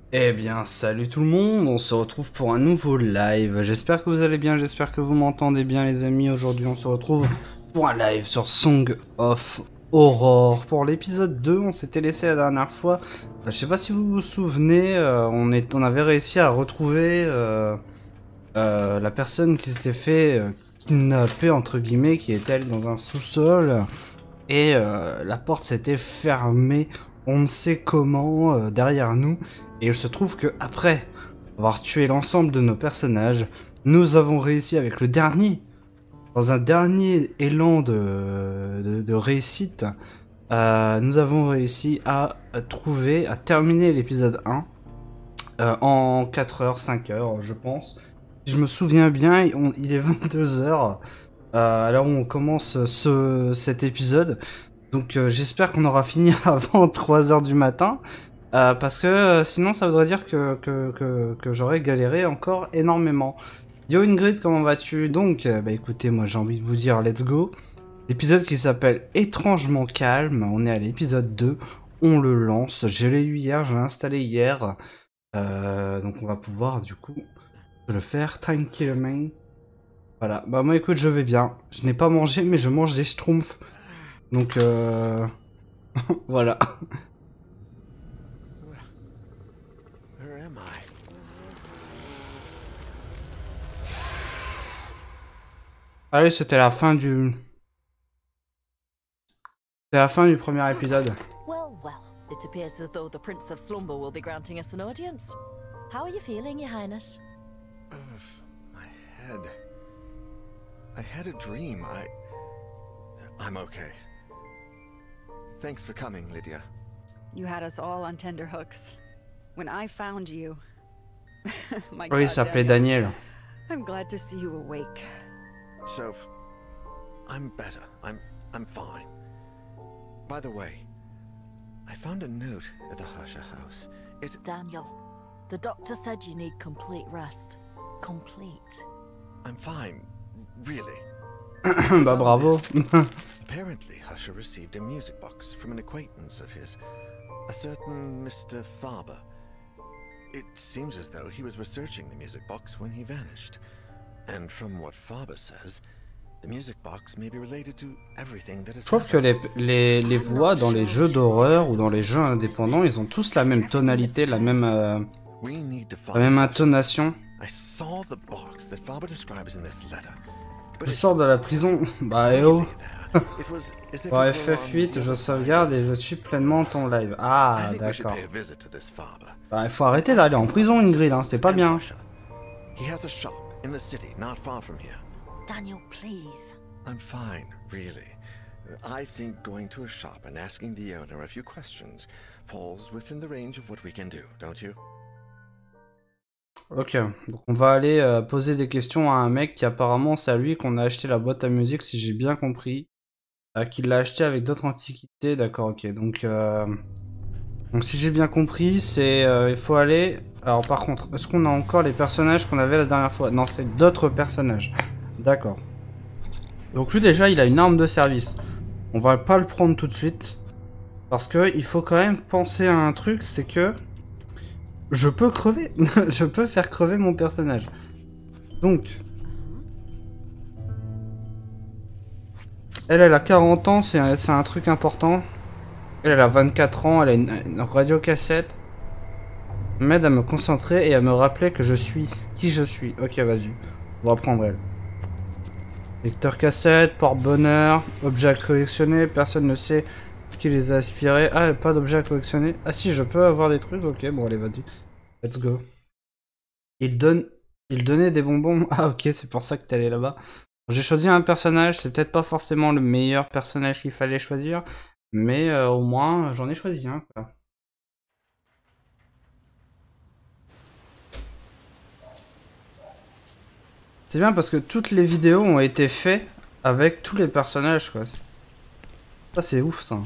Eh bien, salut tout le monde, on se retrouve pour un nouveau live. J'espère que vous allez bien, j'espère que vous m'entendez bien les amis. Aujourd'hui, on se retrouve pour un live sur Song of Aurore. Pour l'épisode 2, on s'était laissé la dernière fois. Je sais pas si vous vous souvenez, on avait réussi à retrouver la personne qui s'était fait kidnapper, entre guillemets, qui était elle dans un sous-sol. Et la porte s'était fermée, on ne sait comment, derrière nous. Et il se trouve que après avoir tué l'ensemble de nos personnages, nous avons réussi avec le dernier, dans un dernier élan de réussite, nous avons réussi à terminer l'épisode 1 en 4 heures, 5 heures, je pense. Si je me souviens bien, il est 22 heures à l'heure où on commence cet épisode. Donc j'espère qu'on aura fini avant 3 heures du matin. Parce que sinon ça voudrait dire que j'aurais galéré encore énormément. Yo Ingrid, comment vas-tu? Donc, bah écoutez, moi j'ai envie de vous dire let's go. L'épisode qui s'appelle Étrangement calme, on est à l'épisode 2, on le lance. Je l'ai eu hier, je l'ai installé hier. Donc on va pouvoir du coup le faire tranquillement. Voilà, bah moi écoute, je vais bien. Je n'ai pas mangé, mais je mange des schtroumpfs. Donc voilà. Where am I? Allez, c'était la fin du premier épisode. Well, well, it appears as though the Prince of Slumber will be granting us an audience. How are you feeling, Your Highness? My head. I had a dream. I'm okay. Thanks for coming, Lydia. You had us all on tenterhooks. When I found you... My Oui, il God, s'appelait Daniel. I'm glad to see you awake. Soph, I'm better. I'm fine. By the way, I found a note at the Husher house. Daniel, the doctor said you need complete rest. Complete. I'm fine, really. Bah bravo. Apparently, Husher received a music box from an acquaintance of his, a certain Mr. Faber. It seems as though he was researching the music box when he vanished. And from what Faber says, the music box may be related to everything that has Je trouve que les voix dans les jeux d'horreur ou dans les jeux indépendants, ils ont tous la même tonalité, la même intonation. I saw the box that Faber describes in this letter. Je sors de la prison. Bah eh oh. It was as if Bon, it were on FF8, the je other sauvegarde side. et je suis pleinement ton live. Ah, I think we should d'accord. pay a visit to this Faber. Bah, il faut arrêter d'aller en prison, Ingrid, hein, c'est pas And bien. Husher. He has a shop in the city, not far from here. Daniel, please. I'm fine, really. I think going to a shop and asking the owner a few questions falls within the range of what we can do, don't you? Ok, donc on va aller poser des questions à un mec qui apparemment c'est à lui qu'on a acheté la boîte à musique, si j'ai bien compris. Qu'il l'a acheté avec d'autres antiquités, d'accord, ok. Donc si j'ai bien compris, c'est il faut aller... Alors par contre, est-ce qu'on a encore les personnages qu'on avait la dernière fois? Non, c'est d'autres personnages. D'accord. Donc lui déjà, il a une arme de service. On va pas le prendre tout de suite. Parce que il faut quand même penser à un truc, c'est que... Je peux crever. Je peux faire crever mon personnage. Donc... Elle a 40 ans, c'est un truc important. Elle a 24 ans, elle a une radiocassette. M'aide à me concentrer et à me rappeler que je suis qui je suis. Ok, vas-y. On va prendre elle. Lecteur cassette, porte-bonheur, objet à collectionner, personne ne sait qui les a aspirés. Ah, pas d'objet à collectionner. Ah si, je peux avoir des trucs. Ok, bon allez, vas-y. Let's go. Il donnait des bonbons. Ah ok, c'est pour ça que t'es allé là-bas. J'ai choisi un personnage, c'est peut-être pas forcément le meilleur personnage qu'il fallait choisir, mais au moins j'en ai choisi un, quoi. C'est bien parce que toutes les vidéos ont été faites avec tous les personnages, quoi. Ça c'est ouf, ça.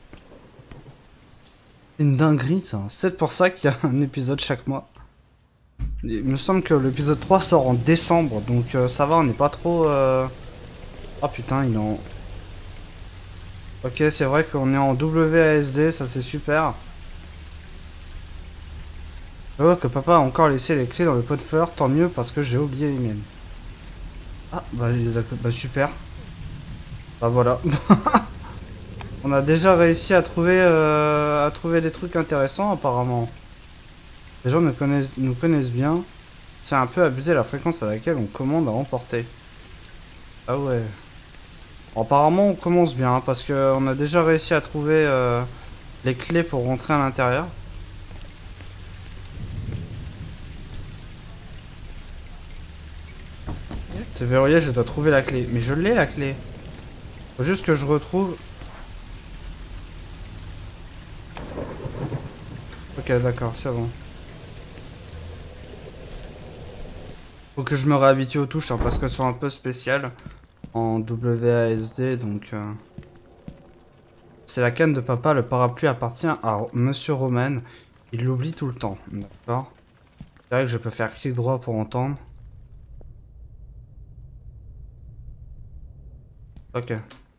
Une dinguerie, ça. C'est pour ça qu'il y a un épisode chaque mois. Il me semble que l'épisode 3 sort en décembre, donc ça va, on n'est pas trop... Ah putain, il est en... Ok, c'est vrai qu'on est en WASD, ça c'est super. Je vois que papa a encore laissé les clés dans le pot de fleurs, tant mieux parce que j'ai oublié les miennes. Ah, bah, bah super. Bah voilà. On a déjà réussi à trouver des trucs intéressants apparemment. Les gens nous connaissent bien. C'est un peu abusé la fréquence à laquelle on commande à emporter. Ah ouais. Bon, apparemment on commence bien hein, parce qu'on a déjà réussi à trouver les clés pour rentrer à l'intérieur. C'est verrouillé, je dois trouver la clé. Mais je l'ai la clé. Faut juste que je retrouve... Ok, d'accord, c'est bon. Faut que je me réhabitue aux touches, hein, parce qu'elles sont un peu spéciales en WASD, donc... C'est la canne de papa, le parapluie appartient à Monsieur Roman. Il l'oublie tout le temps, d'accord. C'est vrai que je peux faire clic droit pour entendre. Ok.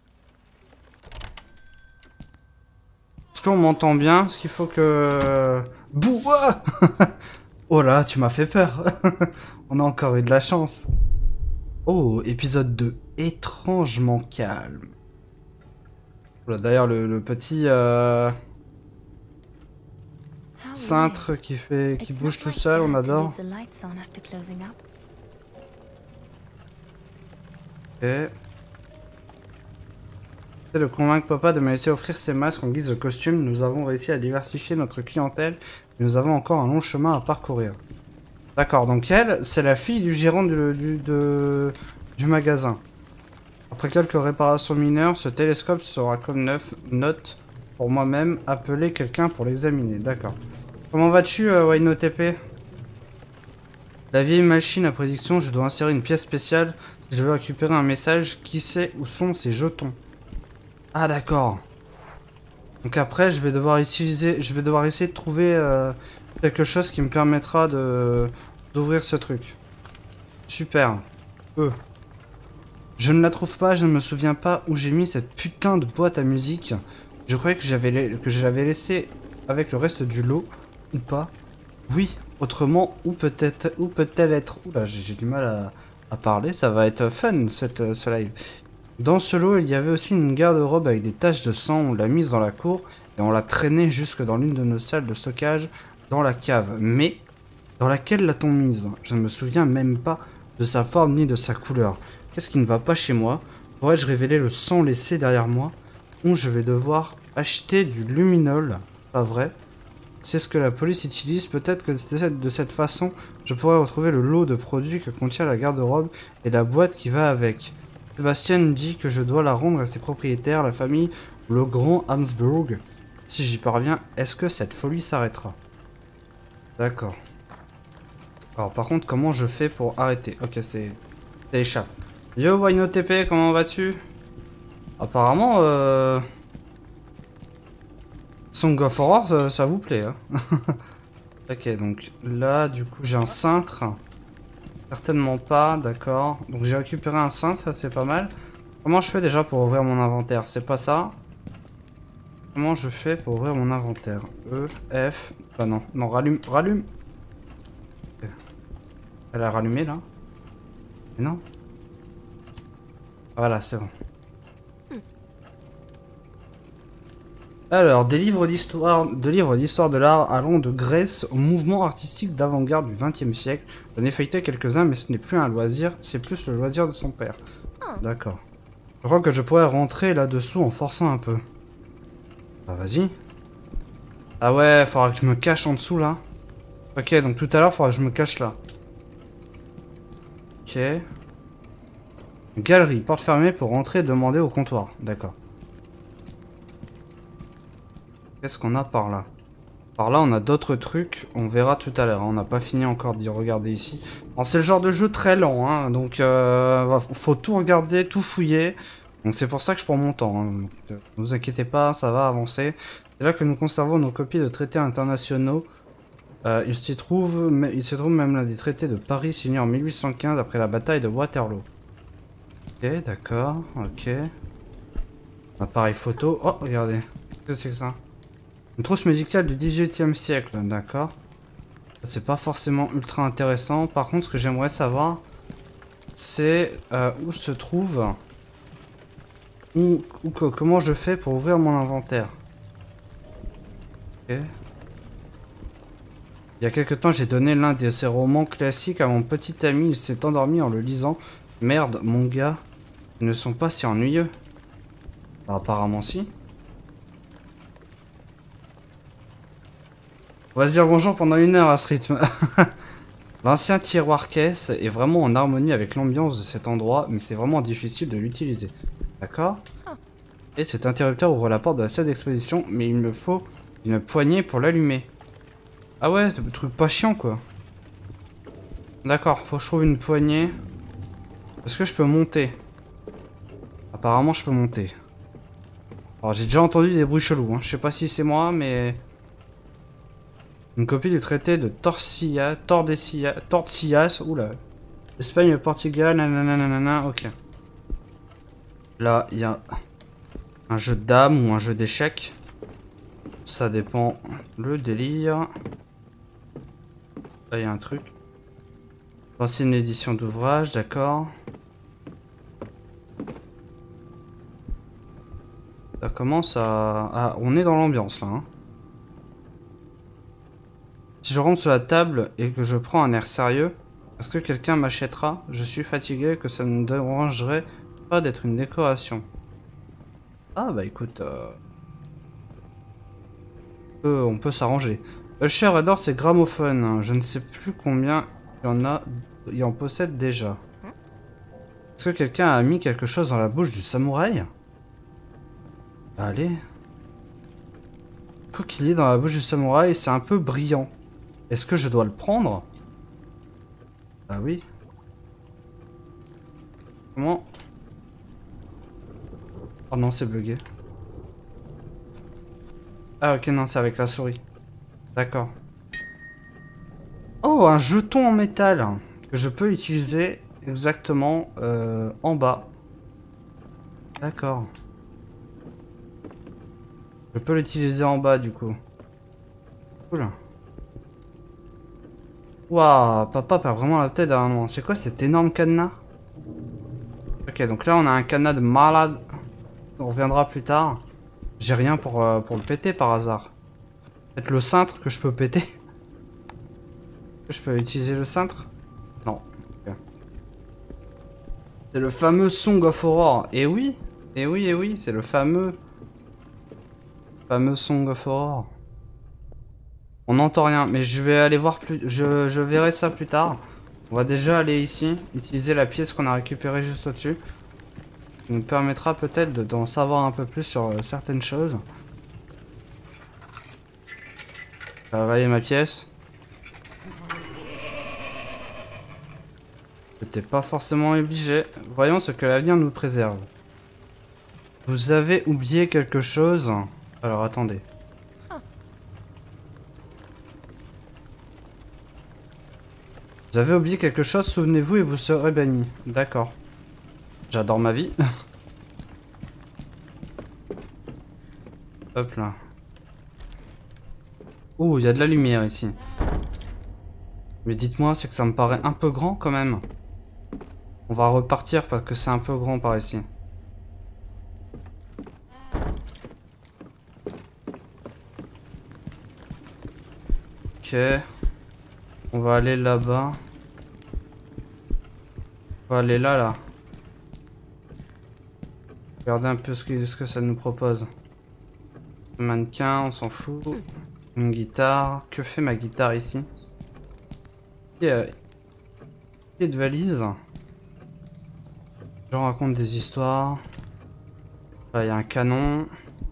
Est-ce qu'on m'entend bien? Est-ce qu'il faut que... Bouah. Oh là, tu m'as fait peur. On a encore eu de la chance. Oh, épisode 2. Étrangement calme. D'ailleurs, le petit cintre qui bouge tout seul, on adore. Ok. C'est de convaincre papa de me laisser offrir ses masques en guise de costume. Nous avons réussi à diversifier notre clientèle, mais nous avons encore un long chemin à parcourir. D'accord, donc elle, c'est la fille du gérant du magasin. Après quelques réparations mineures, ce télescope sera comme neuf. Note pour moi-même, appeler quelqu'un pour l'examiner. D'accord. Comment vas-tu, Wayno TP? La vieille machine à prédiction, je dois insérer une pièce spéciale. Je veux récupérer un message. Qui sait où sont ces jetons? Ah d'accord. Donc après, je vais devoir essayer de trouver quelque chose qui me permettra d'ouvrir ce truc. Super. Je ne la trouve pas, je ne me souviens pas où j'ai mis cette putain de boîte à musique. Je croyais que je l'avais laissée avec le reste du lot, ou pas. Oui, autrement, où peut-elle être? Oula, j'ai du mal à parler, ça va être fun ce live. Dans ce lot, il y avait aussi une garde-robe avec des taches de sang, on l'a mise dans la cour et on l'a traînée jusque dans l'une de nos salles de stockage dans la cave. Mais, dans laquelle l'a-t-on mise? Je ne me souviens même pas de sa forme ni de sa couleur. Qu'est-ce qui ne va pas chez moi? Pourrais-je révéler le sang laissé derrière moi? Ou je vais devoir acheter du luminol? Pas vrai? C'est ce que la police utilise. Peut-être que de cette façon, je pourrais retrouver le lot de produits que contient la garde-robe et la boîte qui va avec. Sébastien dit que je dois la rendre à ses propriétaires, la famille Le Grand Habsbourg. Si j'y parviens, est-ce que cette folie s'arrêtera? D'accord. Alors par contre, comment je fais pour arrêter? Ok, ça échappe. Yo, Wayno TP, comment vas-tu? Apparemment, Song of Horror, ça vous plaît, hein. Ok, donc là, du coup, j'ai un cintre. Certainement pas, d'accord. Donc j'ai récupéré un cintre, c'est pas mal. Comment je fais déjà pour ouvrir mon inventaire? C'est pas ça. Comment je fais pour ouvrir mon inventaire? E, F... Ah non, non, rallume. Okay. Elle a rallumé là? Mais non. Voilà, c'est bon. Alors, des livres d'histoire de l'art allant de Grèce au mouvement artistique d'avant-garde du XXe siècle. J'en ai feuilleté quelques-uns, mais ce n'est plus un loisir, c'est plus le loisir de son père. D'accord. Je crois que je pourrais rentrer là-dessous en forçant un peu. Bah vas-y. Ah ouais, faudra que je me cache en dessous là. Ok, donc tout à l'heure, faudra que je me cache là. Ok. Galerie, porte fermée pour rentrer et demander au comptoir. D'accord. Qu'est-ce qu'on a par là? Par là, on a d'autres trucs. On verra tout à l'heure. On n'a pas fini encore d'y regarder ici. Bon, c'est le genre de jeu très lent, hein, donc faut tout regarder, tout fouiller. Donc c'est pour ça que je prends mon temps. Hein. Donc, ne vous inquiétez pas, ça va avancer. C'est là que nous conservons nos copies de traités internationaux. Il se trouve même là des traités de Paris signés en 1815 après la bataille de Waterloo. Ok, d'accord, ok. Un appareil photo. Oh, regardez. Qu'est-ce que c'est que ça? Une trousse musicale du XVIIIe siècle, d'accord. C'est pas forcément ultra intéressant. Par contre, ce que j'aimerais savoir, c'est où se trouve... comment je fais pour ouvrir mon inventaire. Ok. Il y a quelque temps, j'ai donné l'un de ces romans classiques à mon petit ami. Il s'est endormi en le lisant. Merde, mon gars. Ils ne sont pas si ennuyeux. Bah, apparemment si. On va se dire bonjour pendant 1 heure à ce rythme. L'ancien tiroir caisse est vraiment en harmonie avec l'ambiance de cet endroit, mais c'est vraiment difficile de l'utiliser. D'accord? Et cet interrupteur ouvre la porte de la salle d'exposition, mais il me faut une poignée pour l'allumer. Ah ouais, le truc pas chiant quoi. D'accord, faut que je trouve une poignée. Est-ce que je peux monter? Apparemment je peux monter. Alors j'ai déjà entendu des bruits chelous, hein. Je sais pas si c'est moi, mais... Une copie du traité de Tordesillas, oula. Espagne, Portugal, nanana, ok. Là, il y a un jeu de dames ou un jeu d'échecs. Ça dépend le délire. Là, il y a un truc. Ancienne édition d'ouvrage, d'accord. Ça commence à... Ah, on est dans l'ambiance, là, hein. Si je rentre sur la table et que je prends un air sérieux, est-ce que quelqu'un m'achètera? Je suis fatigué, que ça ne me dérangerait pas d'être une décoration. Ah bah écoute, on peut s'arranger. Usher adore ses gramophones. Je ne sais plus combien il en possède déjà. Est-ce que quelqu'un a mis quelque chose dans la bouche du samouraï? Allez. Quoi qu'il y ait dans la bouche du samouraï, c'est un peu brillant. Est-ce que je dois le prendre? Ah oui. Comment? Oh non, c'est bugué. Ah ok, non, c'est avec la souris. D'accord. Oh, un jeton en métal que je peux utiliser exactement en bas. D'accord. Je peux l'utiliser en bas du coup. Cool. Waouh, papa perd vraiment la tête derrière moi. C'est quoi cet énorme cadenas? Ok, donc là on a un cadenas de malade. On reviendra plus tard. J'ai rien pour le péter par hasard. Peut-être le cintre que je peux péter. Je peux utiliser le cintre? Non. Okay. C'est le fameux Song of Aurore. Et oui, et oui, et oui, c'est le fameux Song of Aurore. On n'entend rien, mais je vais aller voir plus... Je verrai ça plus tard. On va déjà aller ici, utiliser la pièce qu'on a récupérée juste au-dessus. Ça nous permettra peut-être d'en savoir un peu plus sur certaines choses. Ça va aller ma pièce. C'était pas forcément obligé. Voyons ce que l'avenir nous préserve. Vous avez oublié quelque chose? Alors attendez. Vous avez oublié quelque chose, souvenez-vous et vous serez banni. D'accord. J'adore ma vie. Hop là. Oh, il y a de la lumière ici. Mais dites-moi, c'est que ça me paraît un peu grand quand même. On va repartir parce que c'est un peu grand par ici. Ok. On va aller là-bas. On va aller là. Regardez un peu ce que ça nous propose. Un mannequin, on s'en fout. Une guitare. Que fait ma guitare ici? Il y a de valise. J'en raconte des histoires. Là, il y a un canon.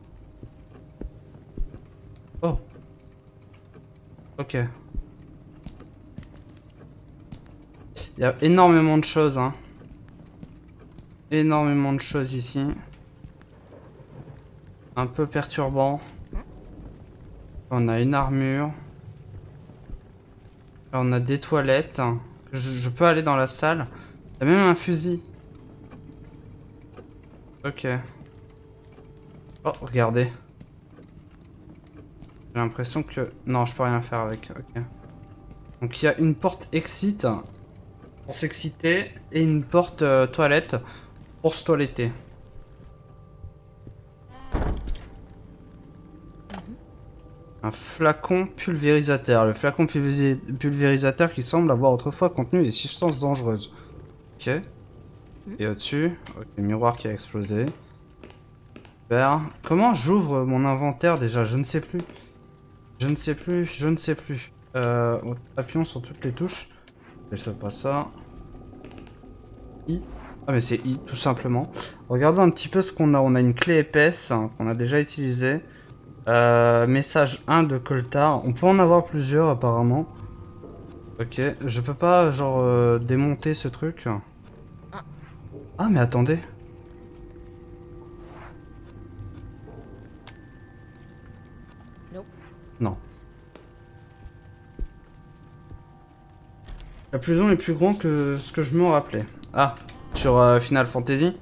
Oh. Ok. Il y a énormément de choses, hein. Énormément de choses ici. Un peu perturbant. On a une armure. Là, on a des toilettes. Je peux aller dans la salle. Il y a même un fusil. Ok. Oh, regardez. J'ai l'impression que... Non, je peux rien faire avec. Ok. Donc il y a une porte exit pour s'exciter et une porte toilette pour se toiletter. Un flacon pulvérisateur. Le flacon pulvérisateur qui semble avoir autrefois contenu des substances dangereuses. Ok. Et au-dessus, ok, miroir qui a explosé. Super. Comment j'ouvre mon inventaire déjà? Je ne sais plus. Je ne sais plus, je ne sais plus. Appuyons sur toutes les touches. Et c'est pas ça. I. Ah mais c'est I, tout simplement. Regardons un petit peu ce qu'on a. On a une clé épaisse hein, qu'on a déjà utilisée. Message 1 de Coltar. On peut en avoir plusieurs apparemment. Ok, je peux pas genre démonter ce truc. Ah mais attendez. Non. La prison est plus grande que ce que je me rappelais. Ah, sur Final Fantasy.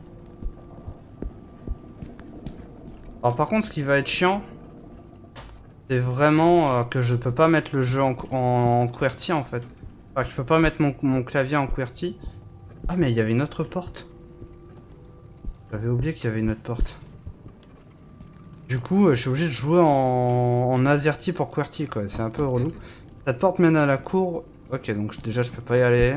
Alors par contre, ce qui va être chiant, c'est vraiment que je peux pas mettre le jeu en QWERTY en fait. Enfin, je peux pas mettre mon clavier en QWERTY. Ah mais il y avait une autre porte. J'avais oublié qu'il y avait une autre porte. Du coup, je suis obligé de jouer en AZERTY pour QWERTY quoi. C'est un peu relou. Cette porte mène à la cour. Ok, donc déjà je peux pas y aller.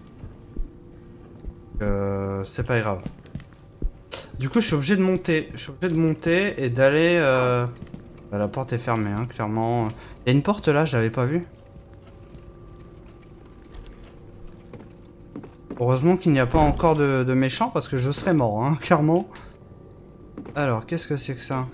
C'est pas grave. Du coup, je suis obligé de monter. Je suis obligé de monter et d'aller. Bah, la porte est fermée, hein, clairement. Il y a une porte là, j'avais pas vu. Heureusement qu'il n'y a pas encore de méchants parce que je serais mort, hein, clairement. Alors, qu'est-ce que c'est que ça?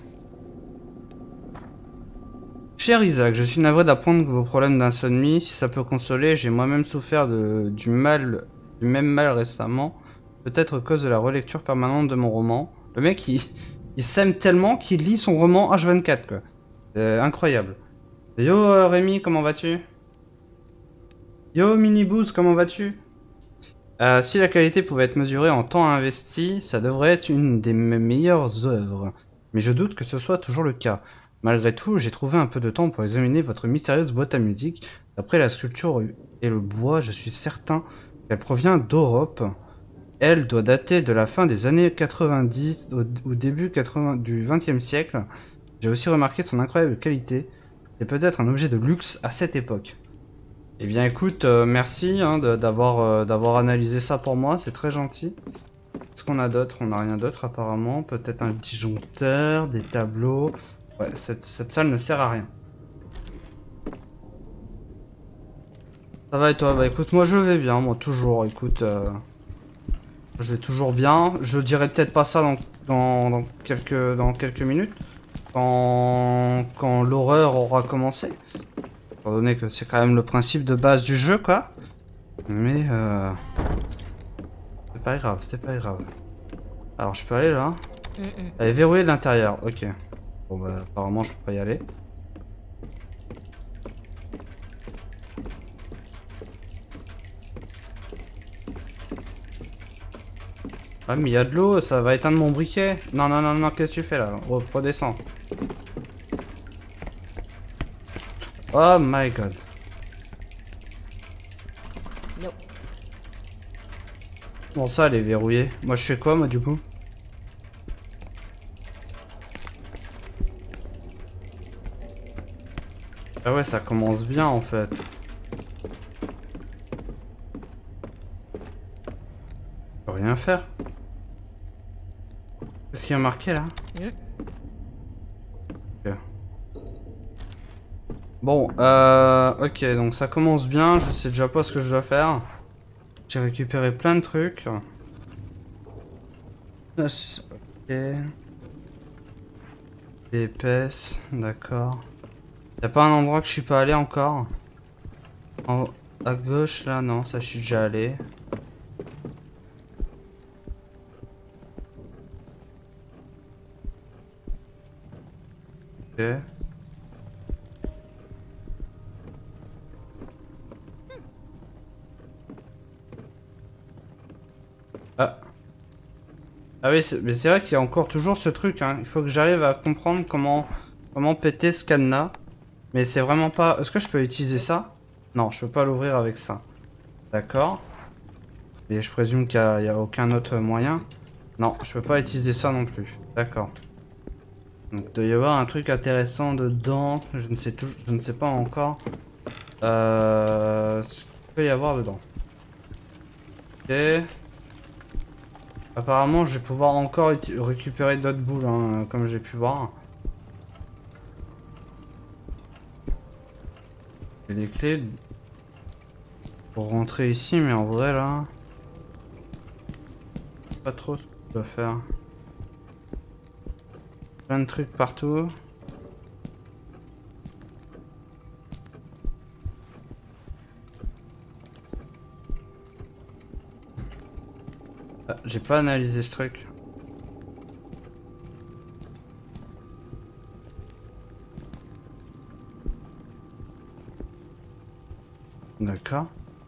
Cher Isaac, je suis navré d'apprendre que vos problèmes d'insomnie, si ça peut consoler, j'ai moi-même souffert du même mal récemment. Peut-être à cause de la relecture permanente de mon roman. Le mec, il s'aime tellement qu'il lit son roman H24, quoi. C'est incroyable. Yo Rémi, comment vas-tu? Yo Minibooz, comment vas-tu? Si la qualité pouvait être mesurée en temps investi, ça devrait être une des mes meilleures œuvres. Mais je doute que ce soit toujours le cas. Malgré tout, j'ai trouvé un peu de temps pour examiner votre mystérieuse boîte à musique. D'après la sculpture et le bois, je suis certain qu'elle provient d'Europe. Elle doit dater de la fin des années 90 au début du XXe siècle. J'ai aussi remarqué son incroyable qualité. C'est peut-être un objet de luxe à cette époque. Eh bien écoute, merci hein, d'avoir analysé ça pour moi, c'est très gentil. Qu'est-ce qu'on a d'autre? On n'a rien d'autre apparemment. Peut-être un disjoncteur, des tableaux. Ouais, cette salle ne sert à rien. Ça va et toi? Bah écoute, moi je vais bien, moi toujours, écoute. Je vais toujours bien. Je dirais peut-être pas ça dans quelques minutes. Quand l'horreur aura commencé. Étant donné que c'est quand même le principe de base du jeu, quoi. Mais c'est pas grave, c'est pas grave. Alors je peux aller là. Elle est verrouillée de l'intérieur, ok. Bon bah apparemment je peux pas y aller. Ah mais il y a de l'eau, ça va éteindre mon briquet. Non non non non, qu'est-ce que tu fais là? Redescends. Oh my god. Nope. Bon ça elle est verrouillée. Moi je fais quoi moi du coup? Ah ouais ça commence bien en fait. Je peux rien faire. Qu'est-ce qu'il y a marqué là? Ok. Bon, ok, donc ça commence bien, je sais déjà pas ce que je dois faire. J'ai récupéré plein de trucs. Ok. Épaisse, d'accord. Y'a pas un endroit que je suis pas allé encore? À gauche là, non, ça je suis déjà allé. Ok. Ah. Ah oui, mais c'est vrai qu'il y a encore toujours ce truc, hein. Il faut que j'arrive à comprendre comment péter ce cadenas. Mais c'est vraiment pas... Est-ce que je peux utiliser ça? Non, je peux pas l'ouvrir avec ça. D'accord. Et je présume qu'il n'y a aucun autre moyen. Non, je peux pas utiliser ça non plus. D'accord. Donc il doit y avoir un truc intéressant dedans. Je ne sais pas encore ce qu'il peut y avoir dedans. Ok. Apparemment, je vais pouvoir encore récupérer d'autres boules, hein, comme j'ai pu voir. J'ai des clés pour rentrer ici, mais en vrai là, pas trop ce que je dois faire. Plein de trucs partout. Ah, j'ai pas analysé ce truc. D'accord.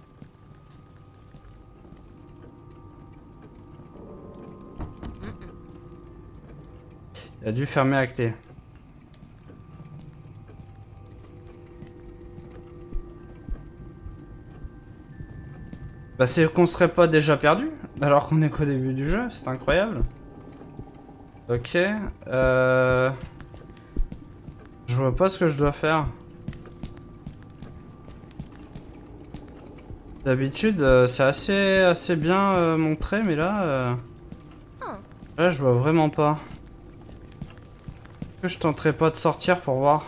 Il a dû fermer la clé. Bah c'est qu'on serait pas déjà perdu alors qu'on est qu'au début du jeu, c'est incroyable. Ok. Je vois pas ce que je dois faire. D'habitude c'est assez bien montré, mais là là je vois vraiment pas. Est-ce que je tenterai pas de sortir pour voir?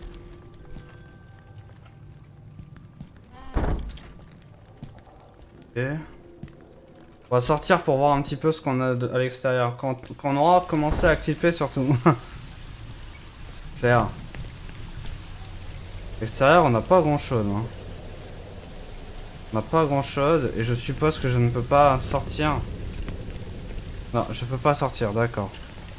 Ok. On va sortir pour voir un petit peu ce qu'on a à l'extérieur. Quand on aura commencé à clipper surtout. Claire. À l'extérieur on n'a pas grand chose. Hein. On n'a pas grand chose et je suppose que je ne peux pas sortir. Non, je peux pas sortir, d'accord.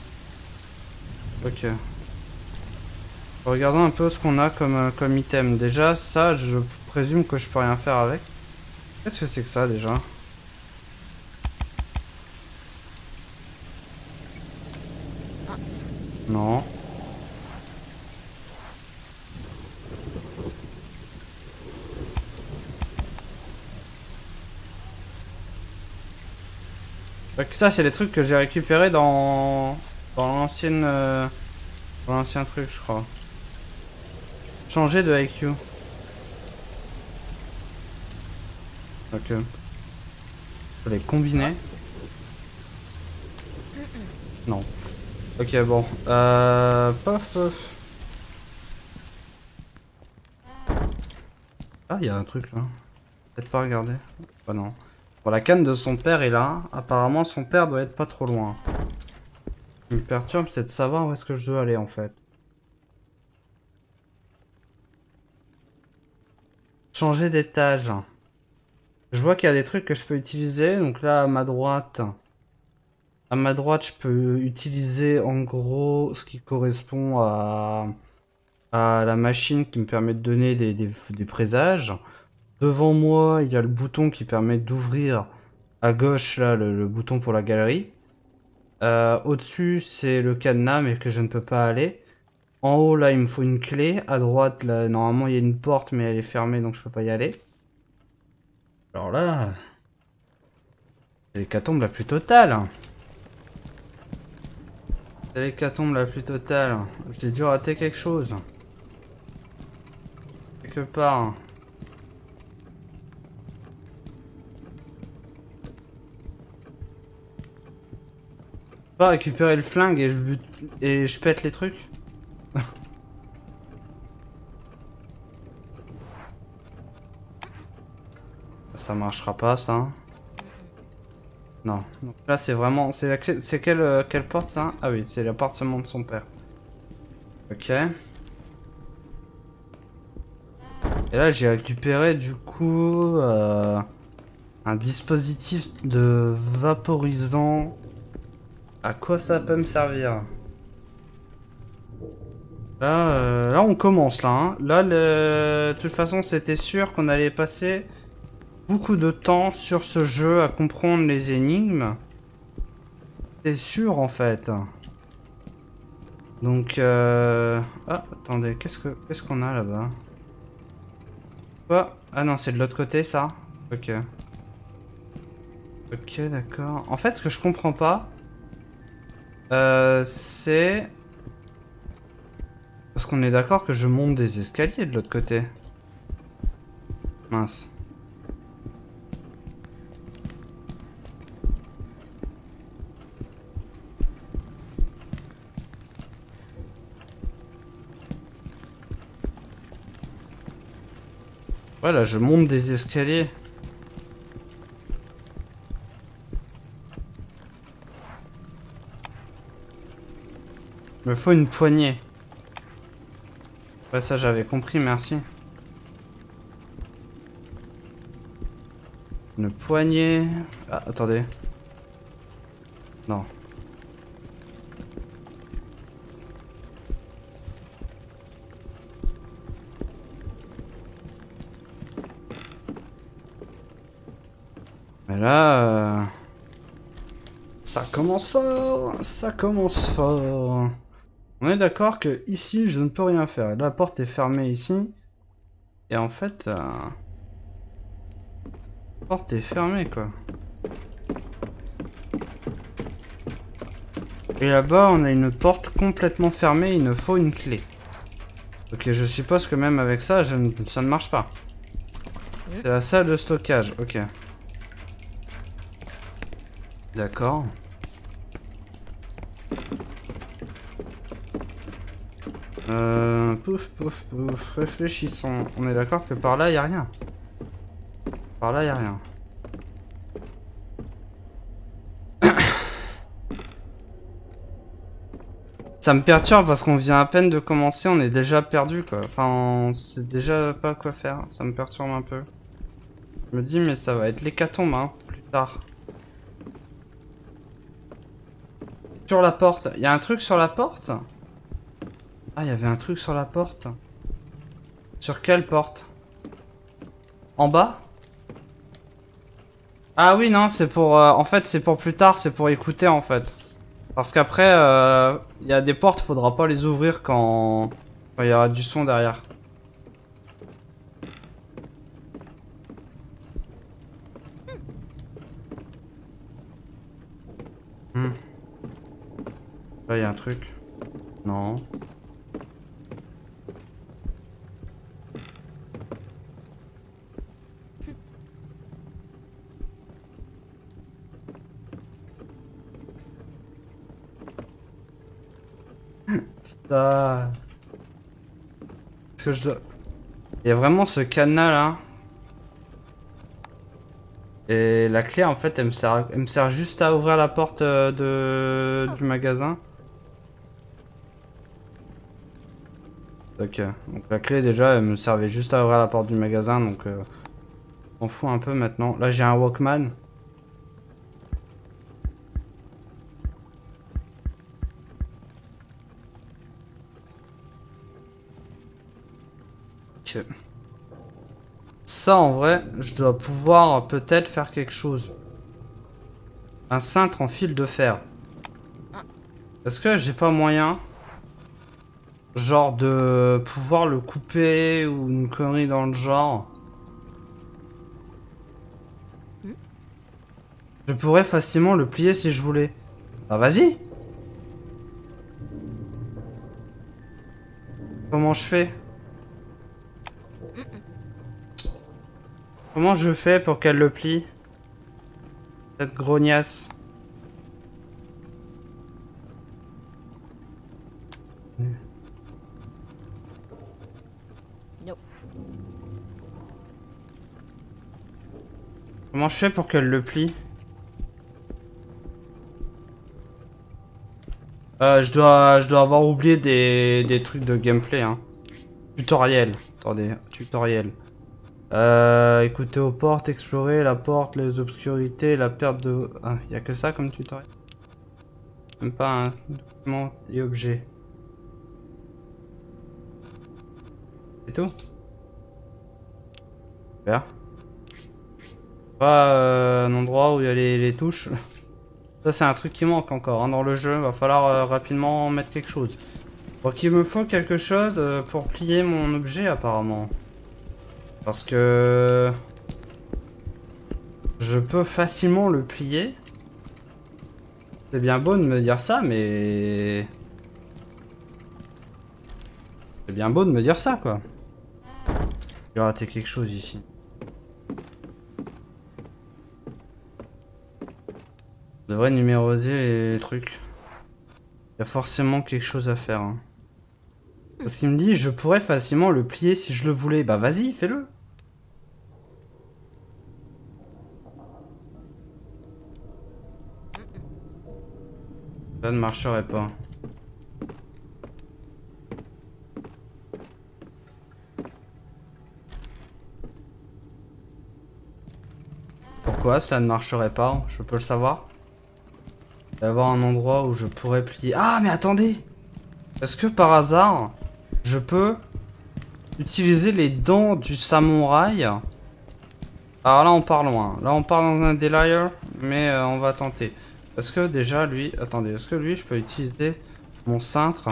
Ok. Regardons un peu ce qu'on a comme item. Déjà, ça, je présume que je peux rien faire avec. Qu'est-ce que c'est que ça, déjà? Non. Donc ça, c'est les trucs que j'ai récupérés dans l'ancienne... dans l'ancien truc, je crois. Changer de IQ. Ok. Faut les combiner. Non. Ok, bon. Pof, pof. Ah, il y a un truc là. Peut-être pas regarder. Ah non. Bon, la canne de son père est là. Apparemment, son père doit être pas trop loin. Ce qui me perturbe, c'est de savoir où est-ce que je dois aller en fait. Changer d'étage. Je vois qu'il y a des trucs que je peux utiliser. Donc là, à ma droite, je peux utiliser en gros ce qui correspond à la machine qui me permet de donner des présages. Devant moi, il y a le bouton qui permet d'ouvrir à gauche là le bouton pour la galerie. Au-dessus, c'est le cadenas mais que je ne peux pas aller. En haut, là, il me faut une clé. À droite, là, normalement, il y a une porte, mais elle est fermée, donc je peux pas y aller. Alors là... c'est l'hécatombe la plus totale. C'est l'hécatombe la plus totale. J'ai dû rater quelque chose. Quelque part. Pas récupérer le flingue et je pète les trucs. Ça marchera pas, ça. Non. Donc là, c'est vraiment... c'est la clé... c'est quelle porte, ça? Ah oui, c'est l'appartement de son père. Ok. Et là, j'ai récupéré, du coup... un dispositif de vaporisant. À quoi ça peut me servir? Là, là on commence, là. Hein. Là, de toute façon, c'était sûr qu'on allait passer... beaucoup de temps sur ce jeu à comprendre les énigmes. C'est sûr en fait. Donc ah attendez, qu'est-ce qu'on a là-bas? Quoi? Ah non, c'est de l'autre côté, ça? Ok. Ok, d'accord. En fait, ce que je comprends pas, c'est... Parce qu'on est d'accord que je monte des escaliers de l'autre côté. Mince. Voilà, je monte des escaliers. Il me faut une poignée. Ouais, ça j'avais compris, merci. Une poignée... Ah, attendez. Non. Mais là... Ça commence fort. Ça commence fort. On est d'accord que ici, je ne peux rien faire. La porte est fermée ici. Et en fait... La porte est fermée, quoi. Et là-bas, on a une porte complètement fermée. Il nous faut une clé. Ok, je suppose que même avec ça, ça ne marche pas. C'est la salle de stockage. Ok. D'accord. Pouf, pouf, pouf. Réfléchissons. On est d'accord que par là, il n'y a rien. Par là, il n'y a rien. Ça me perturbe parce qu'on vient à peine de commencer, on est déjà perdu, quoi. Enfin, on sait déjà pas quoi faire. Ça me perturbe un peu. Je me dis, mais ça va être l'hécatombe, hein, plus tard. Sur la porte. Il y a un truc sur la porte? Ah, il y avait un truc sur la porte. Sur quelle porte? En bas? Ah oui, non, c'est pour... en fait, c'est pour plus tard, c'est pour écouter, en fait. Parce qu'après, il y a des portes, faudra pas les ouvrir quand il y aura du son derrière. Là, il y a un truc. Non. Putain. Est-ce que je dois... Il y a vraiment ce cadenas là. Et la clé en fait elle me sert juste à ouvrir la porte du magasin. Ok, donc la clé déjà elle me servait juste à ouvrir la porte du magasin donc on s'en fout un peu maintenant. Là j'ai un Walkman. Ok. Ça en vrai, je dois pouvoir peut-être faire quelque chose. Un cintre en fil de fer. Est-ce que j'ai pas moyen, genre de pouvoir le couper ou une connerie dans le genre? Je pourrais facilement le plier si je voulais. Bah vas-y. Comment je fais? Comment je fais pour qu'elle le plie? Cette grognasse. Nope. Comment je fais pour qu'elle le plie? Je dois avoir oublié des trucs de gameplay, hein. Tutoriel. Attendez, tutoriel. Écouter aux portes, explorer la porte, les obscurités, la perte de... Ah, y a que ça comme tutoriel? Même pas un document et objet. C'est tout? Super. Pas un endroit où il y a les touches. Ça c'est un truc qui manque encore hein, dans le jeu. Va falloir rapidement mettre quelque chose. Donc il me faut quelque chose pour plier mon objet apparemment. Parce que... je peux facilement le plier. C'est bien beau de me dire ça, mais... c'est bien beau de me dire ça, quoi. J'ai raté quelque chose ici. Je devrais numéroser les trucs. Il y a forcément quelque chose à faire. Hein. Parce qu'il me dit, je pourrais facilement le plier si je le voulais. Bah vas-y, fais-le. Ça ne marcherait pas. Pourquoi ça ne marcherait pas? Je peux le savoir? Il va y avoir un endroit où je pourrais plier. Ah mais attendez! Est-ce que par hasard, je peux utiliser les dents du samouraï? Alors là on part loin. Là on part dans un délire, mais on va tenter. Est-ce que déjà lui... attendez, est-ce que lui je peux utiliser mon cintre?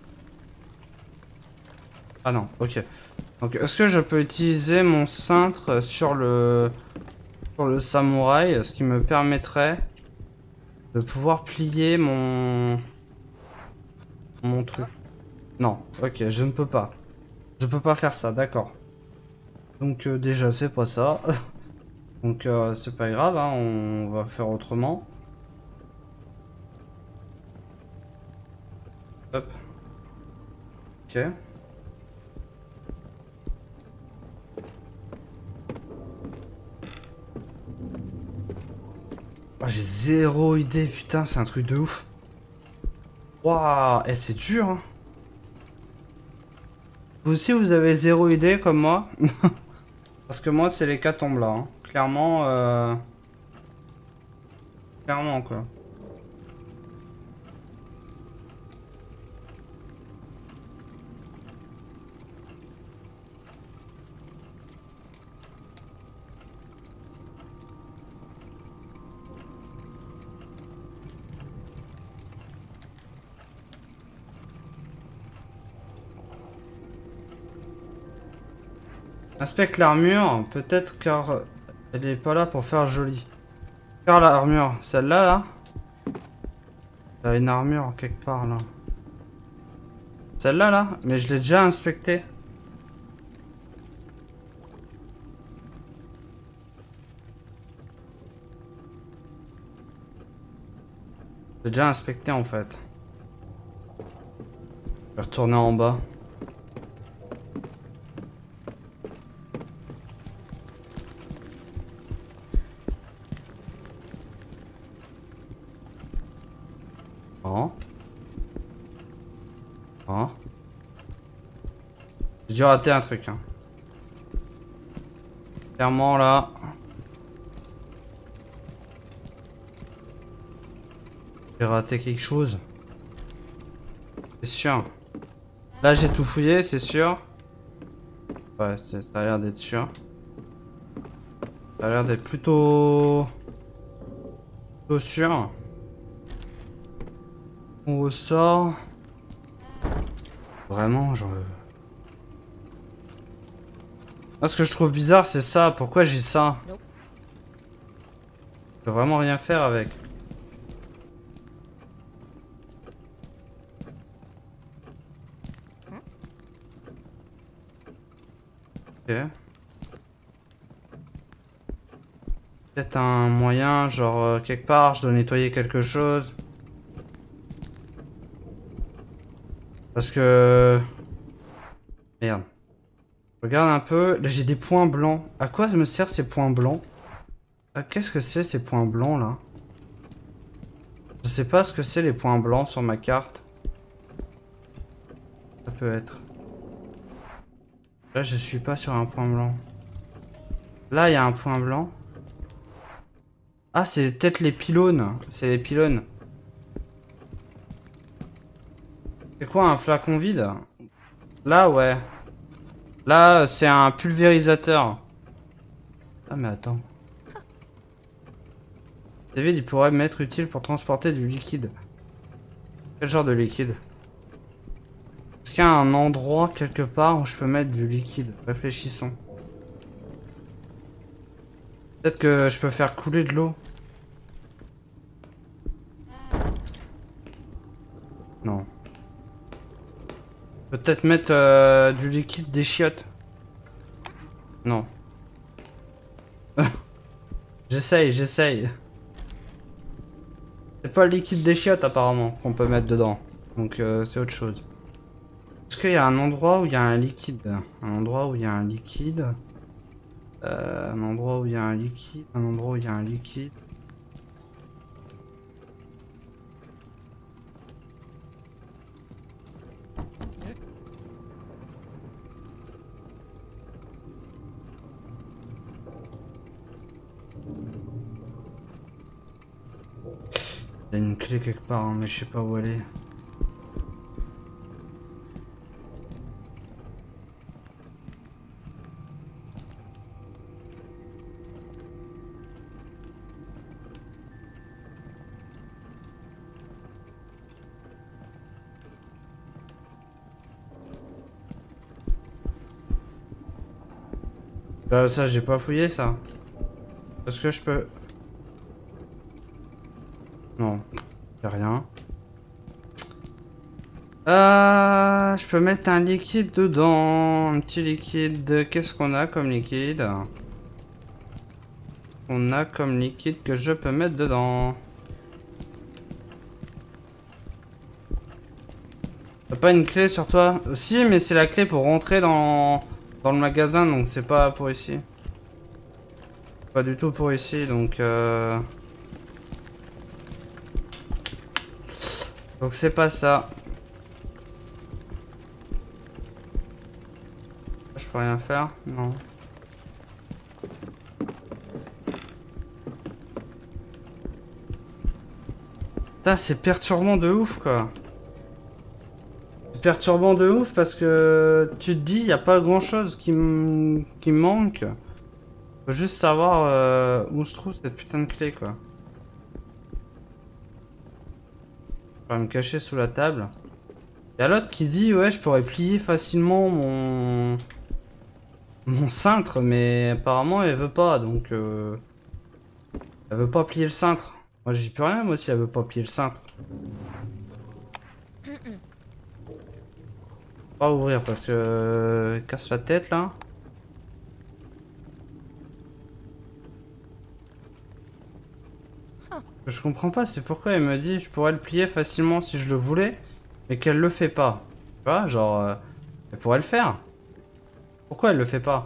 Ah non, ok. Donc est-ce que je peux utiliser mon cintre sur le samouraï, ce qui me permettrait de pouvoir plier mon truc? Non, ok, je ne peux pas. Je peux pas faire ça, d'accord. Donc déjà c'est pas ça. Donc c'est pas grave, hein, on va faire autrement. Hop. Ok. Oh, j'ai zéro idée, putain, c'est un truc de ouf. Waouh, et c'est dur. Hein. Vous aussi, vous avez zéro idée comme moi? Parce que moi, c'est l'hécatombe là. Hein. Clairement, clairement, quoi. Inspecte l'armure, peut-être car elle est pas là pour faire joli. Car l'armure, celle-là, là. Il y a une armure quelque part, là. Celle-là, là, mais je l'ai déjà inspectée. J'ai déjà inspecté, en fait. Je vais retourner en bas. Oh. Oh. J'ai dû rater un truc. Hein. Clairement là. J'ai raté quelque chose. C'est sûr. Là j'ai tout fouillé, c'est sûr. Ouais, ça a l'air d'être sûr. Ça a l'air d'être plutôt sûr. On ressort. Vraiment, genre... Moi, ce que je trouve bizarre, c'est ça. Pourquoi j'ai ça? Je peux vraiment rien faire avec. Ok. Peut-être un moyen, genre quelque part, je dois nettoyer quelque chose. Parce que... Merde. Regarde un peu. Là, j'ai des points blancs. À quoi me servent ces points blancs? Qu'est-ce que c'est ces points blancs là? Je sais pas ce que c'est les points blancs sur ma carte. Ça peut être. Là, je suis pas sur un point blanc. Là, il y a un point blanc. Ah, c'est peut-être les pylônes. C'est les pylônes. C'est quoi un flacon vide? Là, ouais. Là, c'est un pulvérisateur. Ah, mais attends. David, il pourrait m'être utile pour transporter du liquide. Quel genre de liquide? Est-ce qu'il y a un endroit quelque part où je peux mettre du liquide? Réfléchissons. Peut-être que je peux faire couler de l'eau. Non. Peut-être mettre du liquide des chiottes. Non. J'essaye. C'est pas le liquide des chiottes apparemment qu'on peut mettre dedans. Donc c'est autre chose. Est-ce qu'il y a un endroit où il y a un liquide? Un endroit où il y a un liquide. Un endroit où il y a un liquide. Un endroit où il y a un liquide. Il y a une clé quelque part, hein, mais je sais pas où elle est. Ça, j'ai pas fouillé ça. Est-ce que je peux... Non, y'a rien. Je peux mettre un liquide dedans. Un petit liquide. Qu'est-ce qu'on a comme liquide? On a comme liquide que je peux mettre dedans. T'as pas une clé sur toi? Si, mais c'est la clé pour rentrer dans le magasin, donc c'est pas pour ici. Pas du tout pour ici, donc donc c'est pas ça. Je peux rien faire? Non. Putain, c'est perturbant de ouf, quoi. C'est perturbant de ouf parce que tu te dis, il n'y a pas grand chose qui me manque. Faut juste savoir où se trouve cette putain de clé, quoi. Je vais me cacher sous la table. Il y a l'autre qui dit, ouais, je pourrais plier facilement mon cintre, mais apparemment elle veut pas, donc elle veut pas plier le cintre. Moi j'y peux rien, moi, si elle veut pas plier le cintre. Pas ouvrir parce que elle casse la tête là. Je comprends pas, c'est pourquoi elle me dit je pourrais le plier facilement si je le voulais, mais qu'elle le fait pas. Tu vois, genre, elle pourrait le faire. Pourquoi elle le fait pas?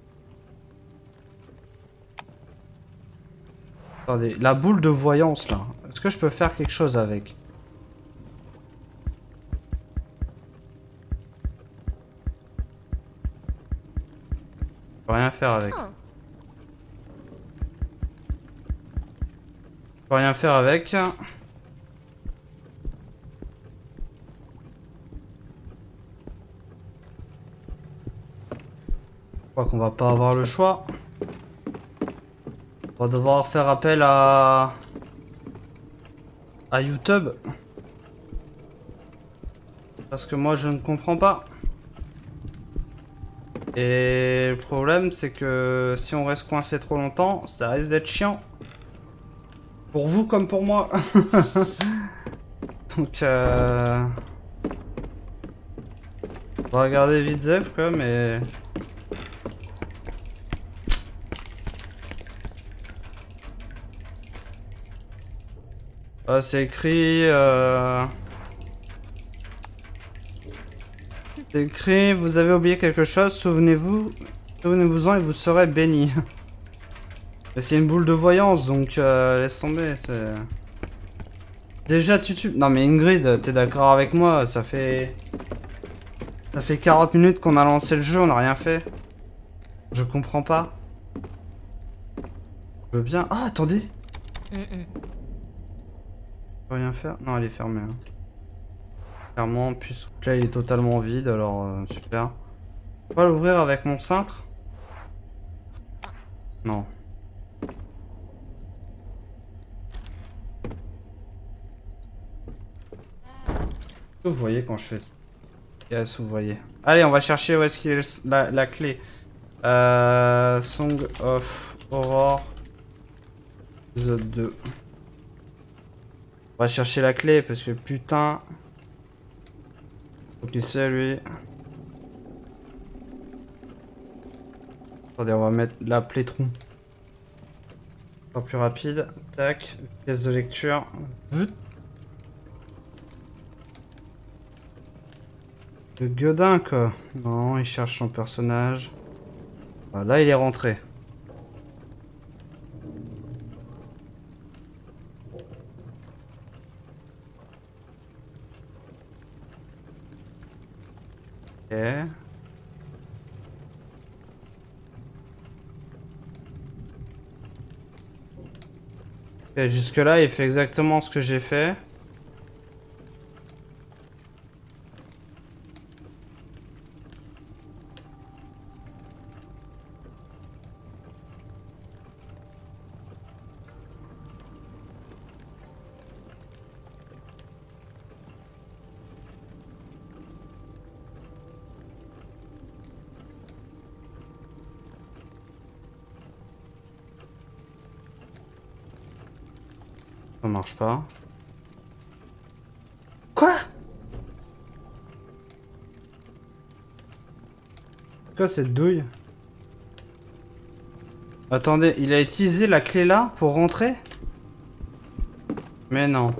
Attendez, la boule de voyance là, est-ce que je peux faire quelque chose avec? Je peux rien faire avec. Je peux rien faire avec. Je crois qu'on va pas avoir le choix. On va devoir faire appel à YouTube. Parce que moi je ne comprends pas. Et le problème c'est que si on reste coincé trop longtemps, ça risque d'être chiant. Pour vous comme pour moi. Donc on va regarder vite Zef quoi, mais... c'est écrit... C'est écrit, vous avez oublié quelque chose, souvenez-vous-en et vous serez béni. Mais c'est une boule de voyance, donc laisse tomber. Déjà non mais Ingrid, t'es d'accord avec moi, ça fait 40 minutes qu'on a lancé le jeu, on n'a rien fait. Je comprends pas. Je veux bien... Ah, attendez. Je peux rien faire? Non, elle est fermée. Hein. Clairement, puisque là il est totalement vide, alors super. Je peux pas l'ouvrir avec mon cintre? Non. Vous voyez quand je fais ça? Yes, vous voyez. Allez, on va chercher où est-ce qu'il est la clé. Song of Horror. Épisode 2. On va chercher la clé parce que putain. Faut qu'il sait lui. Attendez, on va mettre la plétron. Plus rapide. Tac. Pièce de lecture. Le gueudin quoi. Non, il cherche son personnage. Ah, là, il est rentré. Ok. Et jusque là, il fait exactement ce que j'ai fait. Ça marche pas. Quoi? Quoi cette douille? Attendez, il a utilisé la clé là pour rentrer? Mais non.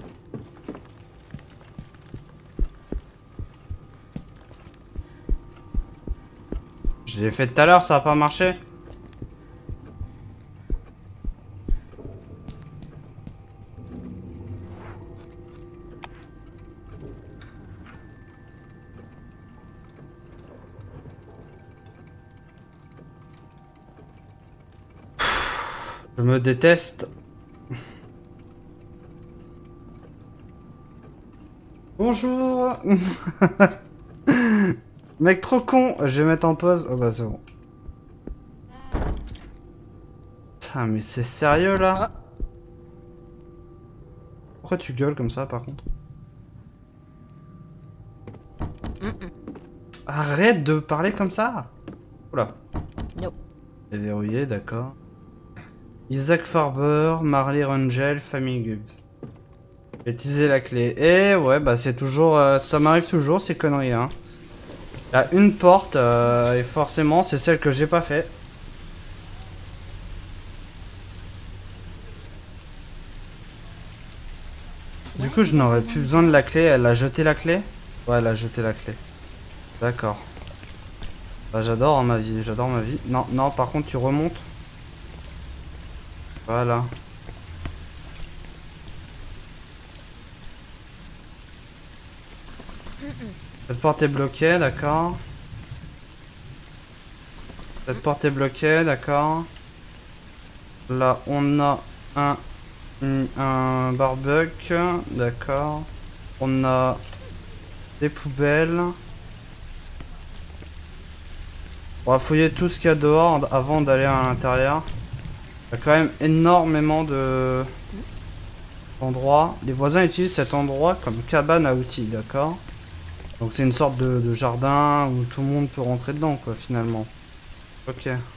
Je l'ai fait tout à l'heure, ça a pas marché. Je me déteste. Bonjour. Mec trop con. Je vais mettre en pause. Oh bah c'est bon. Putain mais c'est sérieux là? Pourquoi tu gueules comme ça par contre? Arrête de parler comme ça. Oula. Nope. Déverrouillé, d'accord. Isaac Farber, Marley Rangel, Family Goods. Utiliser la clé. Et ouais, bah c'est toujours... ça m'arrive toujours ces conneries, hein. Il y a une porte, et forcément c'est celle que j'ai pas fait. Du coup, je n'aurais plus besoin de la clé. Elle a jeté la clé? Ouais, elle a jeté la clé. D'accord. Bah j'adore hein, ma vie, j'adore ma vie. Non, non, par contre tu remontes. Voilà. Cette porte est bloquée, d'accord. Cette porte est bloquée, d'accord. Là, on a un barbecue, d'accord. On a des poubelles. On va fouiller tout ce qu'il y a dehors avant d'aller à l'intérieur. Il y a quand même énormément d'endroits. Les voisins utilisent cet endroit comme cabane à outils, d'accord. Donc c'est une sorte de jardin où tout le monde peut rentrer dedans, quoi, finalement. Ok. Là,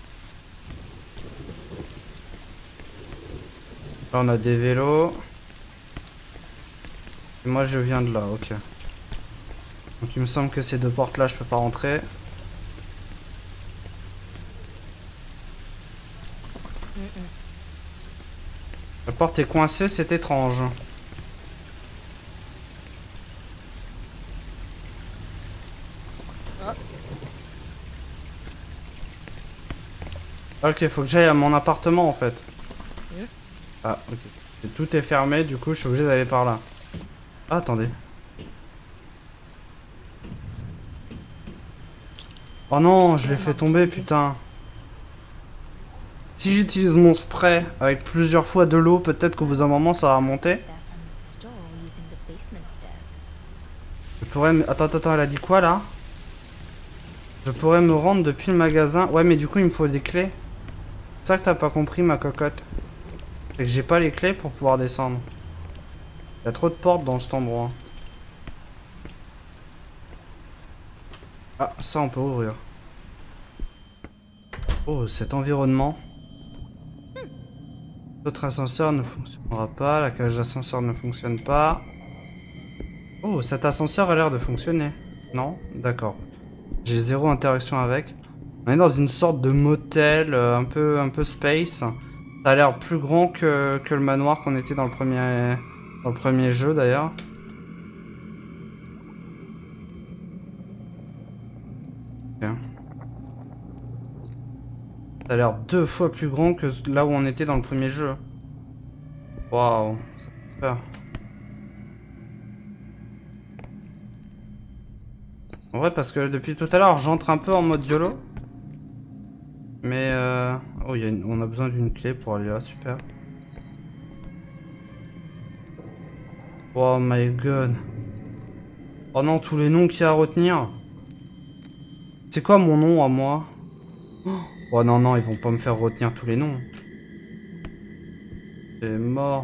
on a des vélos. Et moi, je viens de là, ok. Donc il me semble que ces deux portes-là, je peux pas rentrer. La porte est coincée, c'est étrange. Ok, faut que j'aille à mon appartement en fait. Ah, ok. Et tout est fermé, du coup, je suis obligé d'aller par là. Ah, attendez. Oh non, je l'ai fait tomber, putain. Si j'utilise mon spray avec plusieurs fois de l'eau, peut-être qu'au bout d'un moment, ça va monter. Je pourrais me... Attends, elle a dit quoi, là? Je pourrais me rendre depuis le magasin. Ouais, mais du coup, il me faut des clés. C'est ça que t'as pas compris, ma cocotte. C'est que j'ai pas les clés pour pouvoir descendre. Il y a trop de portes dans cet endroit. Ah, ça, on peut ouvrir. Oh, cet environnement. L'autre ascenseur ne fonctionnera pas. La cage d'ascenseur ne fonctionne pas. Oh, cet ascenseur a l'air de fonctionner. Non? D'accord. J'ai zéro interaction avec. On est dans une sorte de motel un peu space. Ça a l'air plus grand que le manoir qu'on était dans le premier jeu d'ailleurs. Okay. Ça a l'air 2 fois plus grand que là où on était dans le premier jeu. Waouh, ça fait peur. En vrai, parce que depuis tout à l'heure, j'entre un peu en mode YOLO. Mais oh, on a besoin d'une clé pour aller là, super. Oh my god. Oh non, tous les noms qu'il y a à retenir. C'est quoi mon nom à moi? Oh non, non, ils vont pas me faire retenir tous les noms. C'est mort.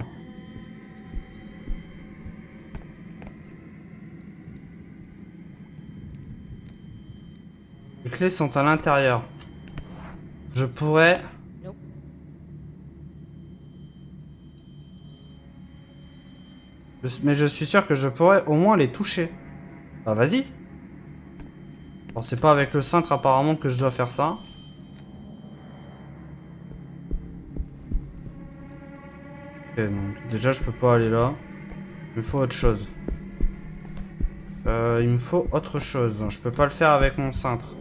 Les clés sont à l'intérieur. Je pourrais... Mais je suis sûr que je pourrais au moins les toucher. Bah vas-y. Bon, c'est pas avec le cintre apparemment que je dois faire ça. Ok, donc déjà je peux pas aller là. Il me faut autre chose. Il me faut autre chose. Je peux pas le faire avec mon cintre.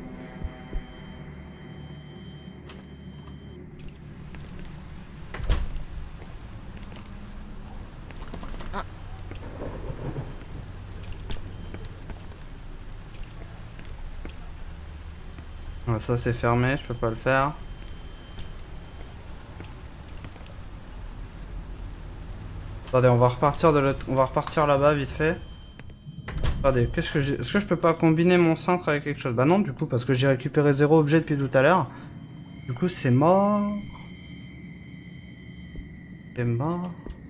Ah, ça c'est fermé, je peux pas le faire. Attendez, on va repartir de l'autre. On va repartir là-bas vite fait. Attendez, qu'est-ce que j'ai... Est-ce que je peux pas combiner mon cintre avec quelque chose? Bah non, du coup, parce que j'ai récupéré 0 objet depuis tout à l'heure. Du coup, c'est mort. C'est mort.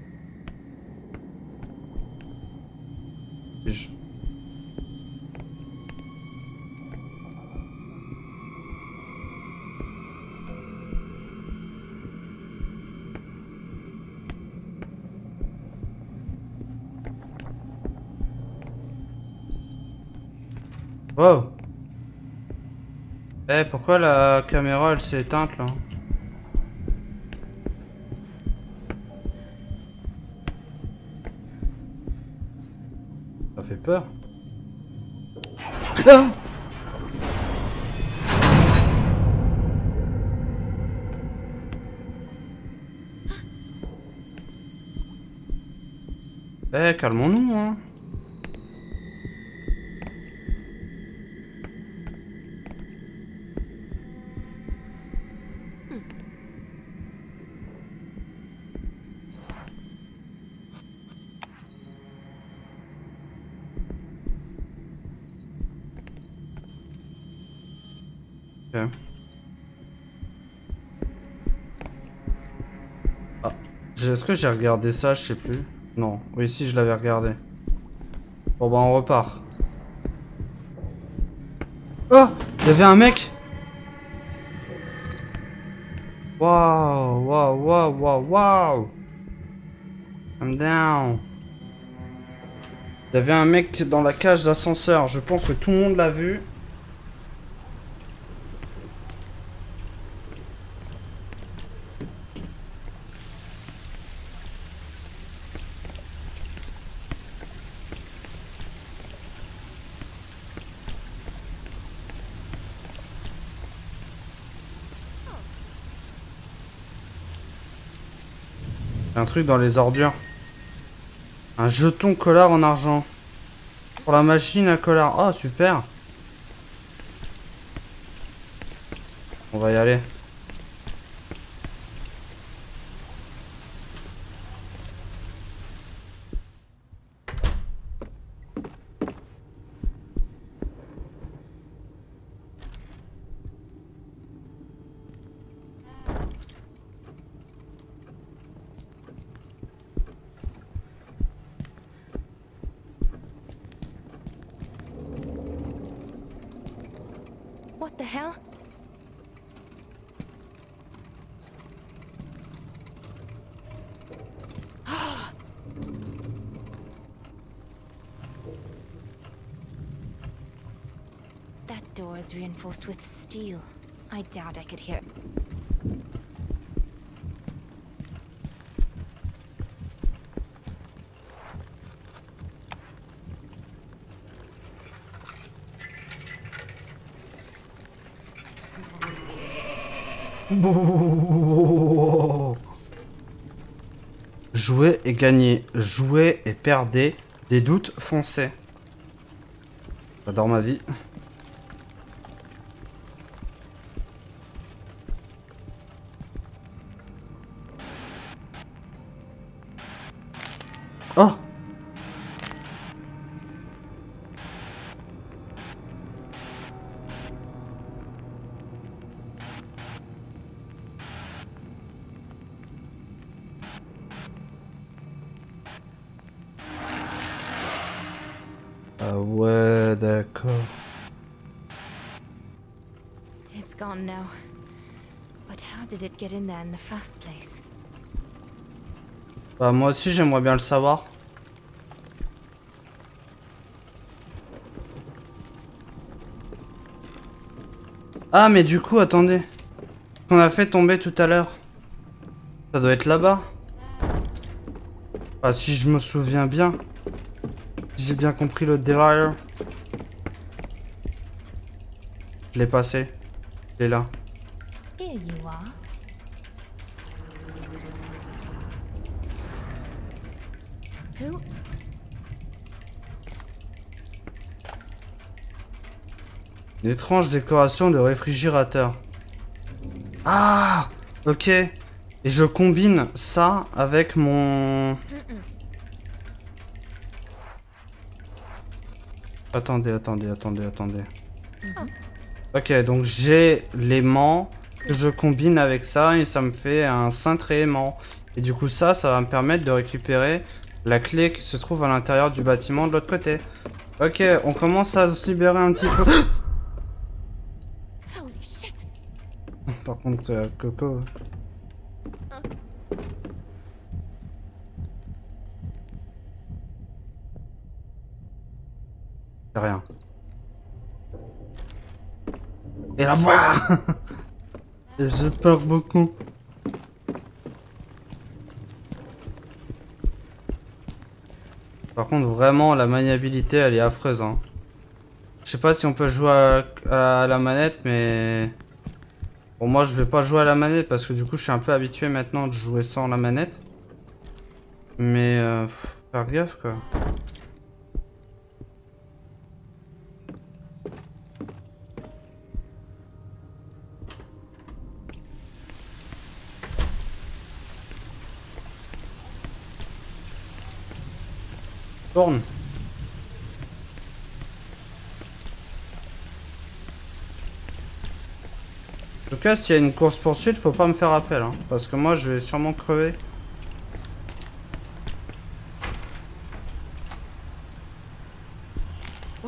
Wow. Eh, pourquoi la caméra elle s'est éteinte là? Ça fait peur. Ah! Eh, calmons-nous, hein. Ok. Ah. Est-ce que j'ai regardé ça? Je sais plus. Non. Oui, si, je l'avais regardé. Bon, bah, on repart. Oh! Il y avait un mec! Waouh! Waouh! Waouh! Waouh! Waouh! I'm down. Il y avait un mec dans la cage d'ascenseur. Je pense que tout le monde l'a vu. Un truc dans les ordures. Un jeton collard en argent. Pour la machine à collard. Oh, super. On va y aller. What the hell? That door is reinforced with steel. I doubt I could hear. Jouer et gagner, jouer et perdre, des doutes foncés. J'adore ma vie. Oh! Ah ouais, d'accord. It's gone now. But how did it get in there in the first place? Bah moi aussi j'aimerais bien le savoir. Ah mais du coup attendez. Qu'on a fait tomber tout à l'heure. Ça doit être là-bas. Ah si je me souviens bien. Si j'ai bien compris le délire. Je l'ai passé. Il est là. Here you are. Who? Une étrange décoration de réfrigérateur. Ah! Ok. Et je combine ça avec mon... Attendez. Ok, donc j'ai l'aimant que je combine avec ça et ça me fait un cintre et aimant. Et du coup ça va me permettre de récupérer la clé qui se trouve à l'intérieur du bâtiment de l'autre côté. Ok, on commence à se libérer un petit peu. Holy shit! Par contre, Coco... Rien. Et la voix. Et j'ai peur beaucoup. Par contre, vraiment, la maniabilité, elle est affreuse. Hein. Je sais pas si on peut jouer à la manette, mais... Bon, moi, je vais pas jouer à la manette parce que du coup, je suis un peu habitué maintenant de jouer sans la manette. Mais, faut faire gaffe, quoi. Tourne. En tout cas, s'il y a une course poursuite, faut pas me faire appel, hein, parce que moi je vais sûrement crever. What?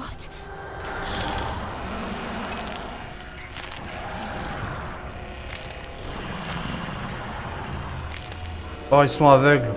Oh, ils sont aveugles.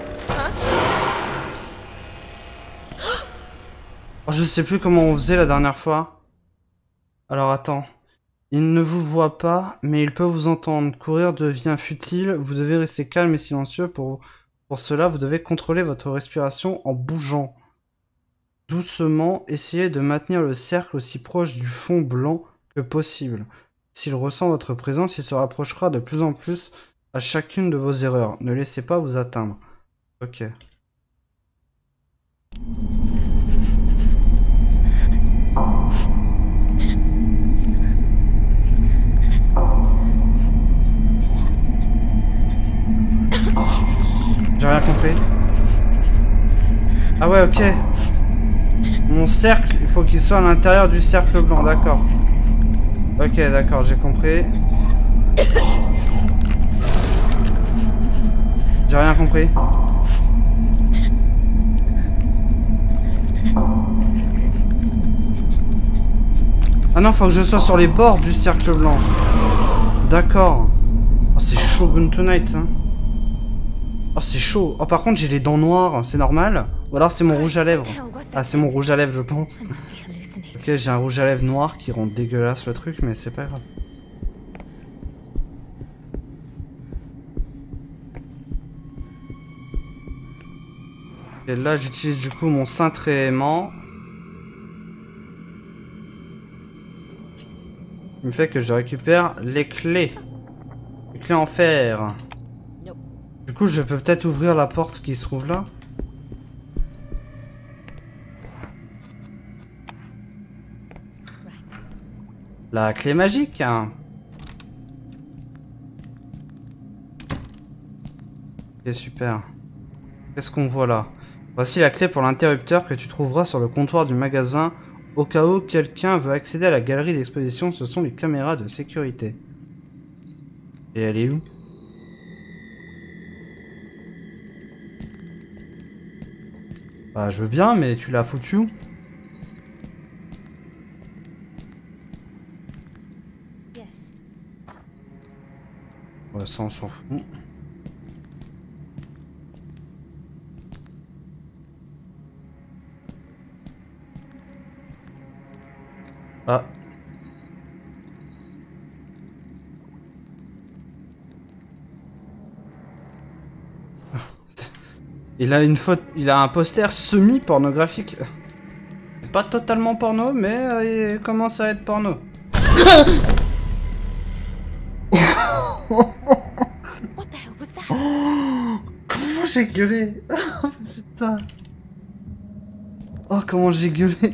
Oh, je sais plus comment on faisait la dernière fois. Alors attends. Il ne vous voit pas, mais il peut vous entendre. Courir devient futile. Vous devez rester calme et silencieux. Pour cela, vous devez contrôler votre respiration en bougeant. Doucement, essayez de maintenir le cercle aussi proche du fond blanc que possible. S'il ressent votre présence, il se rapprochera de plus en plus à chacune de vos erreurs. Ne laissez pas vous atteindre. Ok. J'ai rien compris. Ah ouais, ok. Mon cercle, il faut qu'il soit à l'intérieur du cercle blanc, d'accord. Ok, d'accord, j'ai compris. J'ai rien compris. Ah non, faut que je sois sur les bords du cercle blanc. D'accord. Oh, c'est Shogun Tonight, hein. Oh, c'est chaud. Oh, par contre, j'ai les dents noires, c'est normal? Ou alors c'est mon rouge à lèvres? Hell was Ah, c'est mon rouge à lèvres, je pense. I must be hallucinating. Ok, j'ai un rouge à lèvres noir qui rend dégueulasse le truc, mais c'est pas grave. Et là, j'utilise du coup mon cintraiement. Ce qui me fait que je récupère les clés. Les clés en fer. Nope. Du coup, je peux peut-être ouvrir la porte qui se trouve là. La clé magique. Ok, super. Qu'est-ce qu'on voit là? Voici la clé pour l'interrupteur que tu trouveras sur le comptoir du magasin. Au cas où quelqu'un veut accéder à la galerie d'exposition, ce sont les caméras de sécurité. Et elle est où? Bah, je veux bien, mais tu l'as foutu où? Yes. Ouais, ça, on s'en fout. Ah. Il a une faute, il a un poster semi-pornographique. C'est pas totalement porno, mais il commence à être porno. What the hell was that? Comment j'ai gueulé? Oh, putain. Oh, comment j'ai gueulé.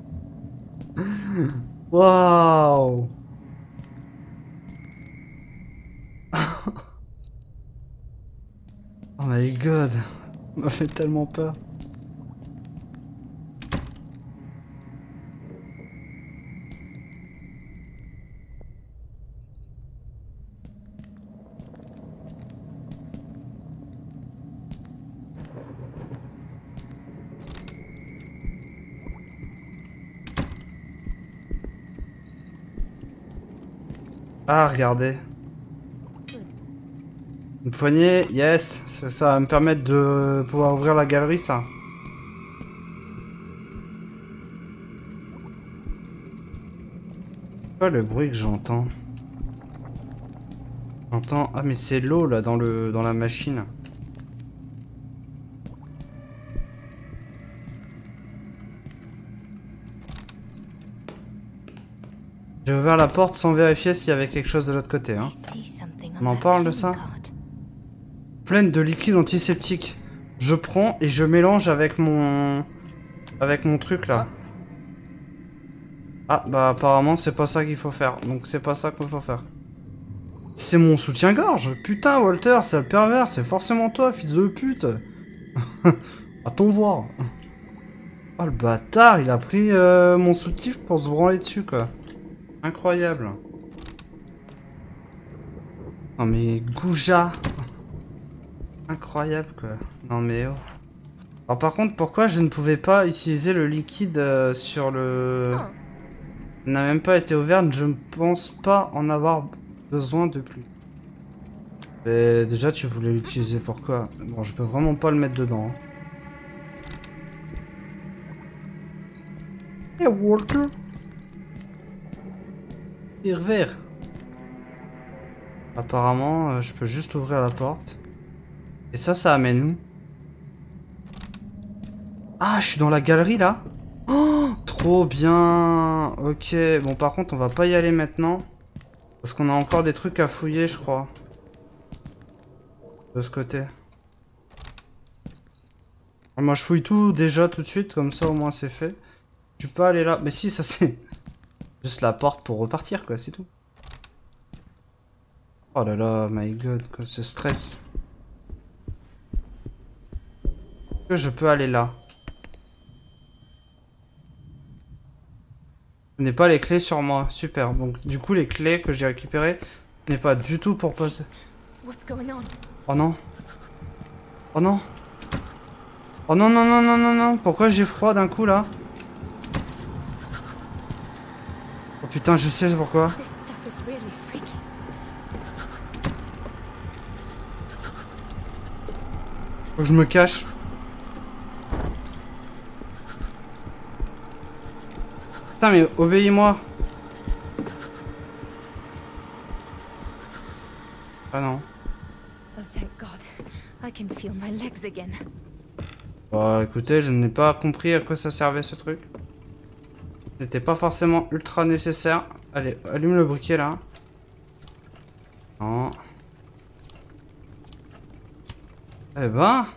Waouh. Oh my god. Ça m'a fait tellement peur. Ah, regardez. Une poignée, yes. Ça va me permettre de pouvoir ouvrir la galerie, ça. C'est quoi le bruit que j'entends? J'entends... Ah, mais c'est l'eau, là, dans la machine. J'ai ouvert la porte sans vérifier s'il y avait quelque chose de l'autre côté, hein. I see something On en that parle de playing ça? card. Pleine de liquide antiseptique. Je prends et je mélange avec mon... truc, là. Ah, bah apparemment c'est pas ça qu'il faut faire. Donc c'est pas ça qu'il faut faire. C'est mon soutien-gorge. Putain, Walter, c'est le pervers. C'est forcément toi, fils de pute. Attends voir. Oh, le bâtard, il a pris mon soutif pour se branler dessus, quoi. Incroyable. Non mais Gouja. Incroyable, quoi. Non mais oh. Alors par contre, pourquoi je ne pouvais pas utiliser le liquide sur le... Il n'a même pas été ouvert, je ne pense pas en avoir besoin de plus. Mais déjà, tu voulais l'utiliser pourquoi? Bon, je peux vraiment pas le mettre dedans. Hey Walter. Hervé. Apparemment, je peux juste ouvrir la porte. Et ça amène où? Ah, je suis dans la galerie là. Oh, trop bien. Ok, bon par contre on va pas y aller maintenant. Parce qu'on a encore des trucs à fouiller je crois. De ce côté. Moi je fouille tout déjà tout de suite, comme ça au moins c'est fait. Je peux pas aller là. Mais si, ça c'est juste la porte pour repartir quoi, c'est tout. Oh là là, my god, quoi, ce stress. Est-ce que je peux aller là? Je n'ai pas les clés sur moi, super. Donc du coup les clés que j'ai récupérées n'est pas du tout pour passer. What's going on? Oh non. Oh non. Oh non non non non non non. Pourquoi j'ai froid d'un coup là? Oh putain, je sais pourquoi. This stuff is really freaky. Faut que je me cache. Putain, mais obéis-moi. Ah non. Oh, thank God. I can feel my legs again. Bah écoutez, je n'ai pas compris à quoi ça servait ce truc. C'était pas forcément ultra nécessaire. Allez, allume le briquet là. Non. Eh ben...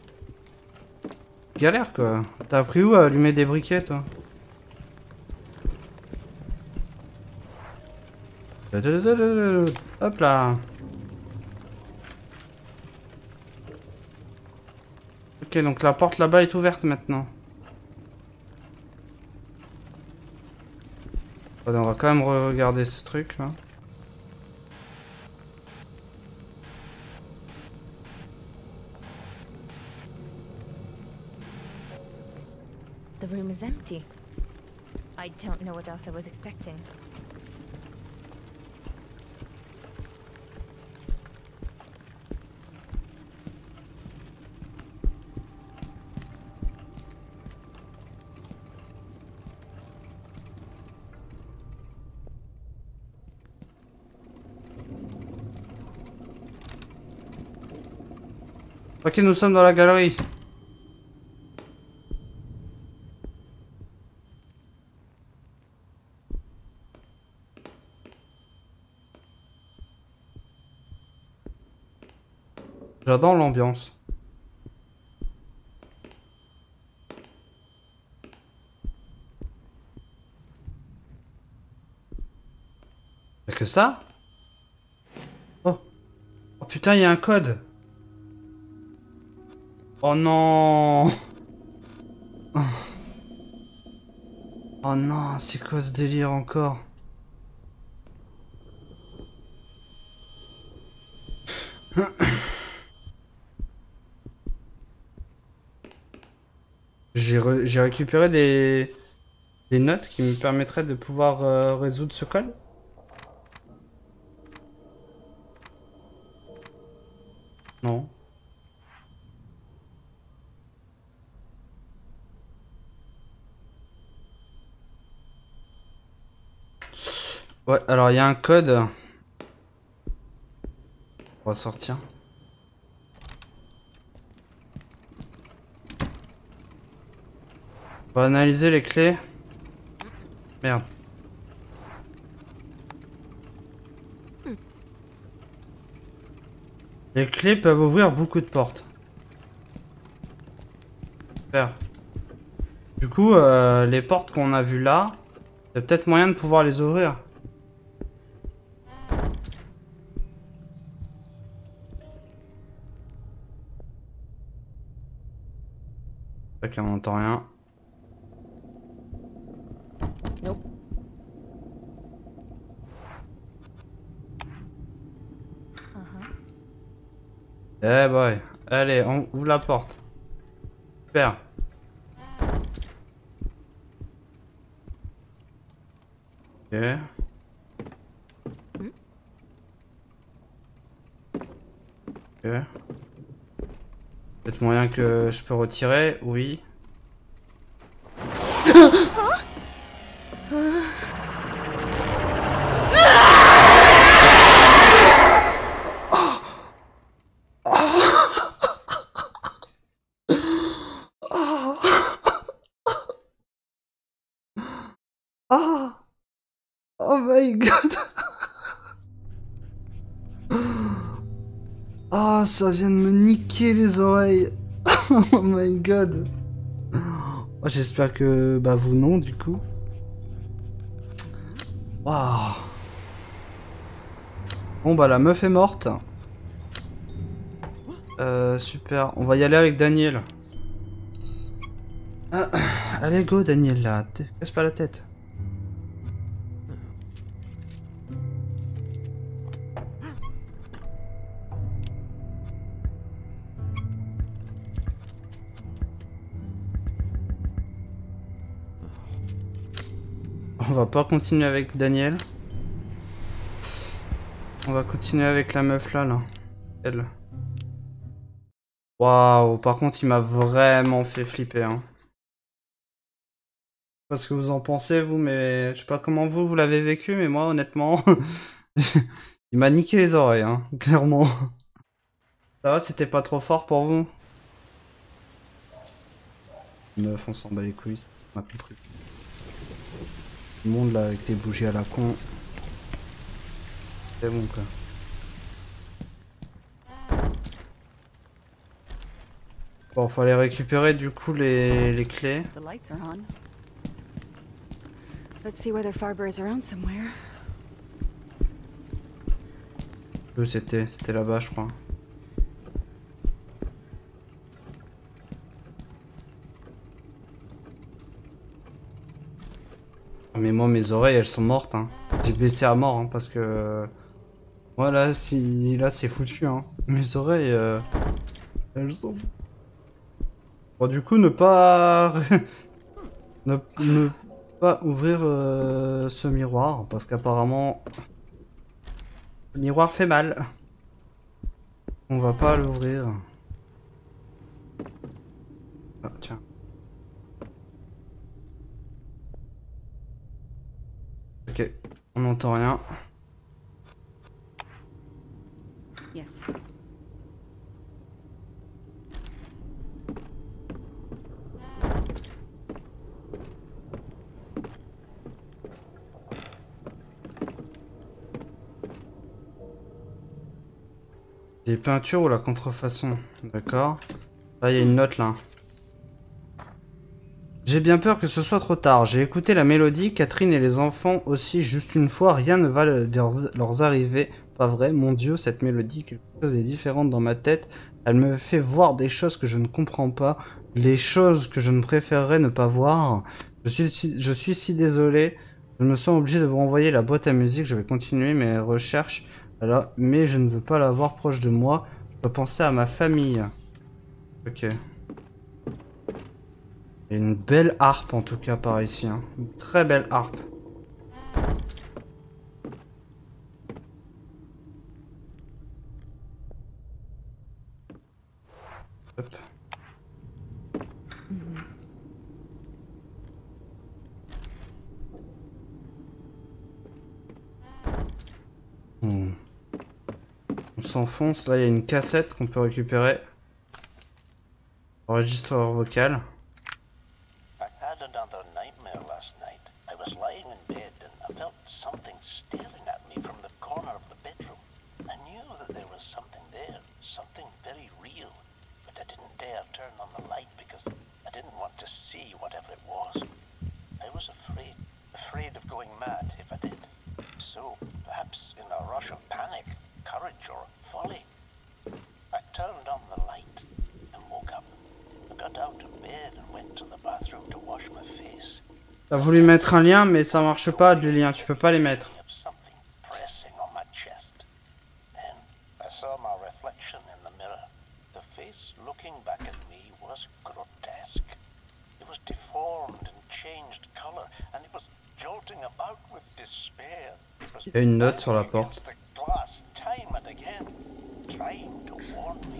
Galère quoi. T'as appris où à allumer des briquets toi? Hop là. Ok, donc la porte là-bas est ouverte maintenant. Attends, on va quand même regarder ce truc là. The room is empty. I don't know what else I was expecting. Ok, nous sommes dans la galerie. J'adore l'ambiance. Y'a que ça? Oh. Oh putain, il y a un code. Oh non. Oh non, c'est quoi ce délire encore? J'ai récupéré des notes qui me permettraient de pouvoir résoudre ce code. Non. Ouais, alors il y a un code. On va sortir. On va analyser les clés. Merde. Les clés peuvent ouvrir beaucoup de portes. Super. Du coup, les portes qu'on a vues là, il y a peut-être moyen de pouvoir les ouvrir. Ok, on n'entend rien. Nope. Eh boy. Allez, on ouvre la porte. Super. Ok. Ok. Peut-être moyen que je peux retirer, oui. Ah! Oh my god! Ah, ça vient de me niquer les oreilles! Oh my god! Oh, j'espère que bah vous non du coup. Waouh! Bon bah la meuf est morte. Super. On va y aller avec Daniel. Ah, allez go Daniel là. Casse pas la tête. On va pas continuer avec Daniel. On va continuer avec la meuf là. Elle. Waouh, par contre il m'a vraiment fait flipper hein. pas ce que vous en pensez, vous, mais je sais pas comment vous l'avez vécu, mais moi, honnêtement, il m'a niqué les oreilles, hein, clairement. Ça va, c'était pas trop fort pour vous? Meuf, on s'en bat les couilles, on a compris. Le monde là, avec tes bougies à la con. C'est bon, quoi. Bon, faut aller récupérer du coup les clés. The lights are on. Let's see whether Farber is around somewhere. C'était là-bas, je crois. Mais moi, mes oreilles, elles sont mortes. Hein. J'ai baissé à mort, hein, parce que... Voilà, si... Là, c'est foutu. Hein. Mes oreilles, elles sont... Bon, du coup, ne pas... ne pas ouvrir ce miroir, parce qu'apparemment... Le miroir fait mal. On va pas l'ouvrir. Ah, tiens. Ok, on n'entend rien. Yes. Des peintures ou la contrefaçon, d'accord. Là, il y a une note là. J'ai bien peur que ce soit trop tard. J'ai écouté la mélodie, Catherine et les enfants aussi juste une fois. Rien ne va leur arriver. Pas vrai, mon Dieu, cette mélodie, quelque chose est différente dans ma tête. Elle me fait voir des choses que je ne comprends pas. Les choses que je ne préférerais ne pas voir. Je suis si désolé. Je me sens obligé de vous renvoyer la boîte à musique. Je vais continuer mes recherches. Alors, mais je ne veux pas l'avoir proche de moi. Je dois penser à ma famille. Ok. Il y a une belle harpe en tout cas par ici. Hein. Une très belle harpe. Hop. On s'enfonce. Là, il y a une cassette qu'on peut récupérer. Enregistreur vocal. I had another nightmare last night. I was lying in bed and I felt something staring at me from the corner of the bedroom. I knew that there was something there, something very real, but I didn't dare turn on the light because I didn't want to see whatever it was. I was afraid of going mad if I did. So, perhaps in a rush of panic, courage or folly, I turned on the light and woke up. I got out of bed and went to the bathroom to wash my face. T'as voulu mettre un lien, mais ça marche pas, les liens, tu peux pas les mettre. Something pressing on my chest. Then I saw my reflection in the mirror. The face looking back at me was grotesque. It was deformed and changed color, and it was jolting about with despair. Il y a une note sur la porte. The glass time and again, trying to warn me.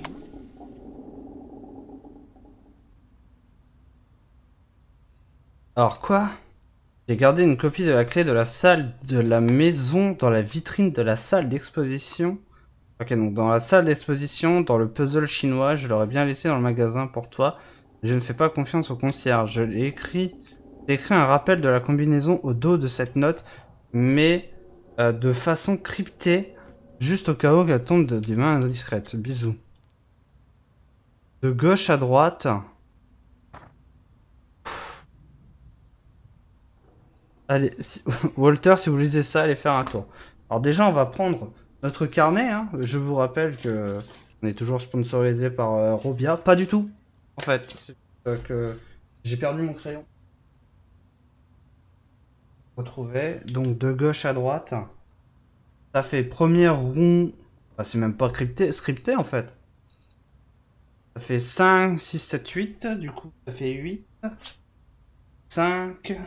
Alors quoi? J'ai gardé une copie de la clé de la salle de la maison dans la vitrine de la salle d'exposition. Ok, donc dans la salle d'exposition, dans le puzzle chinois, je l'aurais bien laissé dans le magasin pour toi. Je ne fais pas confiance au concierge. J'ai écrit un rappel de la combinaison au dos de cette note, mais de façon cryptée, juste au cas où qu'elle tombe des mains indiscrètes. Bisous. De gauche à droite. Allez, Walter, si vous lisez ça, allez faire un tour. Alors déjà, on va prendre notre carnet. Hein. Je vous rappelle que on est toujours sponsorisé par Robia. Pas du tout, en fait. C'est que j'ai perdu mon crayon. Retrouver. Donc de gauche à droite. Ça fait première roue. Ah, c'est même pas scripté en fait. Ça fait 5, 6, 7, 8. Du coup, ça fait 8. 5.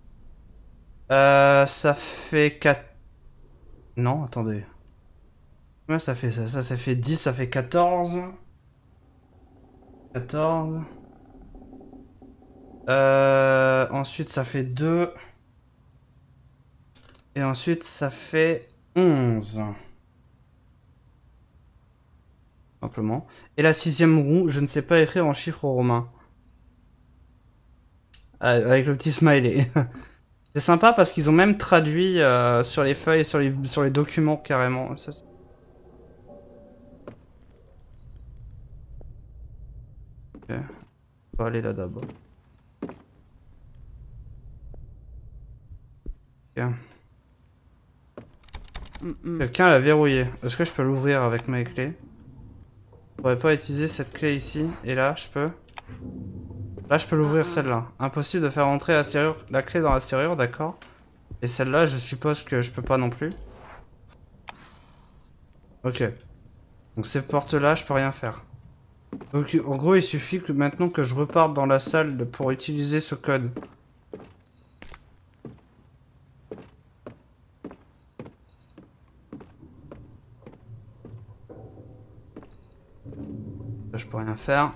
Ça fait 4... Non, attendez. Ouais, ça fait ça fait 10, ça fait 14. 14. Ensuite, ça fait 2. Et ensuite, ça fait 11. Simplement. Et la 6e roue, je ne sais pas écrire en chiffres romains. Avec le petit smiley. C'est sympa parce qu'ils ont même traduit sur les feuilles, sur les documents carrément. Ça, ok. On va aller là d'abord. Ok. Quelqu'un l'a verrouillé. Est-ce que je peux l'ouvrir avec mes clés? Je pourrais pas utiliser cette clé ici. Et là, je peux. Là, je peux l'ouvrir celle-là. Impossible de faire entrer la clé dans la serrure, d'accord. Et celle-là, je suppose que je peux pas non plus. Ok. Donc ces portes-là, je peux rien faire. Donc en gros, il suffit que maintenant que je reparte dans la salle pour utiliser ce code. Ça, je peux rien faire.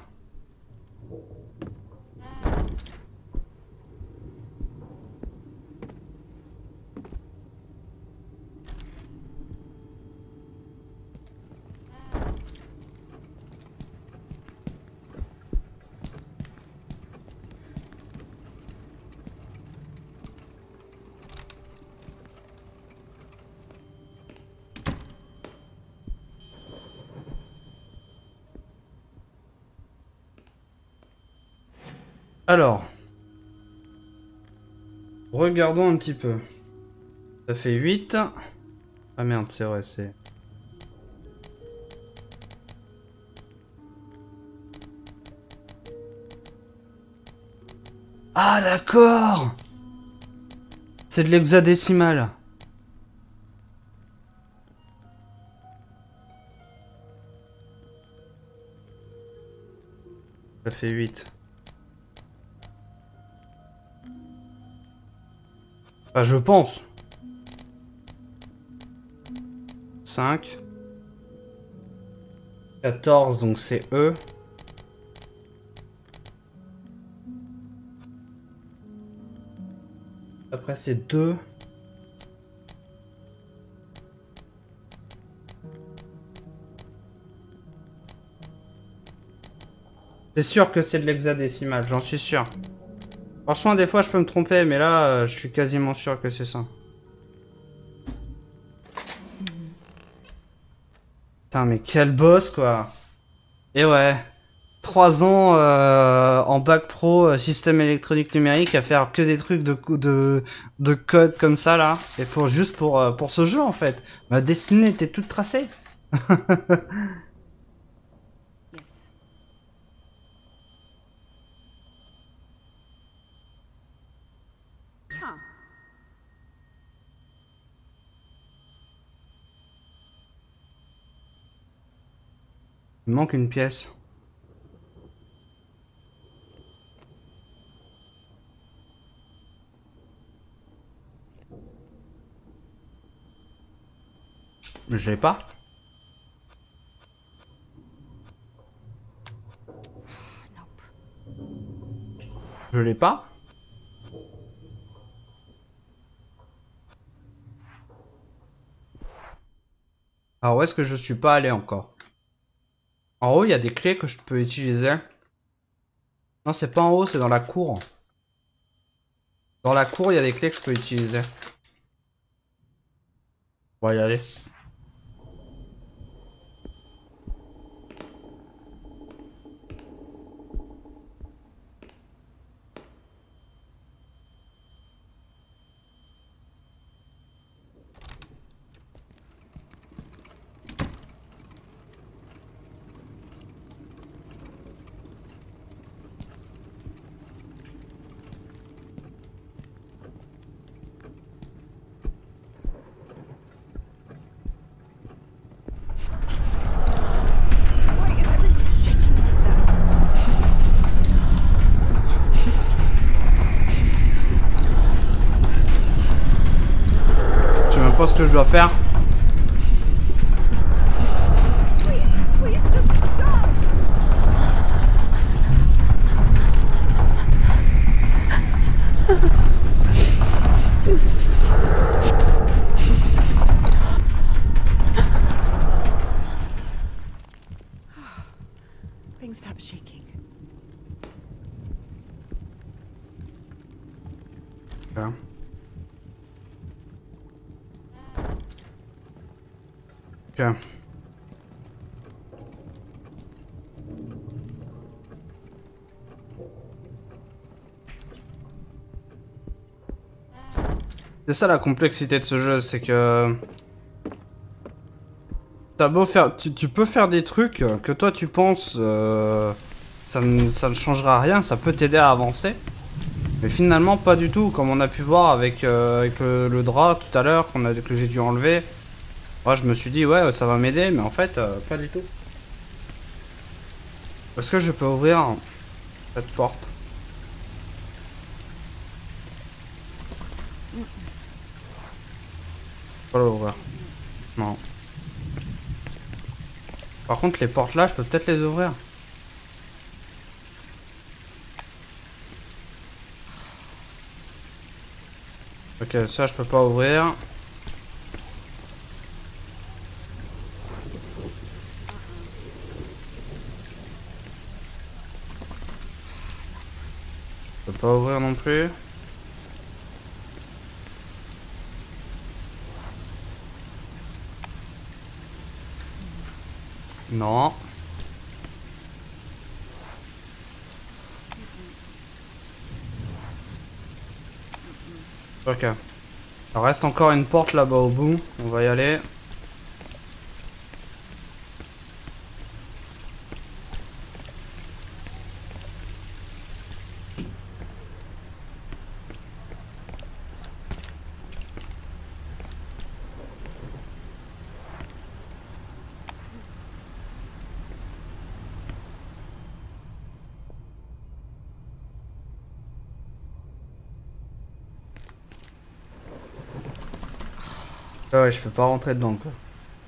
Alors, regardons un petit peu. Ça fait 8. Ah merde, c'est vrai, c'est... Ah d'accord! C'est de l'hexadécimal. Ça fait 8. Bah, je pense. 5. 14, donc c'est E. Après, c'est 2. C'est sûr que c'est de l'hexadécimal, j'en suis sûr. Franchement, des fois, je peux me tromper, mais là, je suis quasiment sûr que c'est ça. Putain, mais quel boss, quoi. Et ouais. 3 ans en bac pro, système électronique numérique, à faire que des trucs de code comme ça, là. Et juste pour ce jeu, en fait. Ma destinée était toute tracée. Yes. Huh. Il manque une pièce. Je l'ai pas. Je l'ai pas. Alors où est-ce que je suis pas allé encore? En haut, il y a des clés que je peux utiliser. Non, c'est pas en haut, c'est dans la cour. Dans la cour, il y a des clés que je peux utiliser. On va y aller. Why is everything shaking like that? Je sais même pas ce que je dois faire. Please just stop. Things stop shaking. Ok. Ok. C'est ça la complexité de ce jeu, c'est que... T'as beau faire... Tu peux faire des trucs que toi tu penses... ça ne changera rien, ça peut t'aider à avancer. Mais finalement pas du tout, comme on a pu voir avec, avec le drap tout à l'heure que j'ai dû enlever. Moi je me suis dit ouais ça va m'aider, mais en fait pas du tout. Est-ce que je peux ouvrir cette porte? Pas l'ouvrir. Non. Par contre les portes là je peux peut-être les ouvrir. Ok, ça je peux pas ouvrir. Je peux pas ouvrir non plus. Non. Ok. Il reste encore une porte là-bas au bout. On va y aller. Ah ouais, je peux pas rentrer dedans quoi.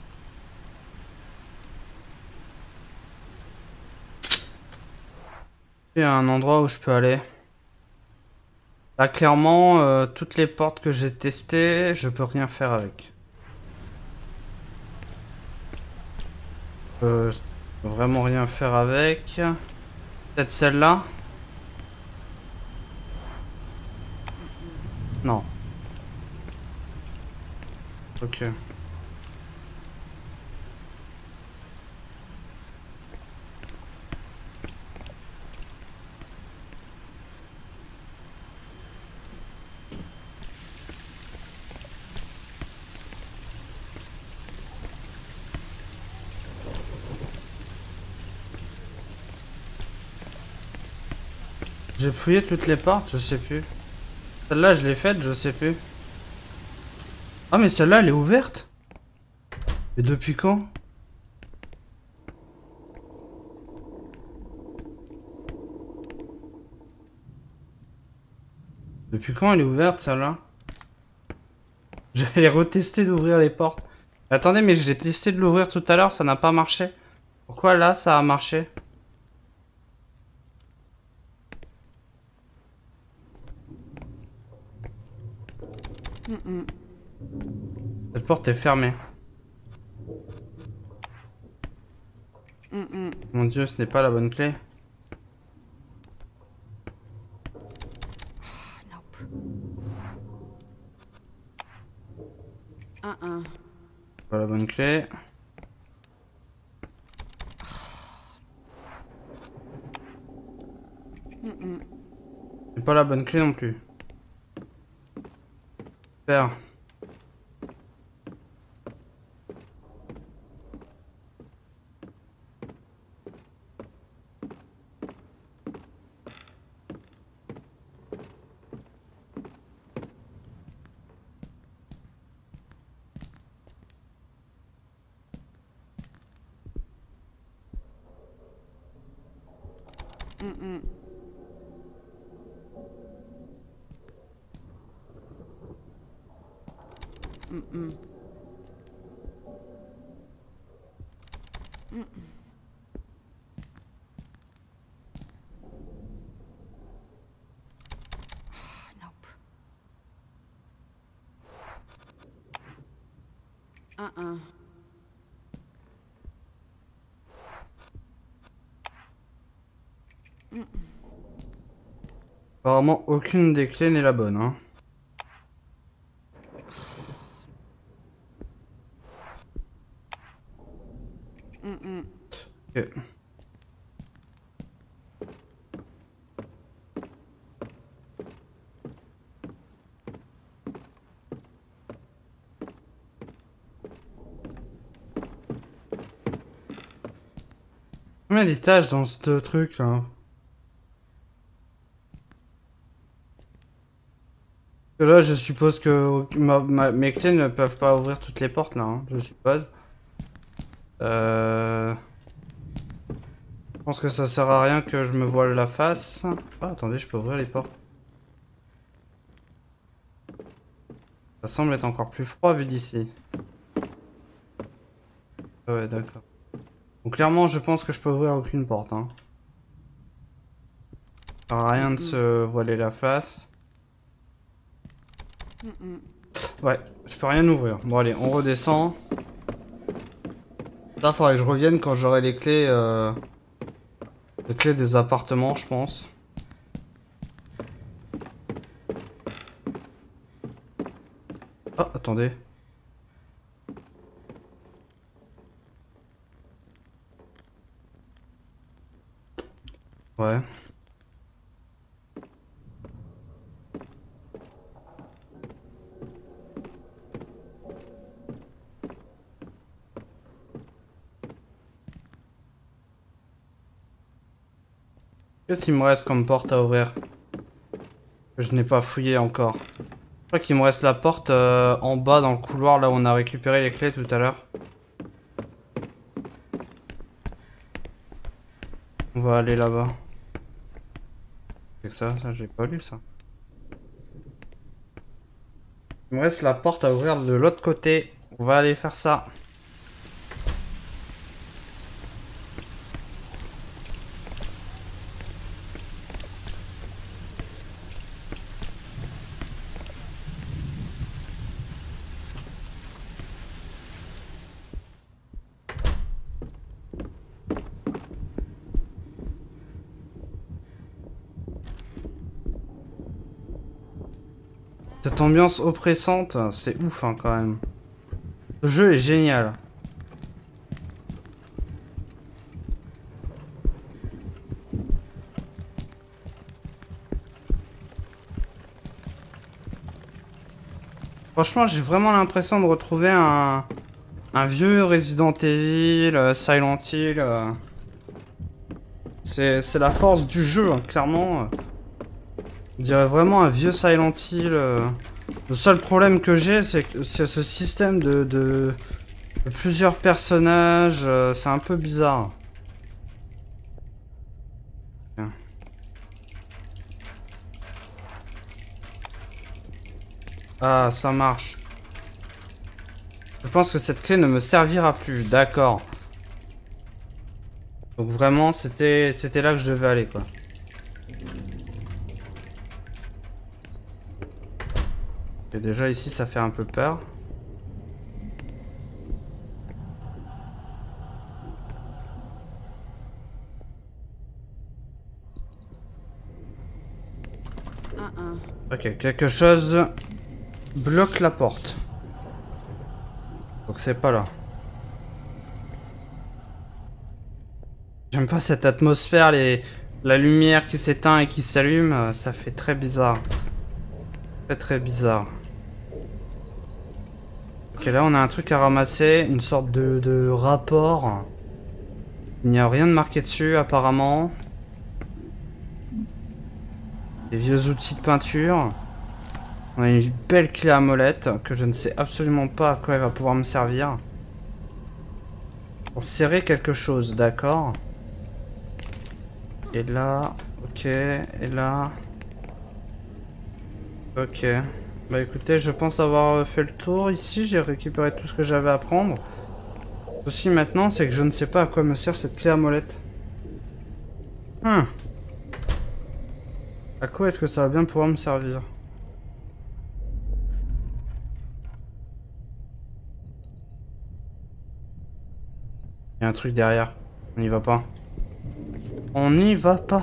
Il y a un endroit où je peux aller. Là clairement, toutes les portes que j'ai testées, je peux rien faire avec. Je peux vraiment rien faire avec. Peut-être celle-là? Non. Ok. J'ai fouillé toutes les portes, je sais plus. Celle-là, je l'ai faite, je sais plus. Ah, mais celle-là, elle est ouverte? Et depuis quand? Depuis quand elle est ouverte, celle-là? J'allais retester d'ouvrir les portes. Attendez, mais j'ai testé de l'ouvrir tout à l'heure, ça n'a pas marché. Pourquoi là, ça a marché? Cette porte est fermée. Mon Dieu, ce n'est pas la bonne clé. Nope. Pas la bonne clé. C'est pas la bonne clé non plus. Super. Nope. Apparemment, aucune des clés n'est la bonne, hein. Ok. Combien d'étages dans ce truc là? Parce que là, je suppose que mes clés ne peuvent pas ouvrir toutes les portes là, hein, je suppose. Je pense que ça sert à rien que je me voile la face. Ah, attendez, je peux ouvrir les portes. Ça semble être encore plus froid vu d'ici. Ouais, d'accord. Donc clairement, je pense que je peux ouvrir aucune porte, hein. Ça sert à rien de se voiler la face. Ouais, je peux rien ouvrir. Bon allez, on redescend. Là, faudrait que je revienne quand j'aurai les clés des appartements, je pense. Ah, attendez. Ouais. Qu'est-ce qu'il me reste comme porte à ouvrir? Que je n'ai pas fouillé encore. Je crois qu'il me reste la porte en bas dans le couloir là où on a récupéré les clés tout à l'heure. On va aller là-bas. C'est ça, j'ai pas lu ça. Il me reste la porte à ouvrir de l'autre côté. On va aller faire ça. Cette ambiance oppressante, c'est ouf hein, quand même. Ce jeu est génial. Franchement, j'ai vraiment l'impression de retrouver un vieux Resident Evil, Silent Hill. C'est la force du jeu, hein, clairement. On dirait vraiment un vieux Silent Hill. Le seul problème que j'ai, c'est ce système de plusieurs personnages. C'est un peu bizarre. Tiens. Ah, ça marche. Je pense que cette clé ne me servira plus. D'accord. Donc vraiment, c'était là que je devais aller, quoi. Et déjà ici ça fait un peu peur. Ok, quelque chose bloque la porte. Donc c'est pas là. J'aime pas cette atmosphère, la lumière qui s'éteint et qui s'allume, ça fait très bizarre. Très bizarre. Ok, là on a un truc à ramasser, une sorte de rapport. Il n'y a rien de marqué dessus apparemment. Des vieux outils de peinture. On a une belle clé à molette que je ne sais absolument pas à quoi elle va pouvoir me servir. Pour serrer quelque chose, d'accord. Et là, ok, et là. Ok. Bah écoutez, je pense avoir fait le tour ici, j'ai récupéré tout ce que j'avais à prendre. Aussi maintenant, c'est que je ne sais pas à quoi me sert cette clé à molette. À quoi est-ce que ça va bien pouvoir me servir? Il y a un truc derrière. On n'y va pas. On n'y va pas.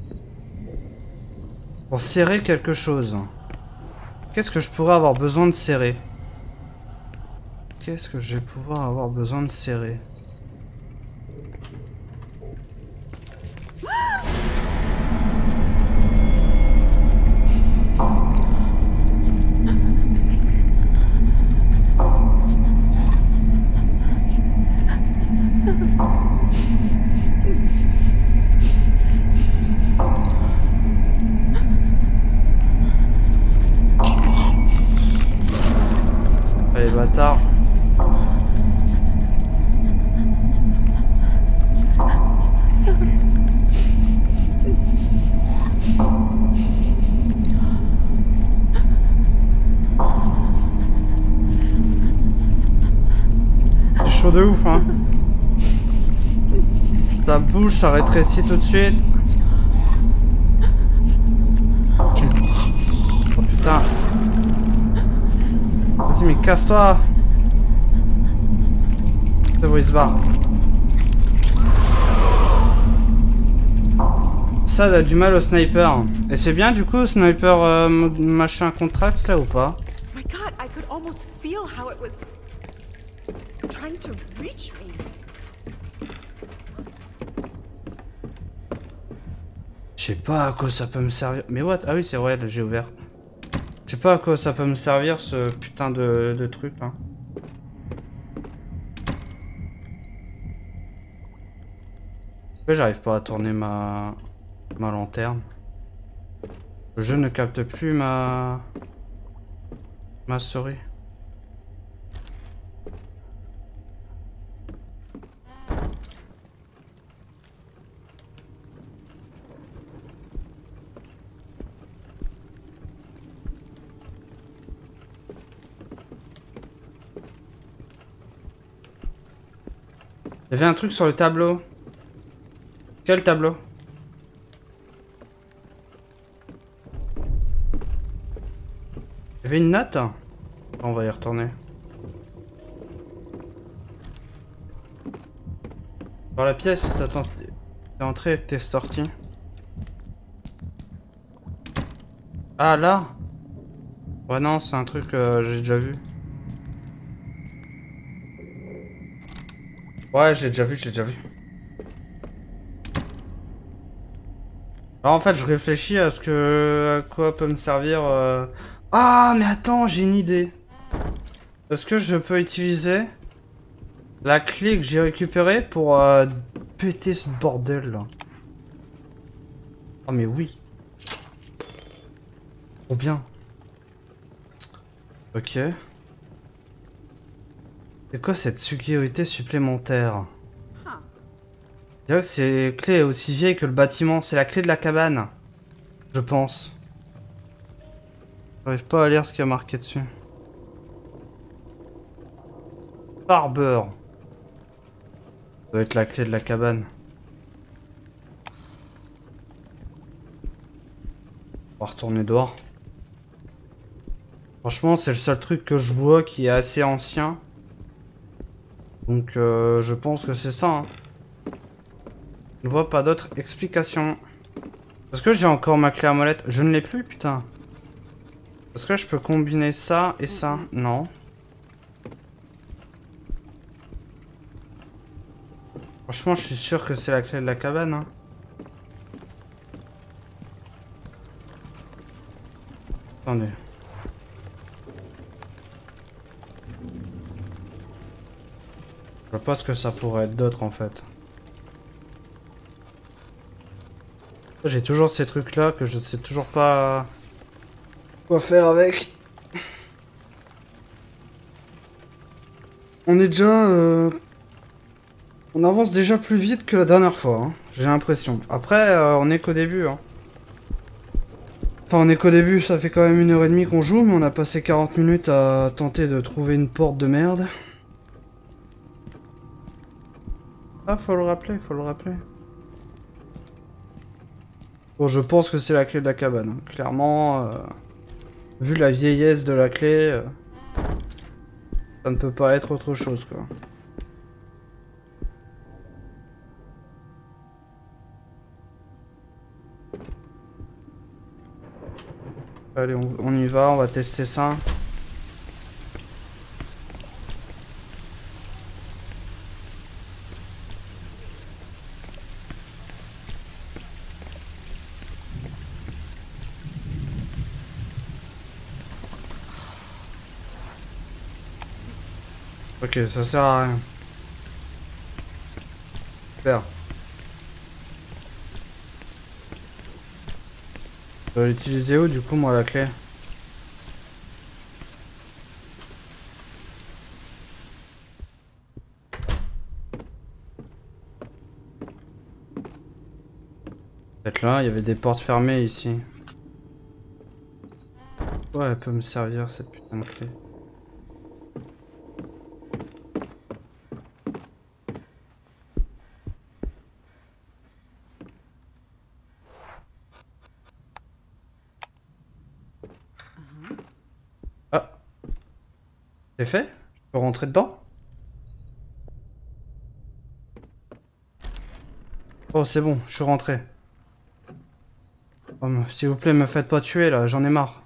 Pour serrer quelque chose. Qu'est-ce que je pourrais avoir besoin de serrer? Qu'est-ce que je vais pouvoir avoir besoin de serrer? Allez, bâtard. C'est chaud de ouf, hein. Ça bouge, ça rétrécit tout de suite. Oh putain. Vas-y, mais casse-toi. C'est bon, il se barre. Ça, il a du mal au sniper. Et c'est bien du coup, sniper machin contract là ou pas? My God, I could almost feel how it was trying to reach me. Je sais pas à quoi ça peut me servir. Mais what? Ah oui, c'est vrai, j'ai ouvert. Je sais pas à quoi ça peut me servir ce putain de truc là. Pourquoi j'arrive pas à tourner ma lanterne? Le jeu ne capte plus ma souris. Il y avait un truc sur le tableau. Quel tableau? Il y avait une note? On va y retourner. Dans la pièce où t'es entré et que t'es sorti. Ah là? Ouais non, c'est un truc que j'ai déjà vu. Ouais, j'ai déjà vu, Alors, en fait, je réfléchis à à quoi peut me servir. Ah, mais attends, j'ai une idée. Est-ce que je peux utiliser la clé que j'ai récupérée pour péter ce bordel là? Oh, mais oui. Trop bien. Ok. C'est quoi cette sécurité supplémentaire? Je dirais que cette clé est aussi vieille que le bâtiment. C'est la clé de la cabane. Je pense. J'arrive pas à lire ce qu'il y a marqué dessus. Farber. Ça doit être la clé de la cabane. On va retourner dehors. Franchement, c'est le seul truc que je vois qui est assez ancien. Donc je pense que c'est ça. Hein. Je ne vois pas d'autre explication. Est-ce que j'ai encore ma clé à molette? Je ne l'ai plus, putain. Est-ce que je peux combiner ça et ça? Non. Franchement, je suis sûr que c'est la clé de la cabane. Hein. Attendez. Je vois pas ce que ça pourrait être d'autre en fait. J'ai toujours ces trucs là que je ne sais toujours pas quoi faire avec. On est déjà... On avance déjà plus vite que la dernière fois, hein, j'ai l'impression. Après, on est qu'au début. Hein. Enfin, on est qu'au début, ça fait quand même 1h30 qu'on joue, mais on a passé 40 minutes à tenter de trouver une porte de merde. Ah, faut le rappeler, faut le rappeler. Bon, je pense que c'est la clé de la cabane. Hein. Clairement, vu la vieillesse de la clé, ça ne peut pas être autre chose, quoi. Allez, on y va, on va tester ça. Ok, ça sert à rien. Super. Je vais l'utiliser où du coup moi la clé? Peut-être là, il y avait des portes fermées ici. Ouais, elle peut me servir cette putain de clé. Ah, c'est fait? Je peux rentrer dedans? Oh, c'est bon, je suis rentré. Oh, s'il vous plaît, me faites pas tuer là, j'en ai marre.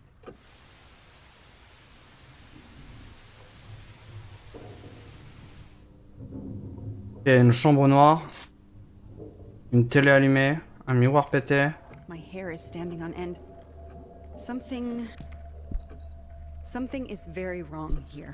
Il y a une chambre noire, une télé allumée, un miroir pété. My hair is standing on end. Something is very wrong here.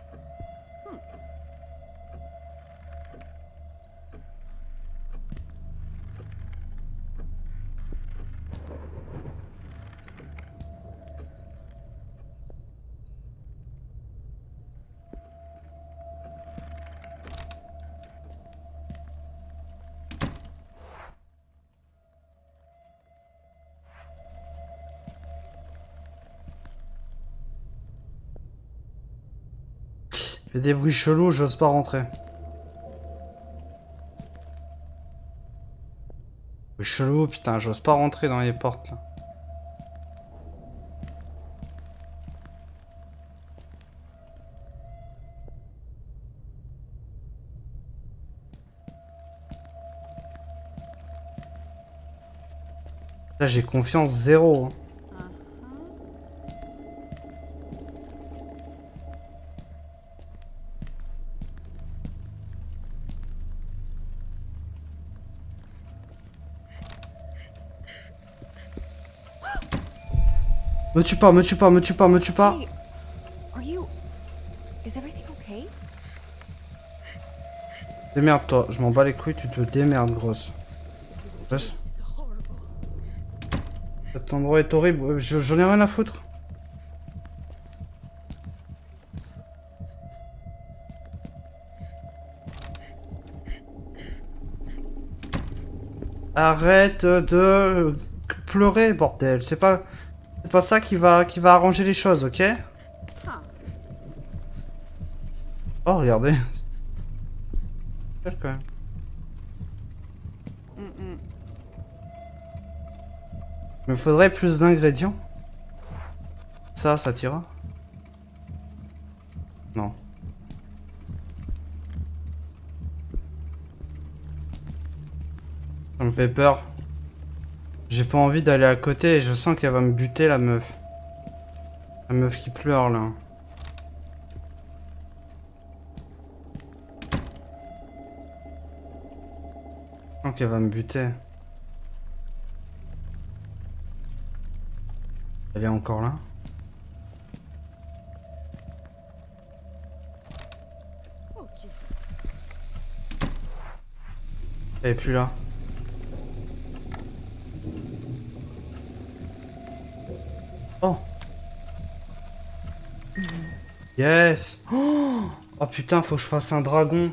Il y a des bruits chelous, j'ose pas rentrer. Bruits chelous, putain, j'ose pas rentrer dans les portes là. Là, j'ai confiance zéro. Hein. Me tue pas, me tue pas, me tue pas, me tue pas. Hey, are you... Is everything okay? Démerde-toi, je m'en bats les couilles, tu te démerdes, grosse. Reste. Cet endroit est horrible, j'en ai rien à foutre. Arrête de pleurer, bordel. C'est pas ça qui va arranger les choses, ok? Oh, regardez. Quand même. Il me faudrait plus d'ingrédients. Ça t'ira? Non. Ça me fait peur. J'ai pas envie d'aller à côté et je sens qu'elle va me buter, la meuf. La meuf qui pleure, là. Je sens qu'elle va me buter. Elle est encore là? Elle est plus là. Oh. Yes. Oh putain, faut que je fasse un dragon.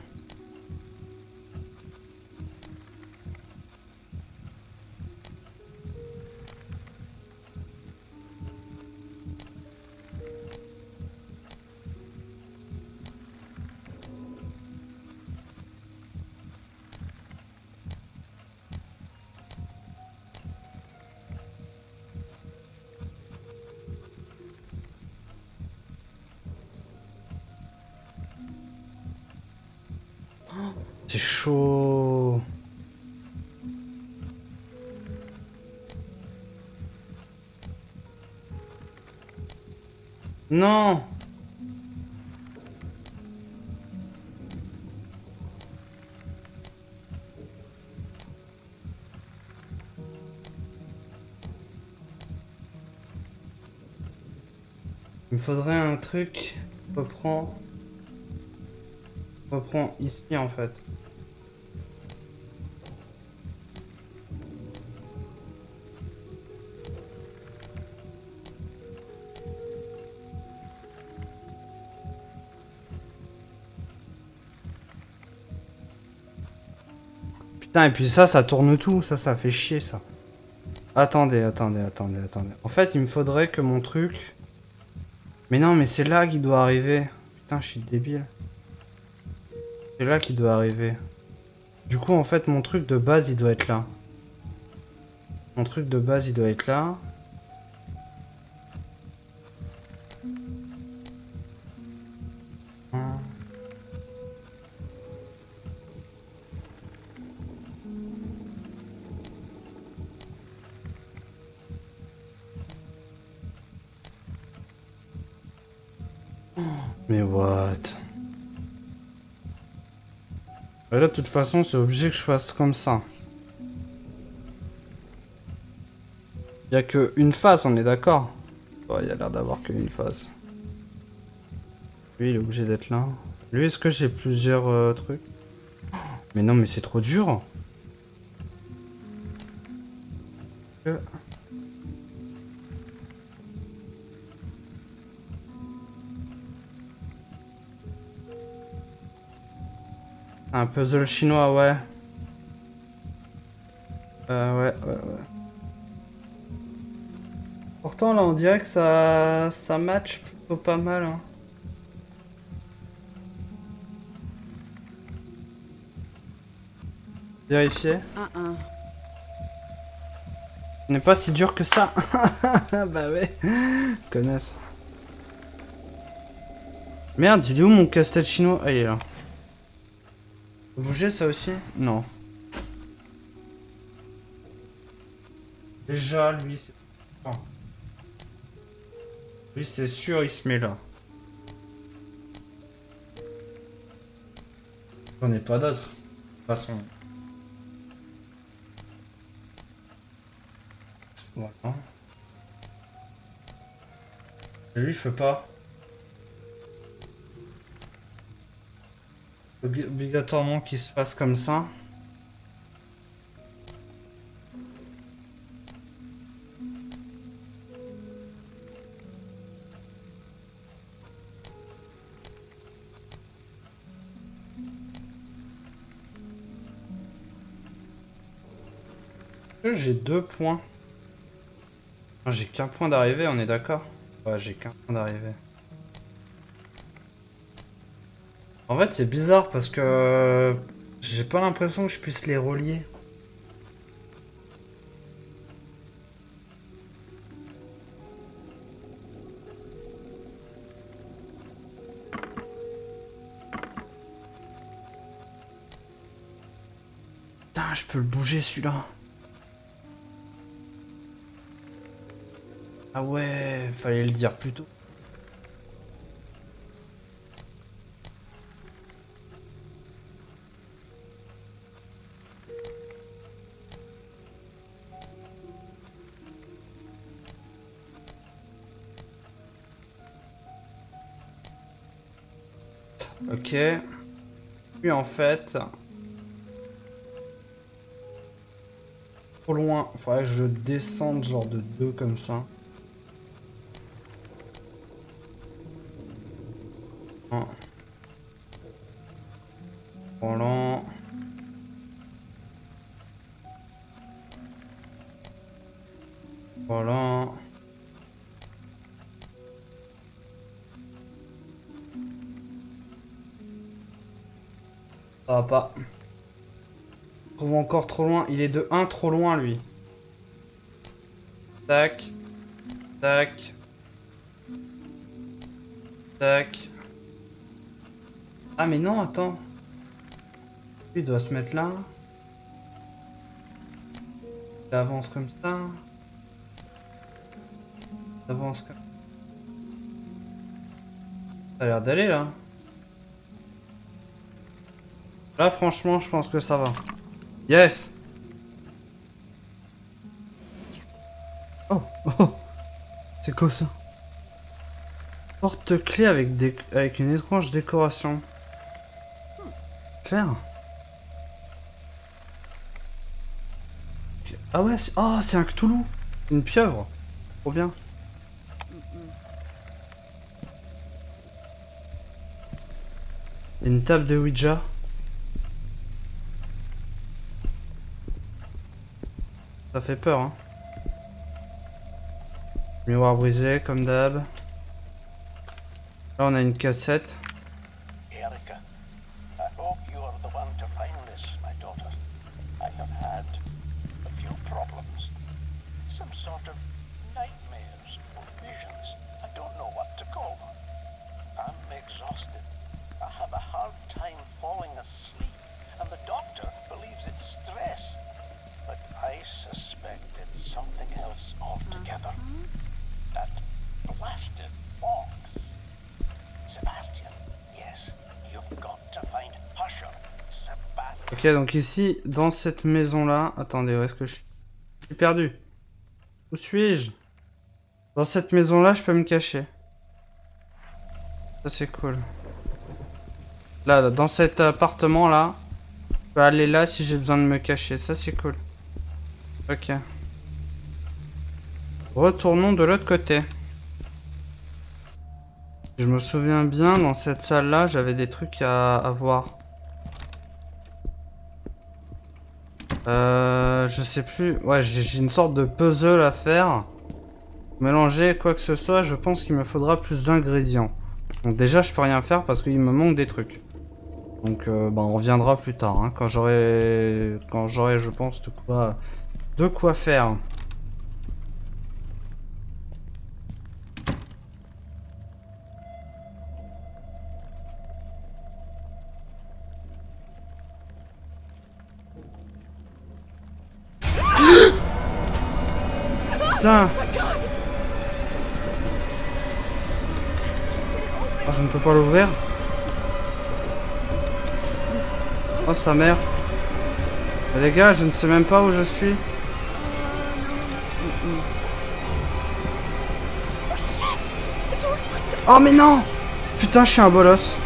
C'est chaud. Non! Il me faudrait un truc. Reprends ici en fait. Putain, et puis ça tourne tout. Ça fait chier ça. Attendez. En fait, il me faudrait que mon truc... Mais non, mais c'est là qu'il doit arriver. Putain, je suis débile. C'est là qu'il doit arriver. Du coup, en fait, mon truc de base, il doit être là. Mon truc de base, il doit être là. Hein. Mais what? Et là, de toute façon, c'est obligé que je fasse comme ça. Il y a que une face, on est d'accord? Ouais, il y a l'air d'avoir qu'une face. Lui, il est obligé d'être là. Lui, est-ce que j'ai plusieurs trucs? Mais non, mais c'est trop dur. Un puzzle chinois, ouais. Ouais. Pourtant, là, on dirait que ça match plutôt pas mal. Hein. Vérifier. Ce n'est pas si dur que ça. Bah ouais. Connasse. Merde, il est où mon casse-tête chinois? Ah, il est là. Faut bouger ça aussi? Non. Déjà, lui, c'est... Oh. Lui, c'est sûr, il se met là. J'en ai pas d'autres. De toute façon. Voilà. Et lui, je peux pas. Obligatoirement qu'il se passe comme ça. J'ai 2 points. Ah, j'ai qu'un point d'arrivée, on est d'accord? Ouais, j'ai qu'un point d'arrivée. En fait, c'est bizarre parce que j'ai pas l'impression que je puisse les relier. Putain, je peux le bouger celui-là. Ah ouais, fallait le dire plus tôt. Ok. Puis en fait... Trop loin. Faudrait que je descende genre de 2 comme ça. Un. Voilà. Voilà. Ça va pas. Je trouve encore trop loin. Il est de 1 trop loin, lui. Tac. Tac. Tac. Ah, mais non, attends. Lui, il doit se mettre là. Il avance comme ça. Il avance comme... Ça a l'air d'aller là. Là franchement je pense que ça va. Yes. Oh, oh. C'est quoi ça? Porte-clés avec une étrange décoration. Claire. Ah ouais, oh, c'est un Cthulhu. Une pieuvre. Trop bien. Une table de Ouija. Ça fait peur, hein. Miroir brisé, comme d'hab. Là, on a une cassette. Erica, I hope you are the one to find this, my daughter. I have had a few problems. Some sort of nightmares or visions. I don't know what to call them. I'm exhausted. I have a hard time falling asleep, and the doctor believes it's stress. But I suspect it's something else altogether. That blasted box. Sebastian, yes, you've got to find Husher. Sebastian. Ok, donc ici, dans cette maison-là... Attendez, où est-ce que je suis perdu? Où suis-je? Dans cette maison-là, je peux me cacher. Ça, c'est cool. Là, dans cet appartement-là, je peux aller là si j'ai besoin de me cacher. Ça, c'est cool. Ok. Retournons de l'autre côté. Je me souviens bien, dans cette salle-là, j'avais des trucs à voir. Je sais plus. Ouais, j'ai une sorte de puzzle à faire. Mélanger quoi que ce soit, je pense qu'il me faudra plus d'ingrédients. Donc déjà, je peux rien faire parce qu'il me manque des trucs. Donc, bah, on reviendra plus tard, hein, quand j'aurai, je pense, de quoi faire. Putain! Oh, je ne peux pas l'ouvrir. Oh, sa mère. Mais les gars, je ne sais même pas où je suis. Oh, mais non! Putain, je suis un bolos.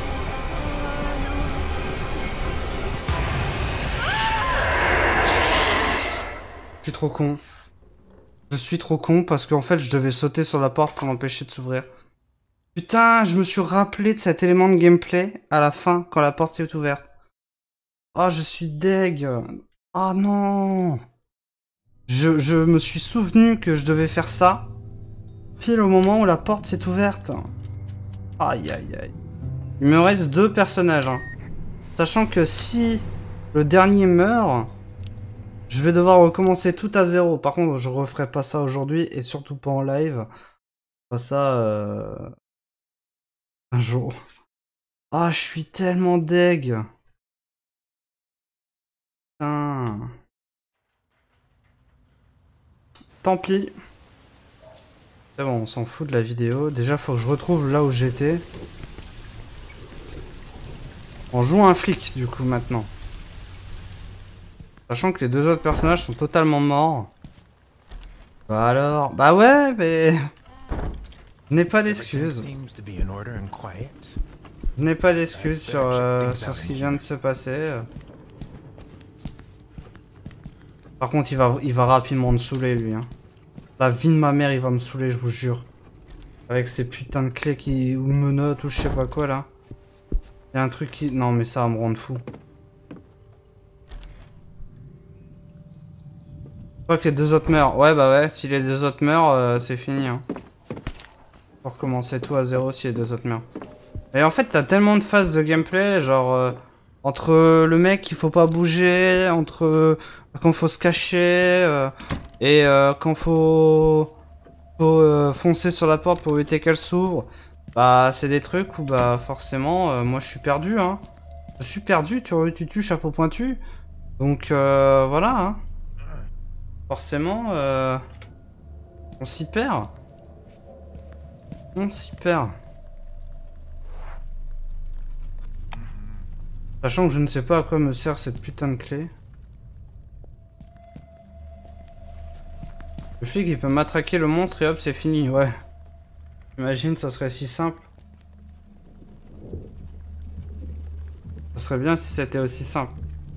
Je suis trop con. Je suis trop con parce qu'en fait, je devais sauter sur la porte pour l'empêcher de s'ouvrir. Putain, je me suis rappelé de cet élément de gameplay à la fin, quand la porte s'est ouverte. Oh, je suis deg. Oh non. Je me suis souvenu que je devais faire ça pile au moment où la porte s'est ouverte. Aïe aïe aïe. Il me reste 2 personnages, hein. Sachant que si le dernier meurt, je vais devoir recommencer tout à zéro. Par contre, je referai pas ça aujourd'hui et surtout pas en live. Pas ça un jour. Ah, je suis tellement deg. Putain. Tant pis. C'est bon, on s'en fout de la vidéo. Déjà, faut que je retrouve là où j'étais. On joue un flic, du coup, maintenant. Sachant que les 2 autres personnages sont totalement morts. Bah alors... Bah ouais, mais... Je n'ai pas d'excuses. Je n'ai pas d'excuses sur ce qui vient de se passer. Par contre, il va rapidement me saouler, lui. Hein. La vie de ma mère, il va me saouler, je vous jure. Avec ces putains de clés qui... ou menottes, ou je sais pas quoi, là. Il y a un truc qui... Non, mais ça va me rendre fou. Je crois que les 2 autres meurent. Ouais, bah ouais, si les 2 autres meurent, c'est fini. Hein. Faut recommencer tout à zéro si les 2 autres meurent. Et en fait, t'as tellement de phases de gameplay, genre... entre le mec qu'il faut pas bouger, entre quand faut se cacher, et quand faut foncer sur la porte pour éviter qu'elle s'ouvre. Bah, c'est des trucs où, bah, forcément, moi je suis perdu, hein. Je suis perdu, tu chapeau pointu. Donc, voilà, hein. Forcément, on s'y perd. On s'y perd. Sachant que je ne sais pas à quoi me sert cette putain de clé. Le flic il peut matraquer le monstre et hop c'est fini, ouais. Imagine ça serait si simple. Ça serait bien si c'était aussi simple.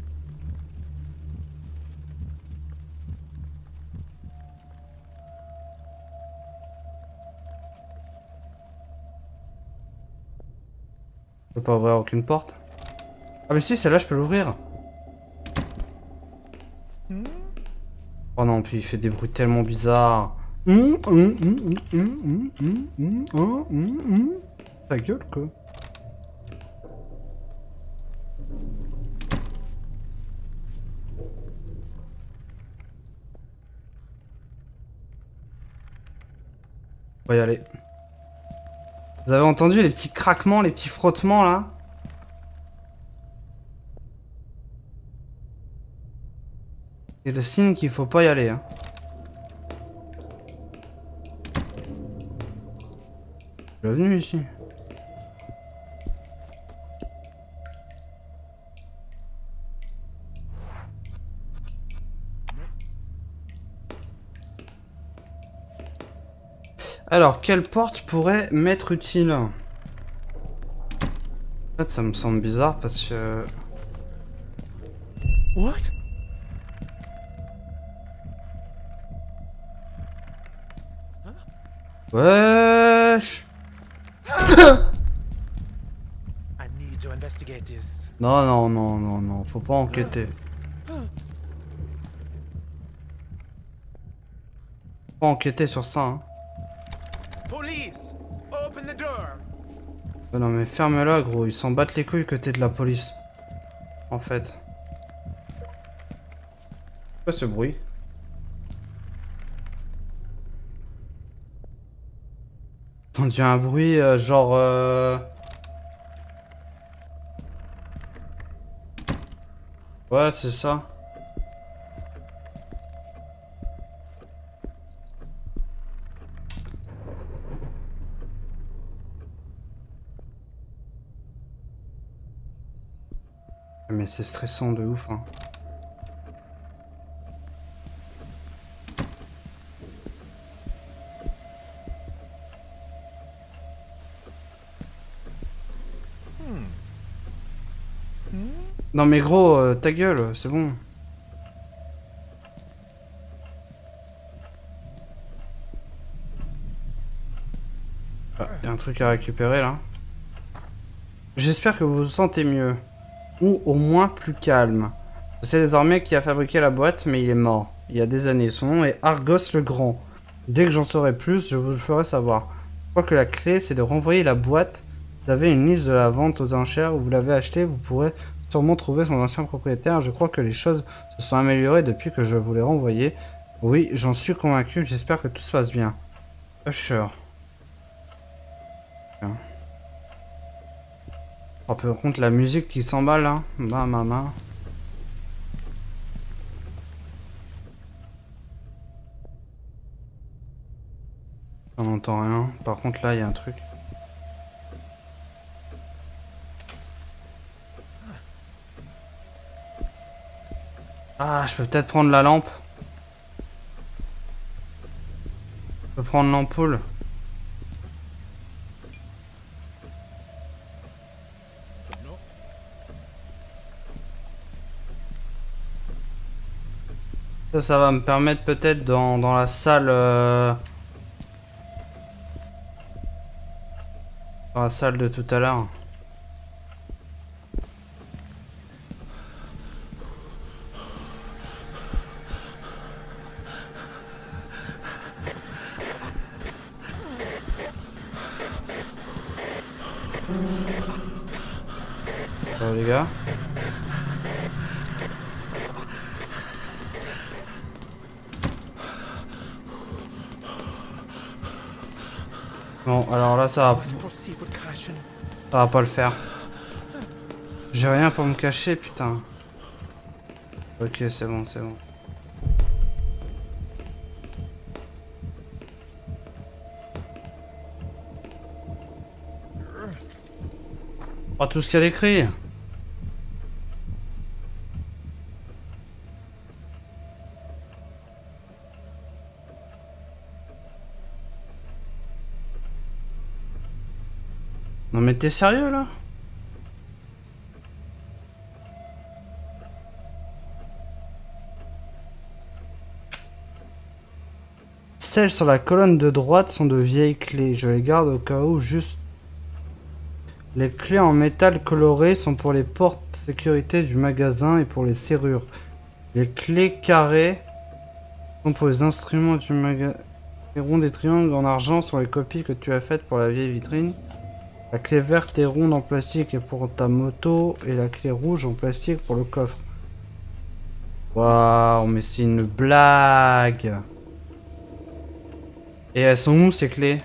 Je peux pas ouvrir aucune porte. Ah mais si, celle-là je peux l'ouvrir. Oh non, puis il fait des bruits tellement bizarres. Ta gueule quoi. On va y aller. Vous avez entendu les petits craquements, les petits frottements là? C'est le signe qu'il faut pas y aller. Hein. Bienvenue ici. Alors, quelle porte pourrait m'être utile? En fait, ça me semble bizarre parce que... What? Wesh! I need to investigate this. Non, non, non, non, non, faut pas enquêter. Faut pas enquêter sur ça, hein. Police, open the door. Oh non mais ferme-la gros, ils s'en battent les couilles que t'es de la police. En fait. C'est quoi ce bruit? J'ai entendu un bruit genre... Ouais c'est ça. Mais c'est stressant de ouf, hein. Non mais gros, ta gueule, c'est bon. Ah, y a un truc à récupérer là. J'espère que vous vous sentez mieux. Ou au moins plus calme. Je sais désormais qui a fabriqué la boîte, mais il est mort. Il y a des années. Son nom est Argos le Grand. Dès que j'en saurai plus, je vous le ferai savoir. Je crois que la clé, c'est de renvoyer la boîte. Vous avez une liste de la vente aux enchères où vous l'avez achetée. Vous pourrez sûrement trouver son ancien propriétaire. Je crois que les choses se sont améliorées depuis que je vous l'ai renvoyé. Oui, j'en suis convaincu. J'espère que tout se passe bien. Usher. Bien. Oh, par contre, la musique qui s'emballe là. Bah, maman. On n'entend rien. Par contre, là, il y a un truc. Ah, je peux peut-être prendre la lampe. Je peux prendre l'ampoule. Ça va me permettre peut-être dans la salle... Dans la salle de tout à l'heure. Ça va les gars? Bon, alors là, ça va pas le faire. J'ai rien pour me cacher, putain. Ok, c'est bon, c'est bon. Oh, tout ce qu'il y a d'écrit. mais t'es sérieux là? Celles sur la colonne de droite sont de vieilles clés. Je les garde au cas où juste. Les clés en métal coloré sont pour les portes sécurité du magasin et pour les serrures. Les clés carrées sont pour les instruments du magasin. Les ronds des triangles en argent sont les copies que tu as faites pour la vieille vitrine. La clé verte et ronde en plastique est pour ta moto et la clé rouge en plastique pour le coffre. Waouh, mais c'est une blague. Et elles sont où ces clés?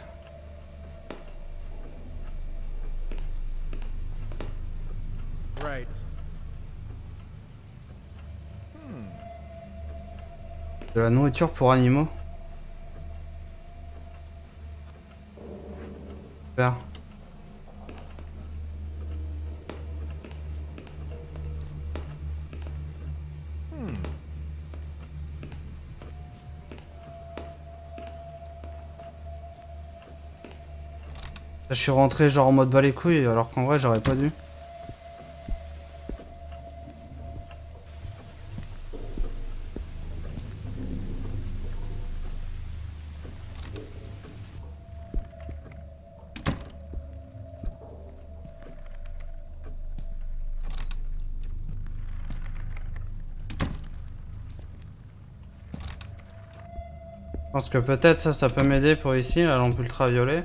Right. De la nourriture pour animaux. Super. Là, je suis rentré genre en mode bas les couilles alors qu'en vrai j'aurais pas dû. Je pense que peut-être ça peut m'aider pour ici, la lampe ultraviolet.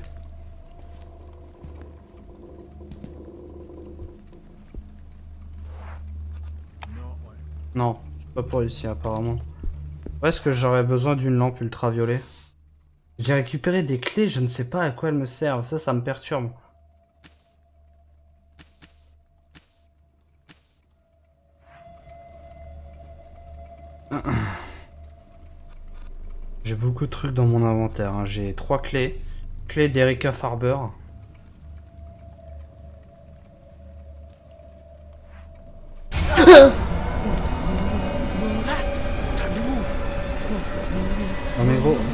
Non, c'est pas pour ici apparemment. Où est-ce que j'aurais besoin d'une lampe ultraviolet? J'ai récupéré des clés, je ne sais pas à quoi elles me servent, ça me perturbe. J'ai beaucoup de trucs dans mon inventaire, hein. J'ai 3 clés. Clé d'Erika Farber. Non mais gros.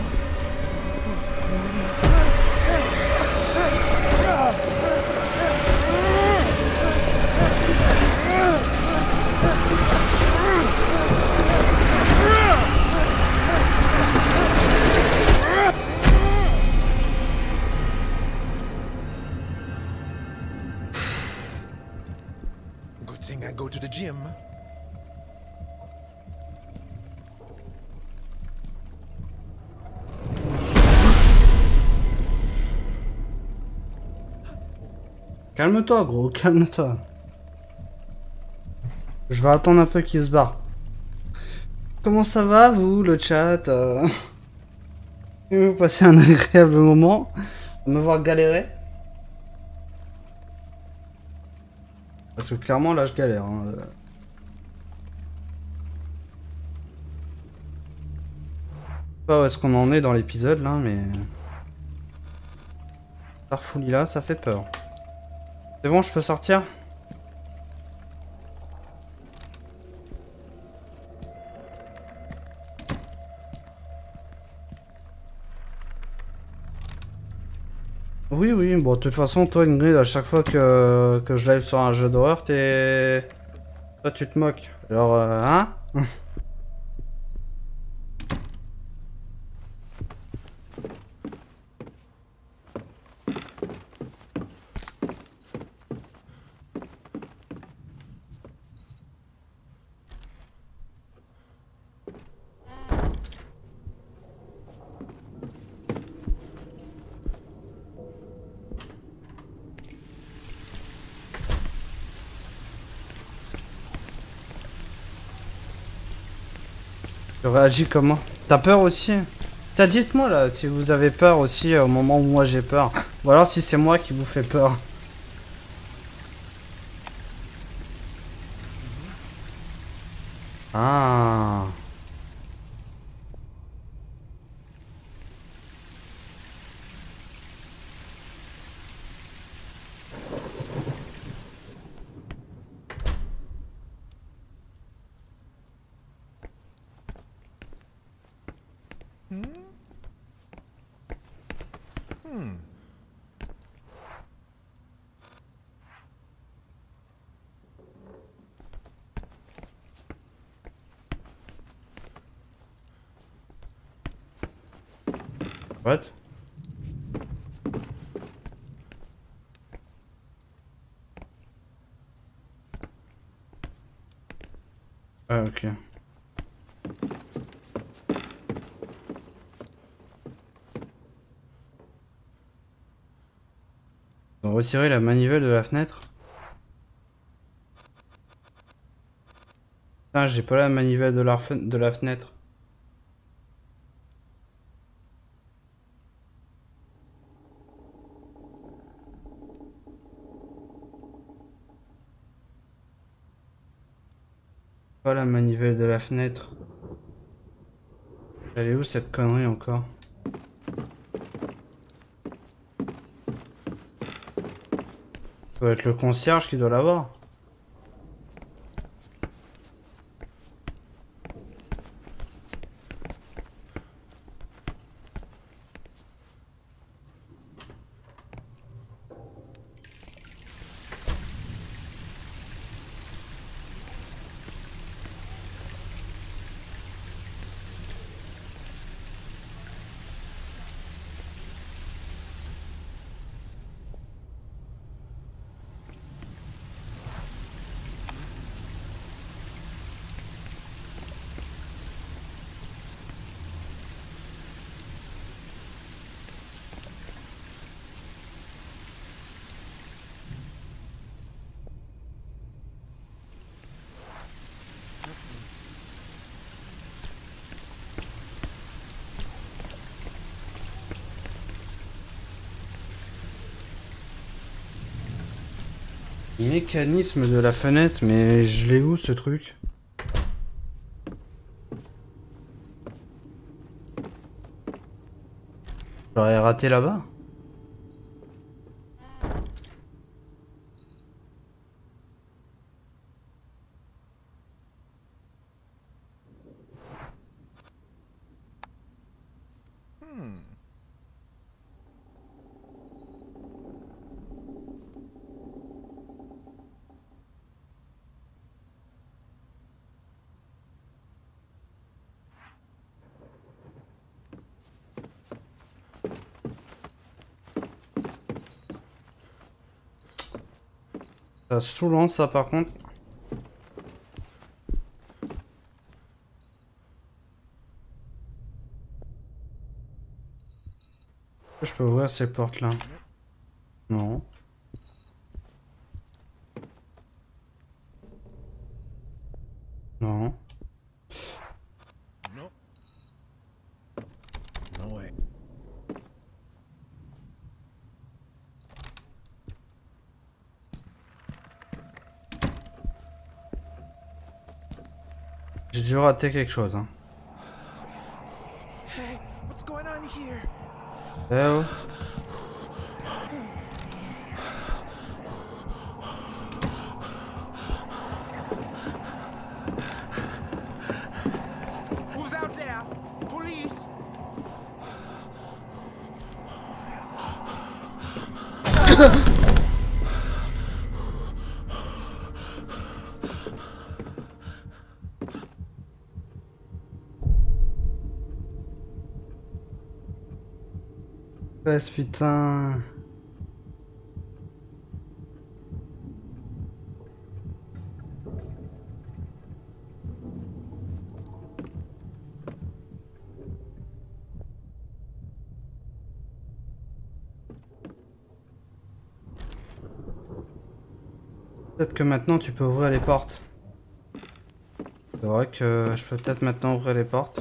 Good thing I go to the gym. Calme-toi gros, calme-toi. Je vais attendre un peu qu'il se barre. Comment ça va vous, le chat? Vous passez un agréable moment à me voir galérer? Parce que clairement là je galère. Hein. Je sais pas où est-ce qu'on en est dans l'épisode là, mais... Farfouli là, ça fait peur. C'est bon, je peux sortir? Oui, oui, bon, de toute façon, toi, Ingrid, à chaque fois que je live sur un jeu d'horreur, toi, tu te moques. Alors, hein? Tu réagis comment? T'as peur aussi? Dites-moi là, si vous avez peur aussi au moment où moi j'ai peur. Ou alors si c'est moi qui vous fais peur. Ah. What? Ah, ok. Ils ont retiré la manivelle de la fenêtre. Putain, j'ai pas la manivelle de la fenêtre. Pas la manivelle de la fenêtre. Elle est où cette connerie encore? Ça doit être le concierge qui doit l'avoir. Mécanisme de la fenêtre, mais je l'ai où ce truc? J'aurais raté là-bas? Ça saoulant ça par contre. Je peux ouvrir ces portes là? Non. Non. No. No way. J'ai dû rater quelque chose. Hein. Hey, what's going on here? Eh oh. Who's out there? Police! Putain. Peut-être que maintenant tu peux ouvrir les portes. C'est vrai que je peux peut-être maintenant ouvrir les portes.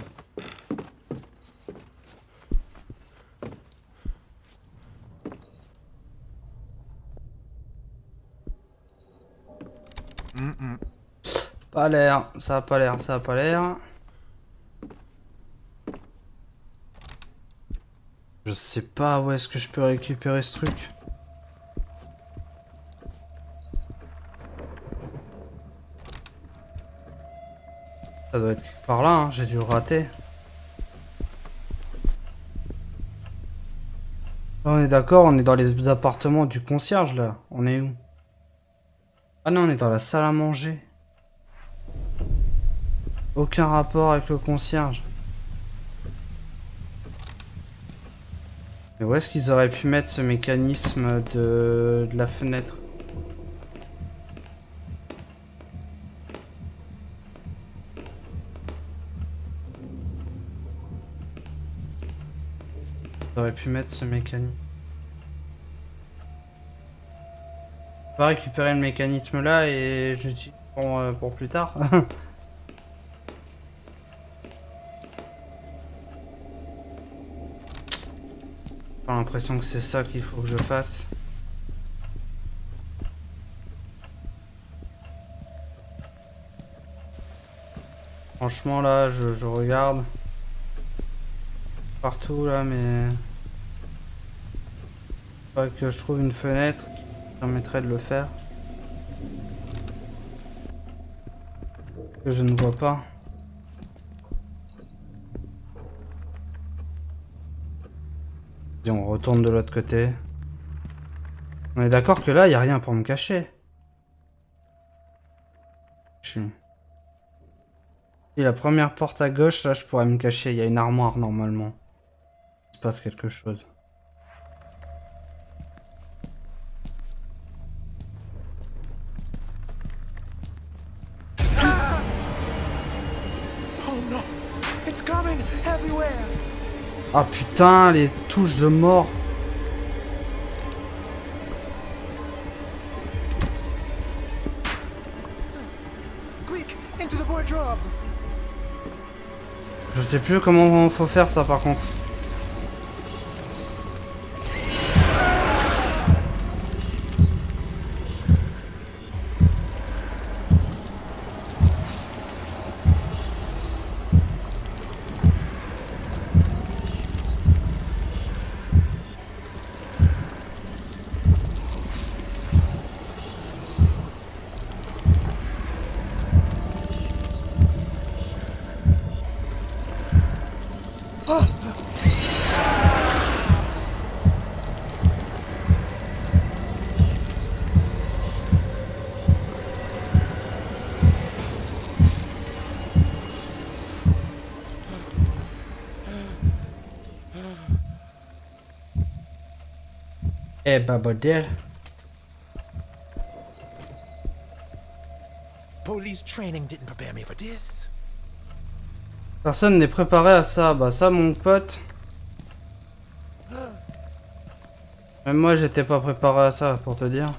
Pas l'air, ça a pas l'air, ça a pas l'air. Je sais pas où est-ce que je peux récupérer ce truc. Ça doit être quelque part là, hein. J'ai dû le rater. Là, on est d'accord, on est dans les appartements du concierge là. On est où? Ah non, on est dans la salle à manger. Aucun rapport avec le concierge. Mais où est-ce qu'ils auraient pu mettre ce mécanisme de la fenêtre? Ils auraient pu mettre ce mécanisme. On va récupérer le mécanisme là et je l'utilise pour plus tard. J'ai l'impression que c'est ça qu'il faut que je fasse. Franchement là, je regarde partout là, mais faudrait que je trouve une fenêtre qui permettrait de le faire. Que je ne vois pas. Et on retourne de l'autre côté. On est d'accord que là, il n'y a rien pour me cacher. Si la première porte à gauche, là, je pourrais me cacher. Il y a une armoire, normalement. Il se passe quelque chose. Oh no! It's coming everywhere! Ah putain, les touches de mort. Quick, into the wardrobe! Je sais plus comment faut faire ça par contre. Eh bah bordel. Police training didn't prepare me for this. Personne n'est préparé à ça. Bah ça mon pote. Même moi j'étais pas préparé à ça pour te dire.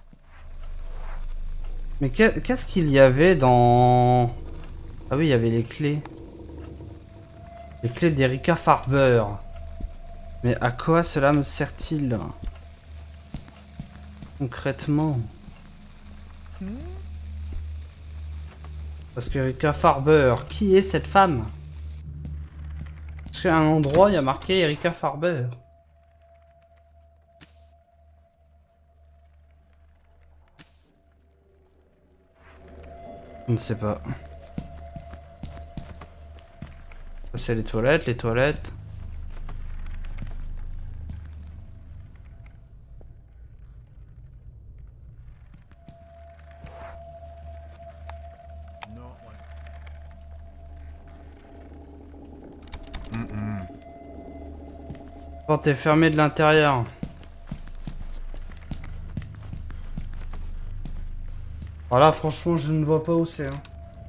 Mais qu'est-ce qu'il y avait dans... Ah oui, il y avait les clés. Les clés d'Erika Farber. Mais à quoi cela me sert-il? Concrètement. Parce que Erika Farber, qui est cette femme? Parce qu'à un endroit, il y a marqué Erika Farber. Je ne sais pas. Ça c'est les toilettes, les toilettes. La porte est fermée de l'intérieur. Voilà, franchement, je ne vois pas où c'est. Hein.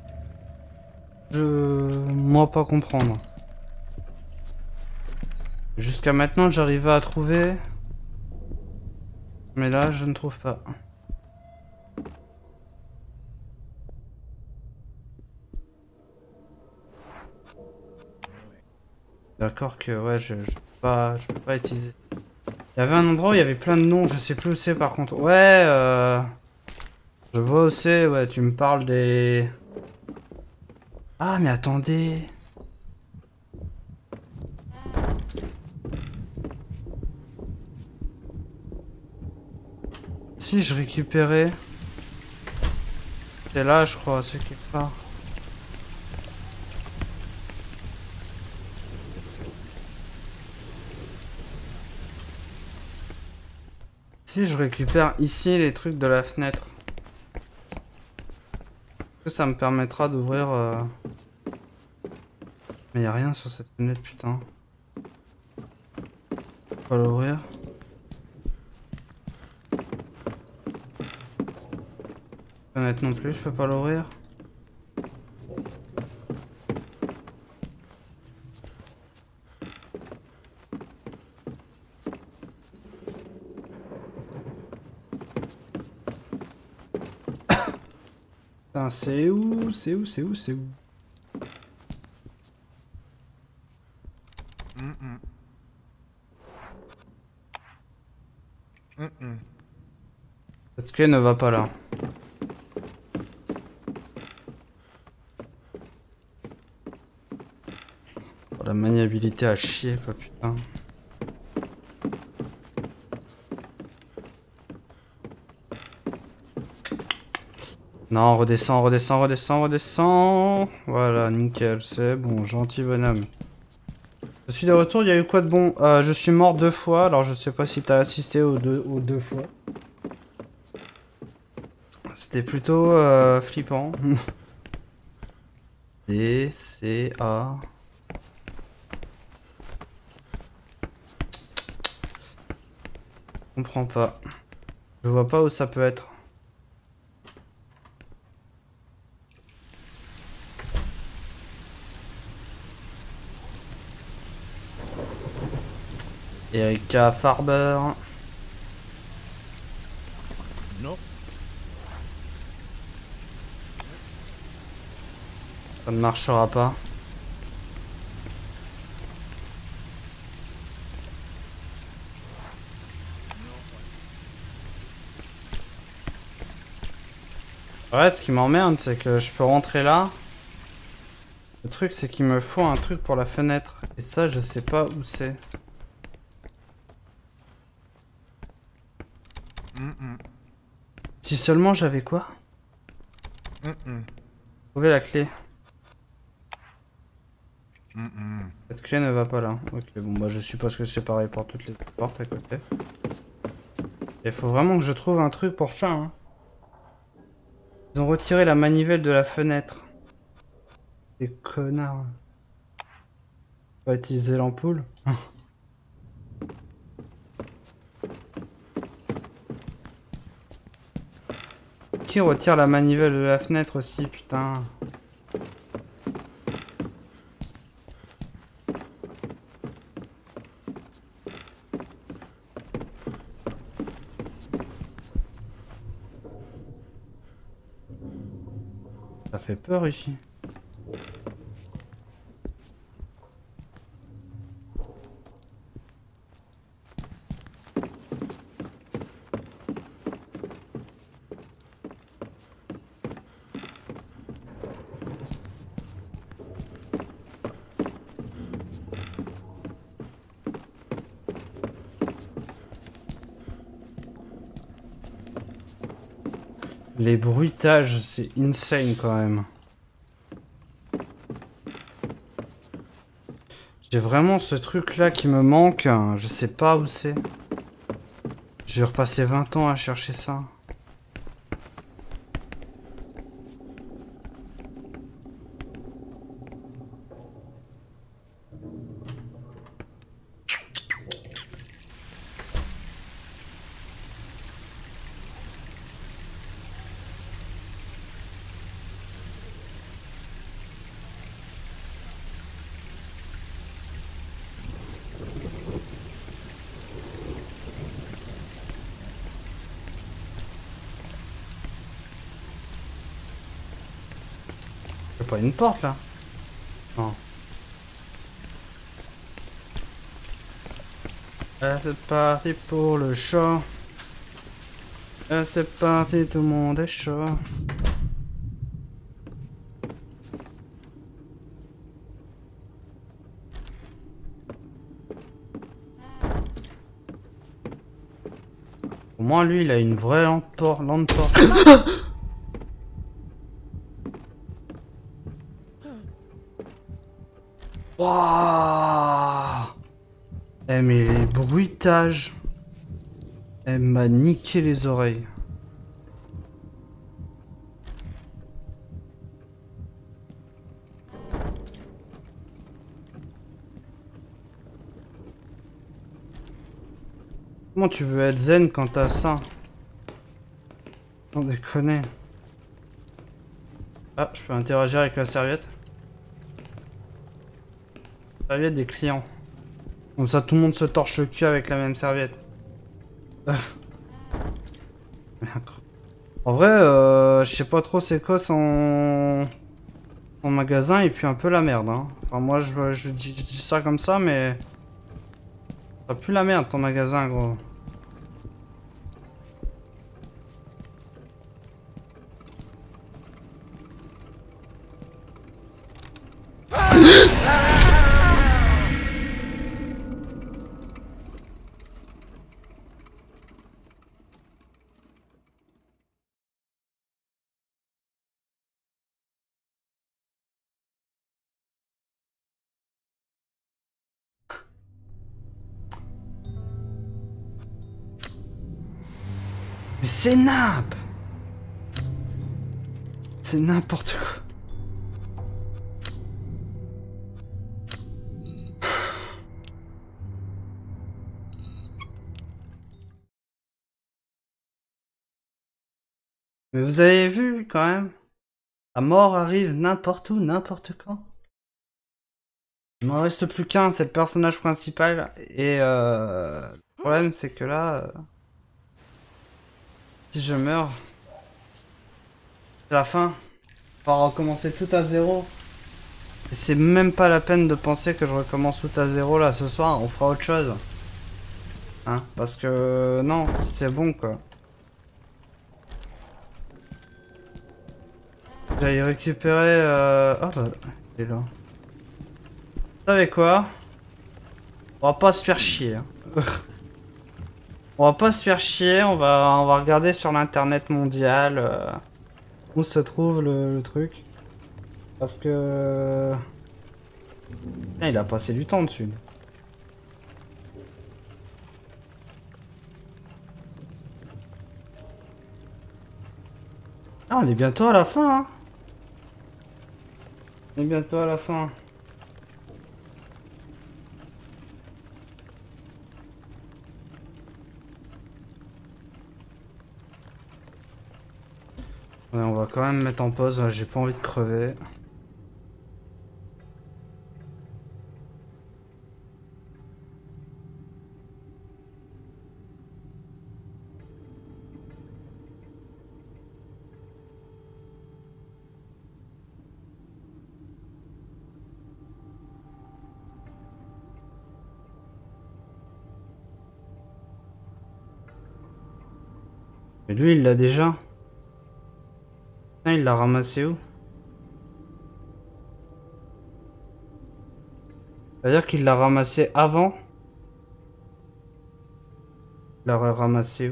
Moi, pas comprendre. Jusqu'à maintenant, j'arrivais à trouver. Mais là, je ne trouve pas. D'accord que, ouais, je peux pas utiliser. Il y avait un endroit où il y avait plein de noms, je sais plus où c'est par contre. Ouais, je vois où c'est, ouais, tu me parles des... Ah, mais attendez. Si, je récupérais. C'est là, je crois, c'est quelque part. Si, je récupère ici les trucs de la fenêtre. Ça me permettra d'ouvrir... Mais y a rien sur cette fenêtre, putain. Pas l'ouvrir. Fenêtre non plus, je peux pas l'ouvrir. Putain, c'est où? C'est où? C'est où? C'est où? Cette clé ne va pas là. Oh, la maniabilité à chier quoi, putain. Non, redescends, redescends, redescends, redescends. Voilà, nickel, c'est bon, gentil bonhomme. Je suis de retour, il y a eu quoi de bon? Je suis mort 2 fois, alors je sais pas si t'as assisté aux deux fois. C'était plutôt flippant. D, C, A. Je comprends pas. Je vois pas où ça peut être. Erika Farber. Non. Ça ne marchera pas. Ouais, ce qui m'emmerde, c'est que je peux rentrer là. Le truc, c'est qu'il me faut un truc pour la fenêtre. Et ça, je sais pas où c'est. Si seulement j'avais quoi? Trouver la clé. Cette clé ne va pas là. Ok, bon bah je suppose que c'est pareil pour toutes les portes à côté. Il faut vraiment que je trouve un truc pour ça, hein. Ils ont retiré la manivelle de la fenêtre. Des connards. On va utiliser l'ampoule. Qui retire la manivelle de la fenêtre aussi, putain. Ça fait peur ici. Les bruitages, c'est insane quand même. J'ai vraiment ce truc là qui me manque, je sais pas où c'est. Je vais repasser 20 ans à chercher ça. Y'a pas une porte là? Non. C'est parti pour le show. C'est parti, tout le monde est chaud. Au moins lui il a une vraie lampe porte. Wouah! Eh mais les bruitages. Elle m'a niqué les oreilles. Comment tu veux être zen quand t'as ça? Sans déconner. Ah, je peux interagir avec la serviette. Serviette des clients. Comme ça, tout le monde se torche le cul avec la même serviette. En vrai, je sais pas trop c'est quoi son magasin et puis un peu la merde. Hein. Enfin, moi, je dis ça comme ça, mais... Ça pue la merde, ton magasin, gros. Mais c'est nappe! C'est n'importe quoi. Mais vous avez vu quand même? La mort arrive n'importe où, n'importe quand. Il m'en reste plus qu'un, c'est le personnage principal. Et le problème c'est que là... si je meurs... c'est la fin. On va recommencer tout à zéro. Et c'est même pas la peine de penser que je recommence tout à zéro là ce soir, on fera autre chose. Hein? Parce que... non, c'est bon quoi. J'allais récupérer... oh bah, il est là. Vous savez quoi? On va pas se faire chier. Hein. On va pas se faire chier, on va regarder sur l'internet mondial où se trouve le truc. Parce que... ah, il a passé du temps dessus. Ah, on est bientôt à la fin. Hein. On est bientôt à la fin. Ouais, on va quand même mettre en pause, j'ai pas envie de crever. Mais lui, il l'a déjà. Putain, il l'a ramassé où? C'est-à-dire qu'il l'a ramassé avant? Il l'a ramassé où?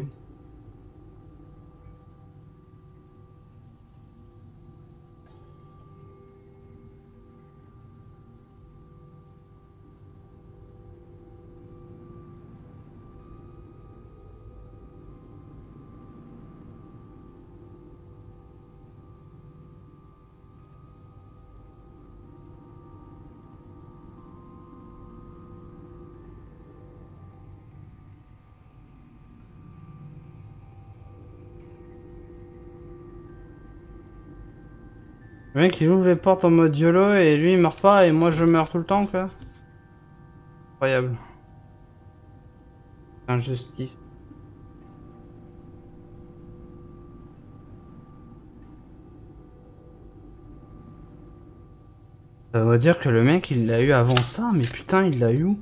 Le mec il ouvre les portes en mode YOLO et lui il meurt pas et moi je meurs tout le temps quoi. Incroyable. Injustice. Ça voudrait dire que le mec il l'a eu avant ça, mais putain il l'a eu où?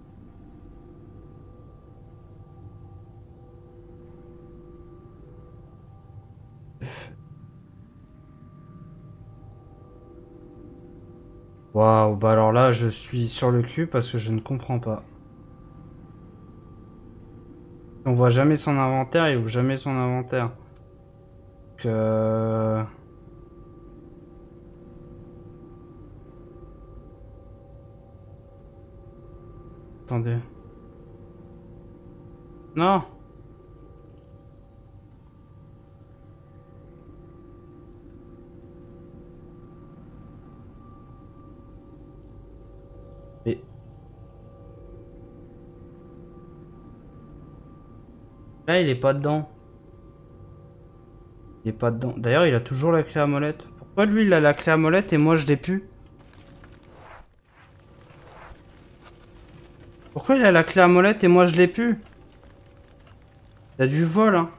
Waouh, bah alors là je suis sur le cul parce que je ne comprends pas. On voit jamais son inventaire, il ouvre jamais son inventaire. Donc attendez. Non! Mais... Là, il est pas dedans. Il est pas dedans. D'ailleurs, il a toujours la clé à molette. Pourquoi lui, il a la clé à molette et moi, je l'ai plus? Pourquoi il a la clé à molette et moi, je l'ai plus? Il y a du vol, hein.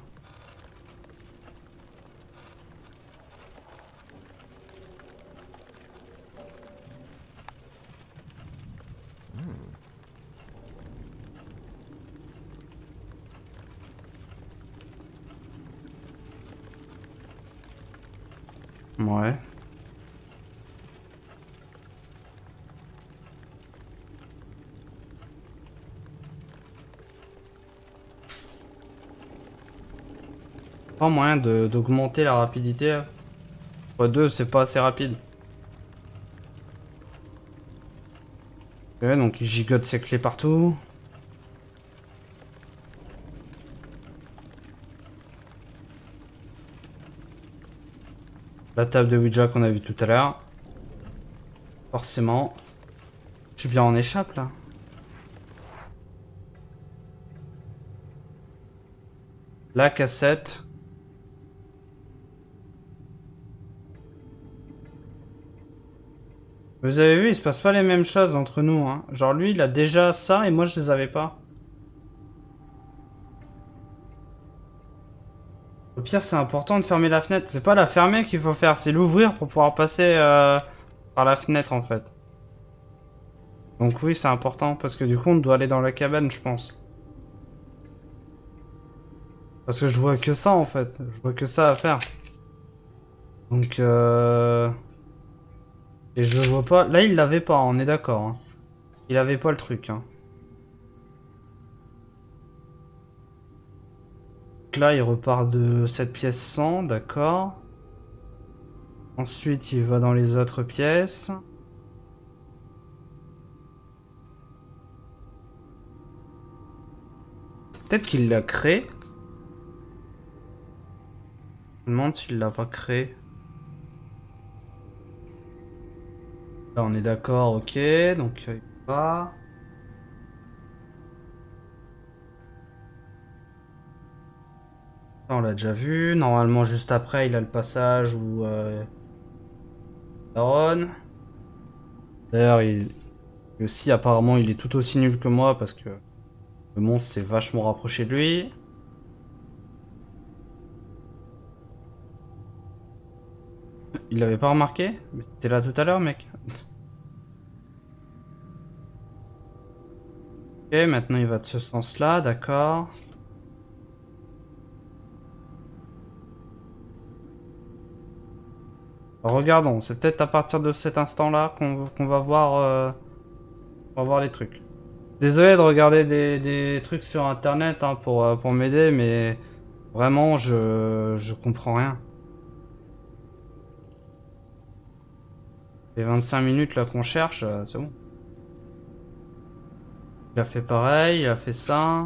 Ouais. Pas moyen d'augmenter la rapidité. x2, c'est pas assez rapide. Ok, donc il gigote ses clés partout. La table de Ouija qu'on a vue tout à l'heure. Forcément. Je suis bien en échappe là. La cassette. Vous avez vu, il se passe pas les mêmes choses entre nous, hein. Genre lui, il a déjà ça et moi je les avais pas. Le pire, c'est important de fermer la fenêtre. C'est pas la fermer qu'il faut faire, c'est l'ouvrir pour pouvoir passer par la fenêtre en fait. Donc oui, c'est important parce que du coup, on doit aller dans la cabane, je pense. Parce que je vois que ça en fait. Je vois que ça à faire. Donc et je vois pas... Là, il l'avait pas, on est d'accord. Hein. Il avait pas le truc. Hein. Donc là, il repart de cette pièce 100, d'accord. Ensuite, il va dans les autres pièces. Peut-être qu'il l'a créé. Je me demande s'il l'a pas créé. Là, on est d'accord, ok. Donc, il va... Ça, on l'a déjà vu. Normalement, juste après, il a le passage où... Aaron. D'ailleurs, il... lui aussi, apparemment, il est tout aussi nul que moi parce que le monstre s'est vachement rapproché de lui. Il l'avait pas remarqué? Mais t'étais là tout à l'heure, mec. Ok, maintenant il va de ce sens-là, d'accord. Regardons, c'est peut-être à partir de cet instant-là qu'on va voir les trucs. Désolé de regarder des trucs sur internet hein, pour m'aider, mais vraiment je comprends rien. Les 25 minutes là qu'on cherche, c'est bon. Il a fait pareil, il a fait ça.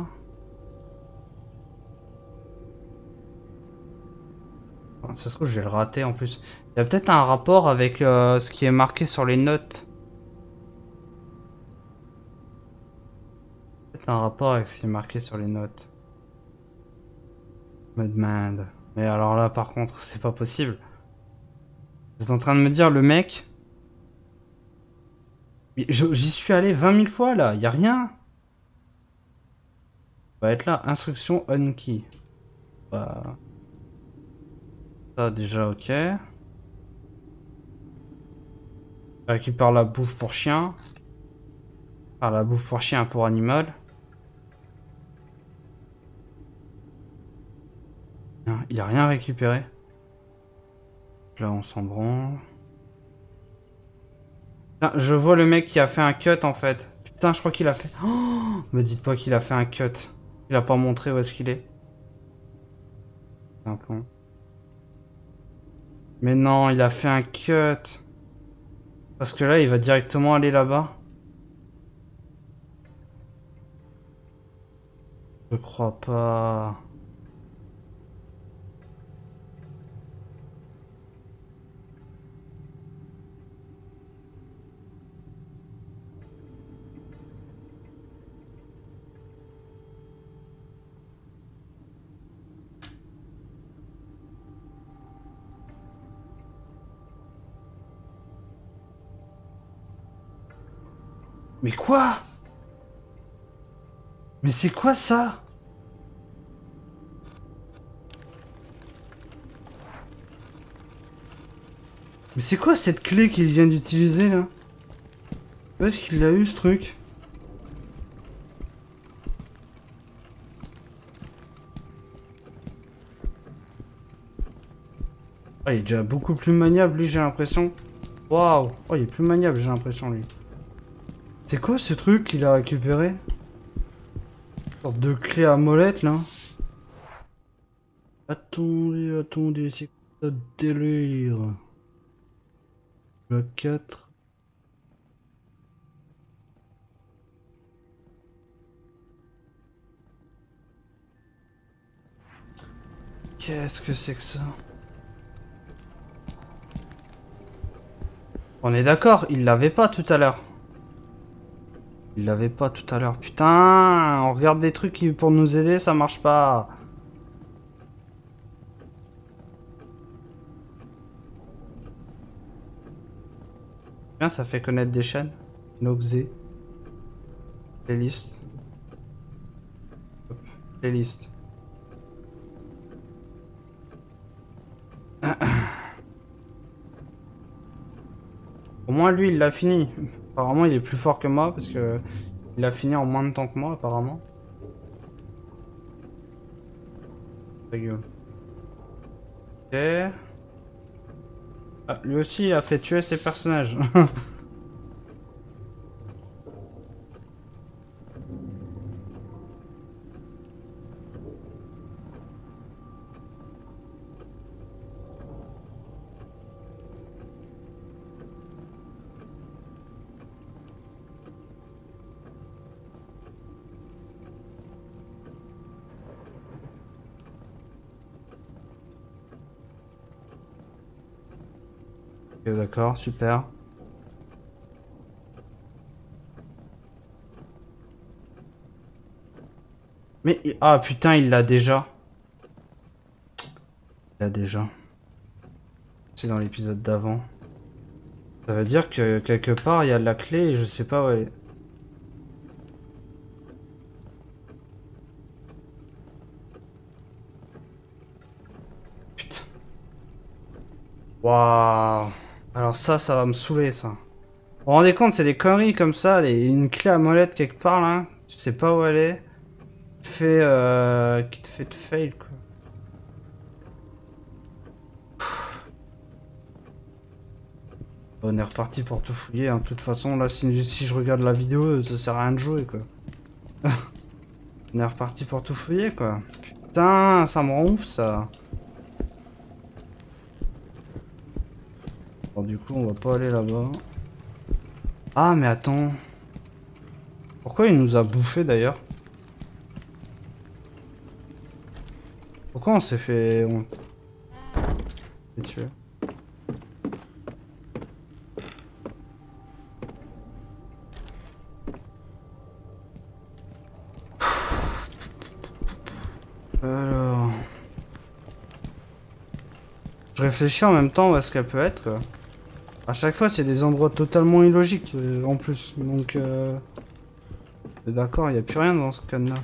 Ça se trouve, je vais le rater en plus. Il y a peut-être un rapport avec ce qui est marqué sur les notes. Peut-être un rapport avec ce qui est marqué sur les notes. Je me demande. Mais alors là, par contre, c'est pas possible. Vous êtes en train de me dire, le mec... J'y suis allé 20 000 fois, là. Y a rien. Va être là. Instruction on key. Bah... Ça, déjà, ok. Je récupère la bouffe pour chien. Ah, la bouffe pour chien pour animal. Il a rien récupéré. Là, on s'en branle. Putain, je vois le mec qui a fait un cut en fait. Putain, je crois qu'il a fait... Oh, me dites pas qu'il a fait un cut. Il a pas montré où est-ce qu'il est. C'est un con. Mais non, il a fait un cut. Parce que là, il va directement aller là-bas. Je crois pas... Mais quoi? Mais c'est quoi ça? Mais c'est quoi cette clé qu'il vient d'utiliser là? Où est-ce qu'il a eu ce truc? Ah, il est déjà beaucoup plus maniable lui, j'ai l'impression. Waouh! Oh, il est plus maniable, j'ai l'impression lui. C'est quoi ce truc qu'il a récupéré? Une sorte de clé à molette là. Attendez, attendez, c'est quoi ça délire? La 4. Qu'est-ce que c'est que ça? On est d'accord, il l'avait pas tout à l'heure. Il l'avait pas tout à l'heure. Putain, on regarde des trucs pour nous aider, ça marche pas. Bien, ça fait connaître des chaînes. Noxé. Playlist. Hop, playlist. Au moins lui il l'a fini. Apparemment il est plus fort que moi parce que il a fini en moins de temps que moi apparemment. Ta gueule. Ok. Ah, lui aussi il a fait tuer ses personnages. Ok, d'accord, super. Mais... Ah putain, il l'a déjà. Il l'a déjà. C'est dans l'épisode d'avant. Ça veut dire que quelque part, il y a de la clé et je sais pas où elle est. Putain. Waouh. Alors ça va me saouler, ça. Vous vous rendez compte, c'est des conneries comme ça, une clé à molette quelque part, là. Tu sais pas où elle est. Qui te fait de fail, quoi. On est reparti pour tout fouiller, hein. De toute façon, là, si je regarde la vidéo, ça sert à rien de jouer, quoi. On est reparti pour tout fouiller, quoi. Putain, ça me rend ouf, ça. Bon, du coup, on va pas aller là-bas. Ah, mais attends. Pourquoi il nous a bouffé, d'ailleurs? Pourquoi on s'est fait... On s'est tué? Alors... Je réfléchis en même temps où est-ce qu'elle peut être, quoi. À chaque fois, c'est des endroits totalement illogiques, en plus. Donc, d'accord, il n'y a plus rien dans ce canne-là.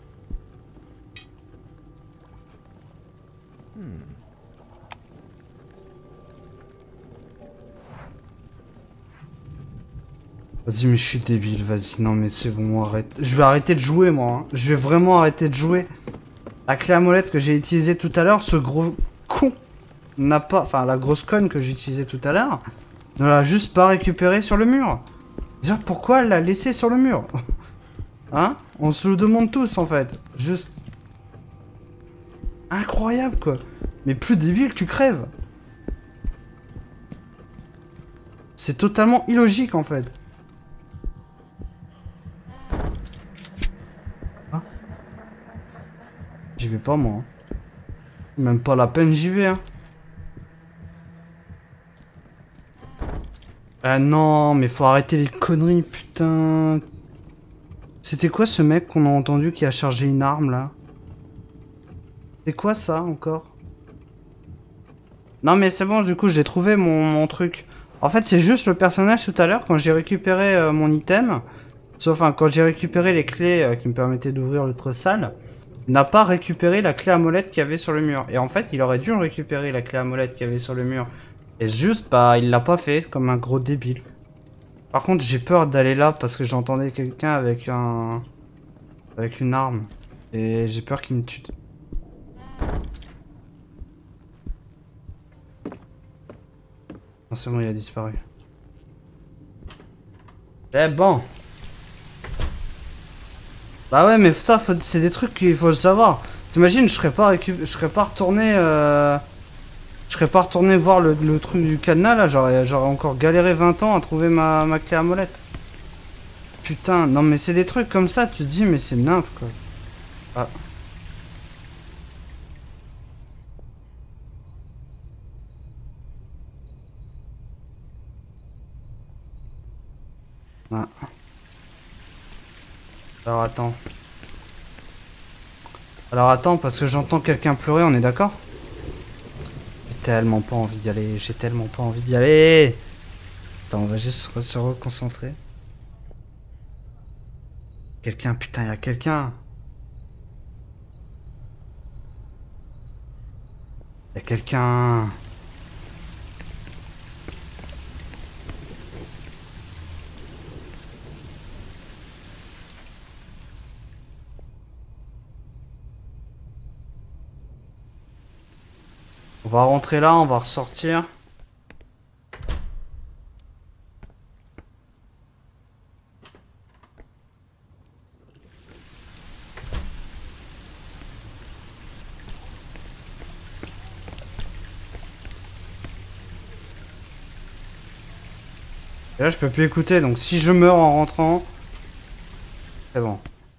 Vas-y, mais je suis débile, vas-y. Non, mais c'est bon, arrête. Je vais arrêter de jouer, moi. Hein. Je vais vraiment arrêter de jouer. La clé à molette que j'ai utilisée tout à l'heure, ce gros con n'a pas... Enfin, la grosse conne que j'ai utilisée tout à l'heure, ne l'a juste pas récupérée sur le mur. Déjà, pourquoi elle l'a laissée sur le mur? Hein? On se le demande tous, en fait. Juste... Incroyable, quoi. Mais plus débile, tu crèves. C'est totalement illogique, en fait. Hein? J'y vais pas, moi. Hein. Même pas la peine, j'y vais, hein. Ah non, mais faut arrêter les conneries, putain. C'était quoi ce mec qu'on a entendu qui a chargé une arme, là? C'est quoi ça, encore? Non, mais c'est bon, du coup, j'ai trouvé mon truc. En fait, c'est juste le personnage tout à l'heure, quand j'ai récupéré mon item, Sauf quand j'ai récupéré les clés qui me permettaient d'ouvrir l'autre salle, il n'a pas récupéré la clé à molette qu'il y avait sur le mur. Et en fait, il aurait dû récupérer la clé à molette qu'il y avait sur le mur. Et juste, bah, il l'a pas fait, comme un gros débile. Par contre, j'ai peur d'aller là parce que j'entendais quelqu'un avec avec une arme. Et j'ai peur qu'il me tue. Non, c'est bon, il a disparu. C'est bon. Bah ouais, mais ça, c'est des trucs qu'il faut le savoir. T'imagines, je serais pas retourné... Je serais pas retourné voir le truc du cadenas, là. J'aurais encore galéré 20 ans à trouver ma clé à molette. Putain, non mais c'est des trucs comme ça, tu te dis, mais c'est nimp, quoi. Ah. Ah. Alors attends, parce que j'entends quelqu'un pleurer, on est d'accord? J'ai tellement pas envie d'y aller, j'ai tellement pas envie d'y aller. Attends, on va juste se reconcentrer. Quelqu'un, putain, il y a quelqu'un. Il y a quelqu'un. On va rentrer là, on va ressortir. Et là, je peux plus écouter, donc si je meurs en rentrant, c'est bon.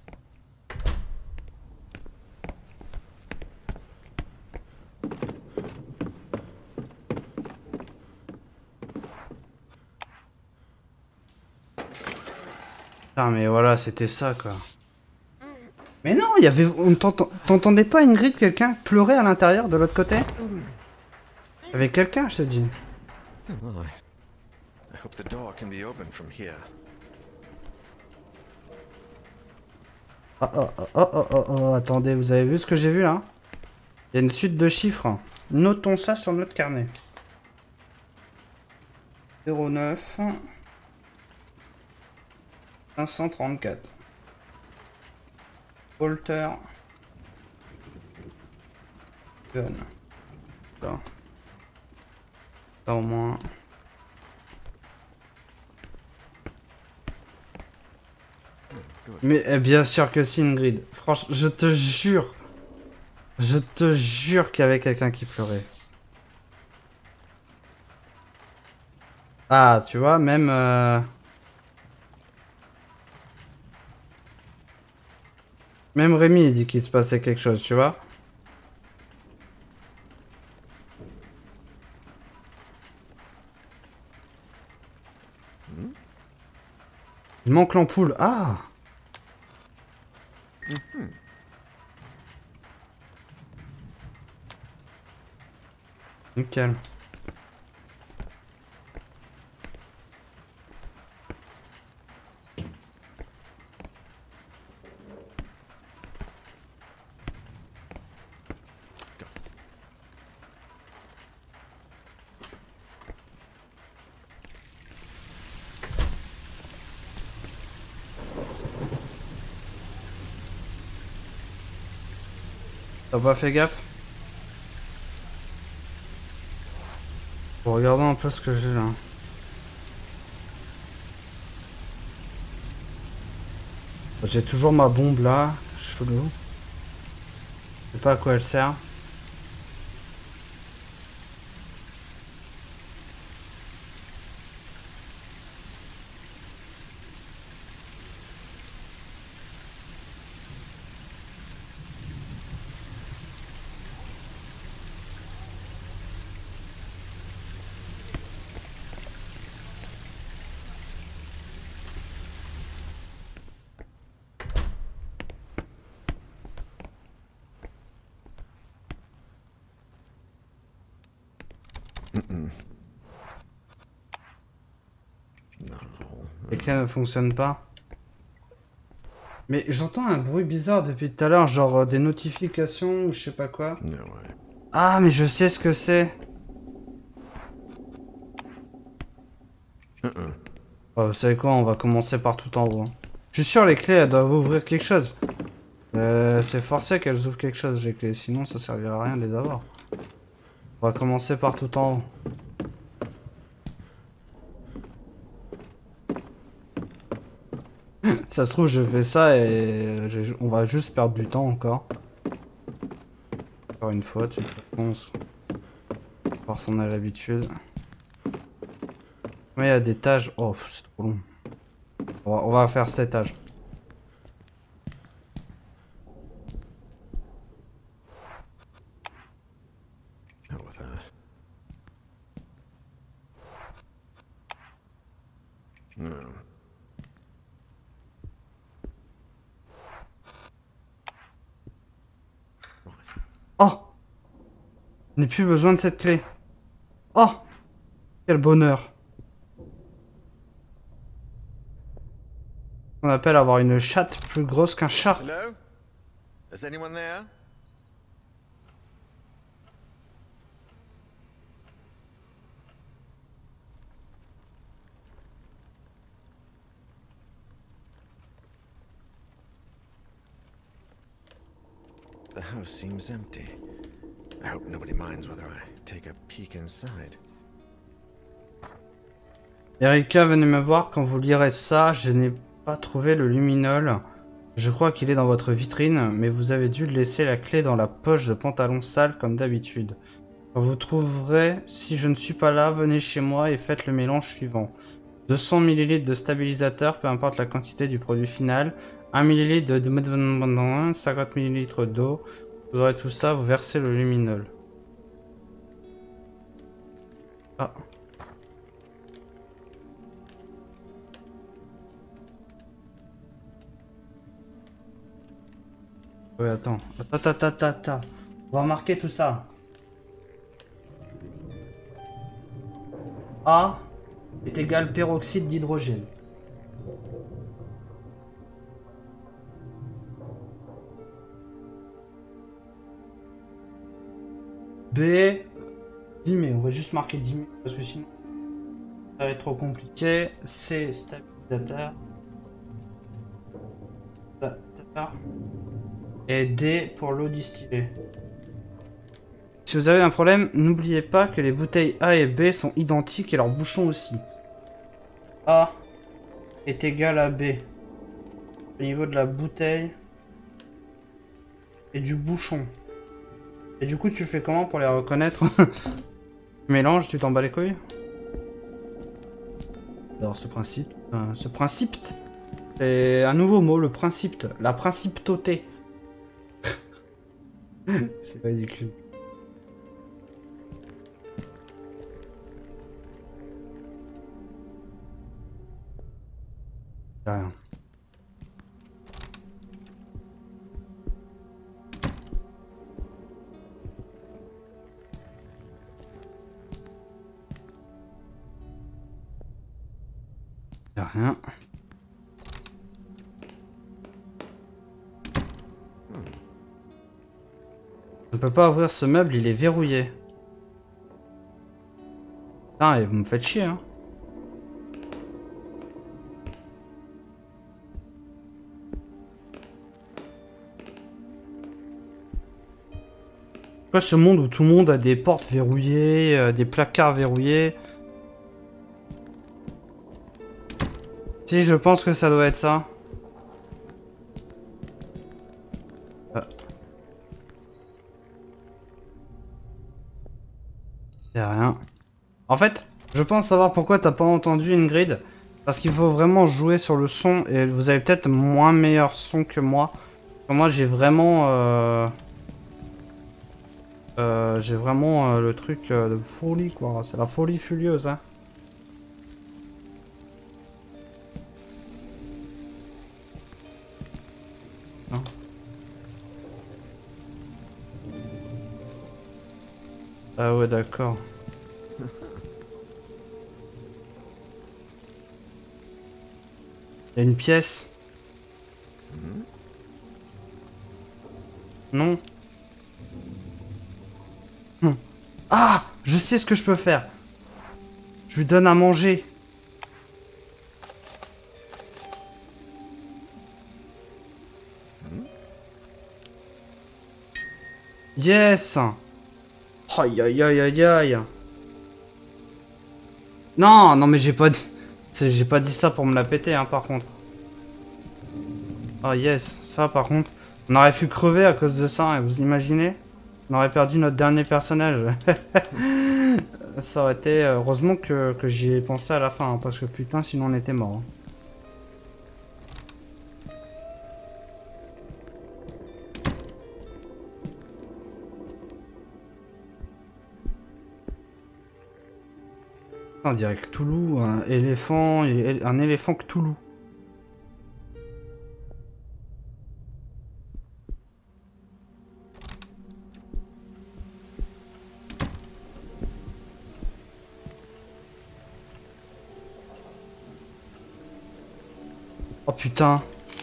Putain, mais voilà, c'était ça, quoi. Mais non, il y avait... T'entendais pas Ingrid, quelqu'un pleurer à l'intérieur, de l'autre côté? Il y avait quelqu'un, je te dis. Oh my. I hope the door can be opened from here. Oh, attendez, vous avez vu ce que j'ai vu, là? Il y a une suite de chiffres. Notons ça sur notre carnet. 09... 534. Walter. Gun. Ça. Ça au moins. Mais bien sûr que si, Ingrid. Franchement, je te jure. Je te jure qu'il y avait quelqu'un qui pleurait. Ah, tu vois, même... Même Rémi, il dit qu'il se passait quelque chose, tu vois. Il manque l'ampoule. Ah! Nickel. T'as pas fait gaffe? Regardons un peu ce que j'ai là. J'ai toujours ma bombe là, chelou. Je sais pas à quoi elle sert. Les clés ne fonctionnent pas. Mais j'entends un bruit bizarre depuis tout à l'heure, genre des notifications ou je sais pas quoi. No way. Ah, mais je sais ce que c'est. Oh, vous savez quoi, on va commencer par tout en haut. Je suis sûr les clés, elles doivent ouvrir quelque chose. C'est forcé qu'elles ouvrent quelque chose, les clés. Sinon, ça servira à rien de les avoir. On va commencer par tout en haut. Ça se trouve, je fais ça et on va juste perdre du temps encore. Encore une fois, tu te fonces. Parce qu'on a l'habitude. Mais il y a des étages. Oh, c'est trop long. On va faire cet étage. Hell with that. No. Oh! Je n'ai plus besoin de cette clé. Oh! Quel bonheur. On appelle avoir une chatte plus grosse qu'un chat. Hello? Is anyone there? The house seems empty. I hope nobody minds whether I take a peek inside. Erika, venez me voir quand vous lirez ça. Je n'ai pas trouvé le luminol. Je crois qu'il est dans votre vitrine, mais vous avez dû laisser la clé dans la poche de pantalon sale comme d'habitude. Quand vous trouverez, si je ne suis pas là, venez chez moi et faites le mélange suivant. 200 ml de stabilisateur, peu importe la quantité du produit final. 1 ml de 50 ml d'eau. Vous aurez tout ça, vous versez le luminol. Ah. Ouais, attends. Attends. On va marquer tout ça. A est égal peroxyde d'hydrogène. B, 10 mai. On va juste marquer 10 mai parce que sinon ça va être trop compliqué. C, stabilisateur. Et D pour l'eau distillée. Si vous avez un problème, n'oubliez pas que les bouteilles A et B sont identiques et leurs bouchons aussi. A est égal à B. Au niveau de la bouteille et du bouchon. Et du coup, tu fais comment pour les reconnaître? Tu mélanges, tu t'en bats les couilles? Alors, ce principe, c'est un nouveau mot, le principe, la principauté. C'est ridicule. Rien. Y'a rien. Je ne peux pas ouvrir ce meuble, il est verrouillé. Putain, et vous me faites chier, hein. Quoi, ce monde où tout le monde a des portes verrouillées, des placards verrouillés. Si, je pense que ça doit être ça. Y'a rien. En fait, je pense savoir pourquoi t'as pas entendu Ingrid. Parce qu'il faut vraiment jouer sur le son. Et vous avez peut-être moins meilleur son que moi. Moi, j'ai vraiment... le truc de folie, quoi. C'est la folie furieuse, hein. Non. Ah ouais, d'accord. Il y a une pièce. Non. Ah, je sais ce que je peux faire. Je lui donne à manger. Yes. Aïe aïe aïe aïe aïe. Non, non mais j'ai pas dit ça pour me la péter hein par contre. Oh yes, ça par contre, on aurait pu crever à cause de ça, hein, vous imaginez? On aurait perdu notre dernier personnage. Ça aurait été... heureusement que j'y ai pensé à la fin, hein, parce que putain, sinon on était mort. On dirait que Cthulhu, un éléphant Cthulhu. Oh putain.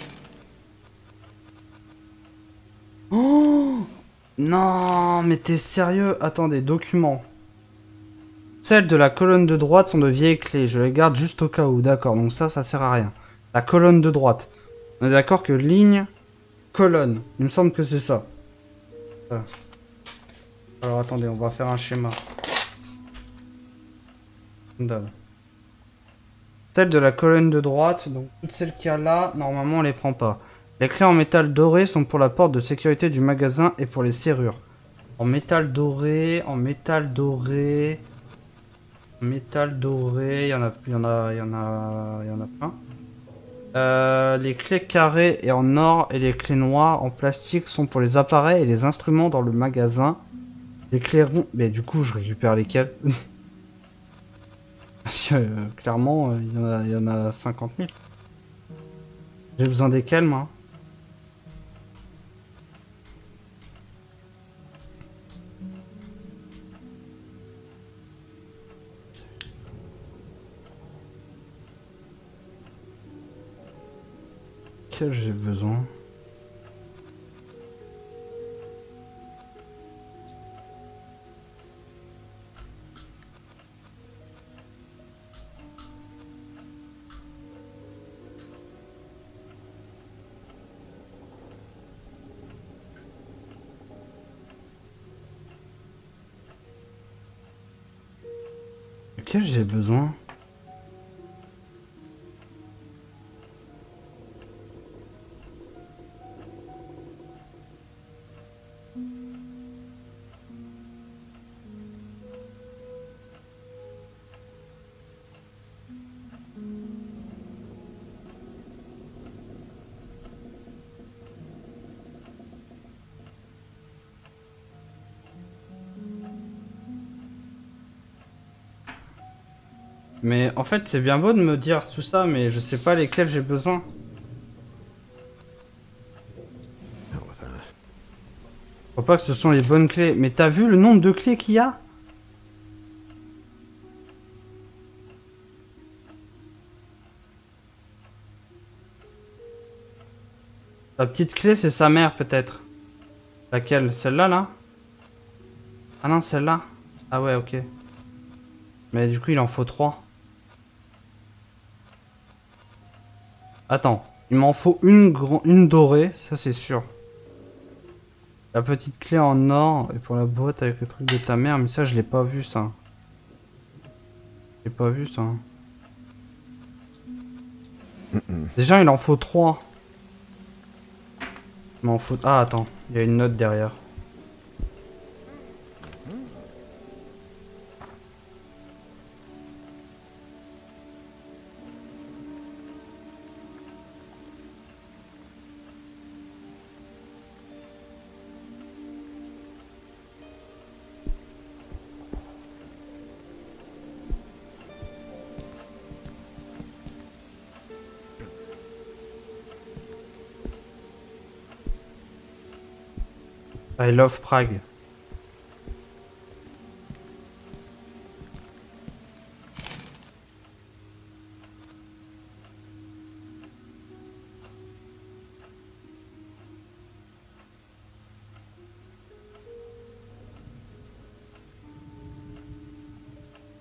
Oh non, mais t'es sérieux? Attendez, documents. Celles de la colonne de droite sont de vieilles clés. Je les garde juste au cas où. D'accord, donc ça sert à rien. La colonne de droite. On est d'accord que ligne, colonne. Il me semble que c'est ça. Alors attendez, on va faire un schéma. Celle de la colonne de droite, donc toutes celles qu'il y a là, normalement on les prend pas. Les clés en métal doré sont pour la porte de sécurité du magasin et pour les serrures. En métal doré, en métal doré, en métal doré, il y en a plein. Les clés carrées et en or et les clés noires en plastique sont pour les appareils et les instruments dans le magasin. Les clés rondes, mais du coup je récupère lesquelles? Clairement, il y en a 50 000. J'ai besoin desquels, moi? Quels j'ai besoin? Quel j'ai besoin? Mais en fait, c'est bien beau de me dire tout ça, mais je sais pas lesquels j'ai besoin. Je crois pas que ce sont les bonnes clés. Mais t'as vu le nombre de clés qu'il y a? La petite clé, c'est sa mère, peut-être. Laquelle? Celle-là, là? Ah non, celle-là. Ah ouais, ok. Mais du coup, il en faut 3. Attends, il m'en faut une dorée, ça c'est sûr. La petite clé en or, et pour la boîte avec le truc de ta mère, mais ça je l'ai pas vu ça. J'ai pas vu ça. Déjà il en faut 3. Il m'en faut... Ah attends, il y a une note derrière. I love Prague.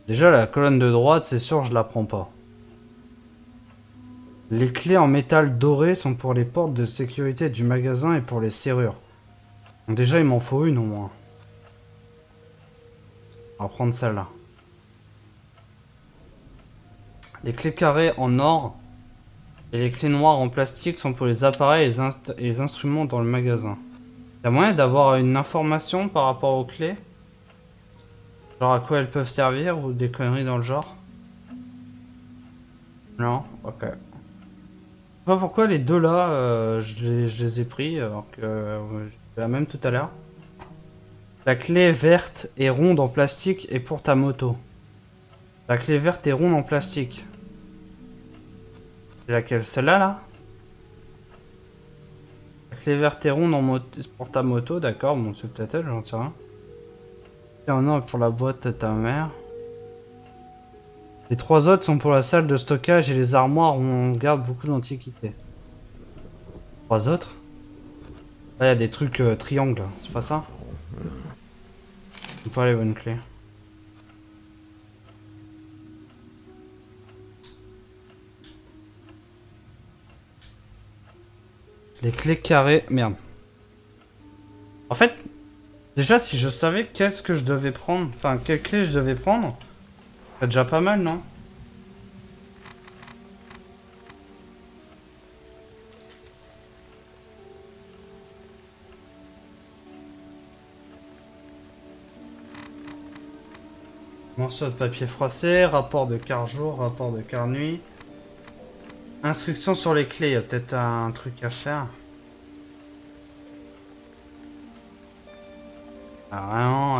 Déjà, la colonne de droite, c'est sûr, je la prends pas. Les clés en métal doré sont pour les portes de sécurité du magasin et pour les serrures. Donc déjà, il m'en faut une au moins. On va prendre celle-là. Les clés carrées en or et les clés noires en plastique sont pour les appareils et les instruments dans le magasin. Il y a moyen d'avoir une information par rapport aux clés? Genre à quoi elles peuvent servir ou des conneries dans le genre? Non? Ok. Je sais pas pourquoi les deux là, je les ai pris alors que j'ai la même tout à l'heure. La clé verte et ronde en plastique est pour ta moto. La clé verte et ronde en plastique. C'est laquelle? Celle-là là? La clé verte et ronde en pour ta moto, d'accord, bon c'est peut-être elle, j'en sais rien. Et en or pour la boîte de ta mère. Les trois autres sont pour la salle de stockage et les armoires où on garde beaucoup d'antiquités. Trois autres? Là il y a des trucs triangles, c'est pas ça? C'est pas les bonnes clés. Les clés carrées... Merde. En fait, déjà si je savais qu'est-ce que je devais prendre, enfin quelle clé je devais prendre, c'est déjà pas mal, non? Morceau de papier froissé, rapport de quart jour, rapport de quart nuit. Instructions sur les clés, il y a peut-être un truc à faire. Ah, vraiment...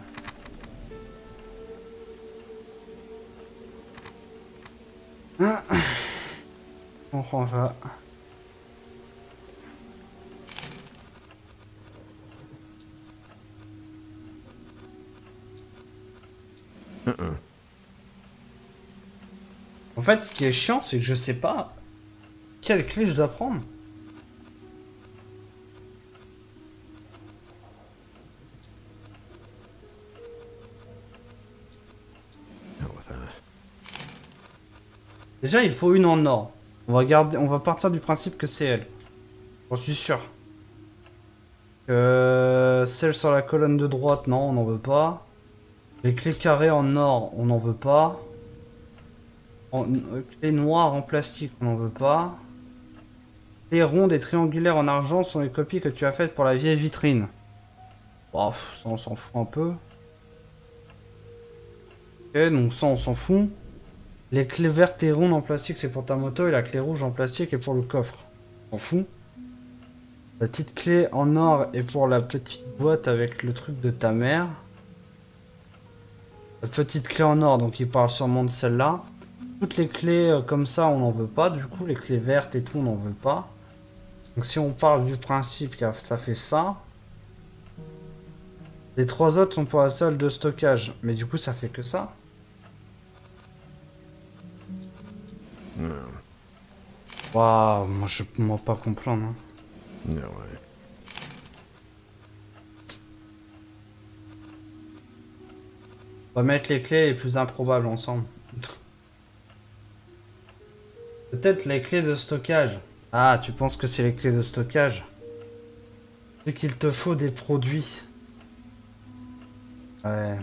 Je comprends pas. En fait, ce qui est chiant, c'est que je sais pas quelle clé je dois prendre. Déjà, il faut une en or. On va partir du principe que c'est elle. J'en suis sûr. Celle sur la colonne de droite, non, on n'en veut pas. Les clés carrées en or, on n'en veut pas. Clés noires en plastique, on n'en veut pas. Les rondes et triangulaires en argent sont les copies que tu as faites pour la vieille vitrine. Oh, ça on s'en fout un peu. Ok, donc ça on s'en fout. Les clés vertes et rondes en plastique c'est pour ta moto et la clé rouge en plastique est pour le coffre. On s'en fout. La petite clé en or est pour la petite boîte avec le truc de ta mère. La petite clé en or, donc il parle sûrement de celle-là. Toutes les clés comme ça, on n'en veut pas. Du coup, les clés vertes et tout, on n'en veut pas. Donc si on parle du principe que ça fait ça. Les trois autres sont pour la salle de stockage. Mais du coup, ça fait que ça. Waouh, moi je peux pas comprendre. Hein. No way. On va mettre les clés les plus improbables ensemble. Peut-être les clés de stockage. Ah, tu penses que c'est les clés de stockage? C'est qu'il te faut des produits. Ouais.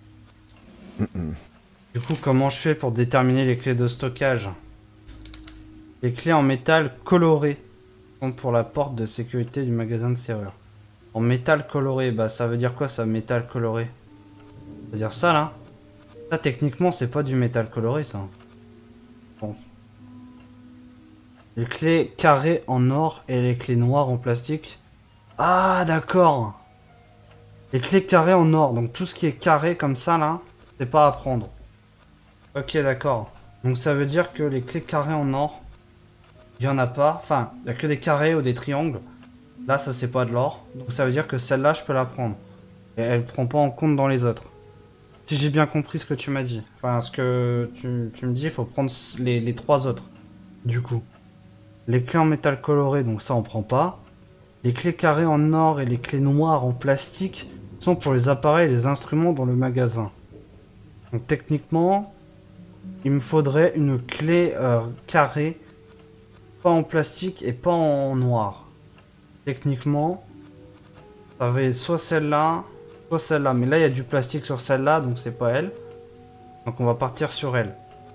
Du coup, comment je fais pour déterminer les clés de stockage? Les clés en métal coloré sont pour la porte de sécurité du magasin de serrure. En métal coloré, bah ça veut dire quoi ça, métal coloré? Ça veut dire ça là? Ça techniquement c'est pas du métal coloré ça. Je pense. Les clés carrées en or et les clés noires en plastique. Ah d'accord. Les clés carrées en or, donc tout ce qui est carré comme ça là, c'est pas à prendre. Ok d'accord. Donc ça veut dire que les clés carrées en or, il y en a pas. Enfin, il y a que des carrés ou des triangles. Là ça c'est pas de l'or. Donc ça veut dire que celle-là je peux la prendre. Et elle prend pas en compte dans les autres. Si j'ai bien compris ce que tu m'as dit. Enfin ce que tu me dis, il faut prendre les trois autres. Du coup. Les clés en métal coloré, donc ça on prend pas. Les clés carrées en or et les clés noires en plastique sont pour les appareils et les instruments dans le magasin. Donc techniquement, il me faudrait une clé carrée, pas en plastique et pas en noir. Techniquement, ça va être soit celle-là, soit celle-là. Mais là, il y a du plastique sur celle-là, donc c'est pas elle. Donc on va partir sur elle.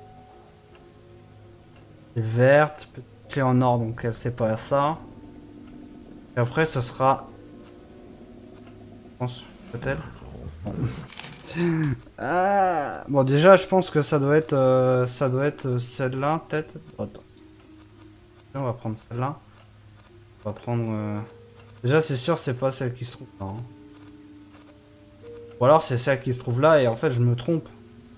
Verte, petite clé en or, donc elle c'est pas ça. Et après, ce sera... Je pense, peut-être. Bon. Ah. Bon, déjà, je pense que ça doit être celle-là, peut-être. Attends. On va prendre celle-là. On va prendre... Déjà, c'est sûr, c'est pas celle qui se trouve là. Hein. Ou alors, c'est celle qui se trouve là, et en fait, je me trompe.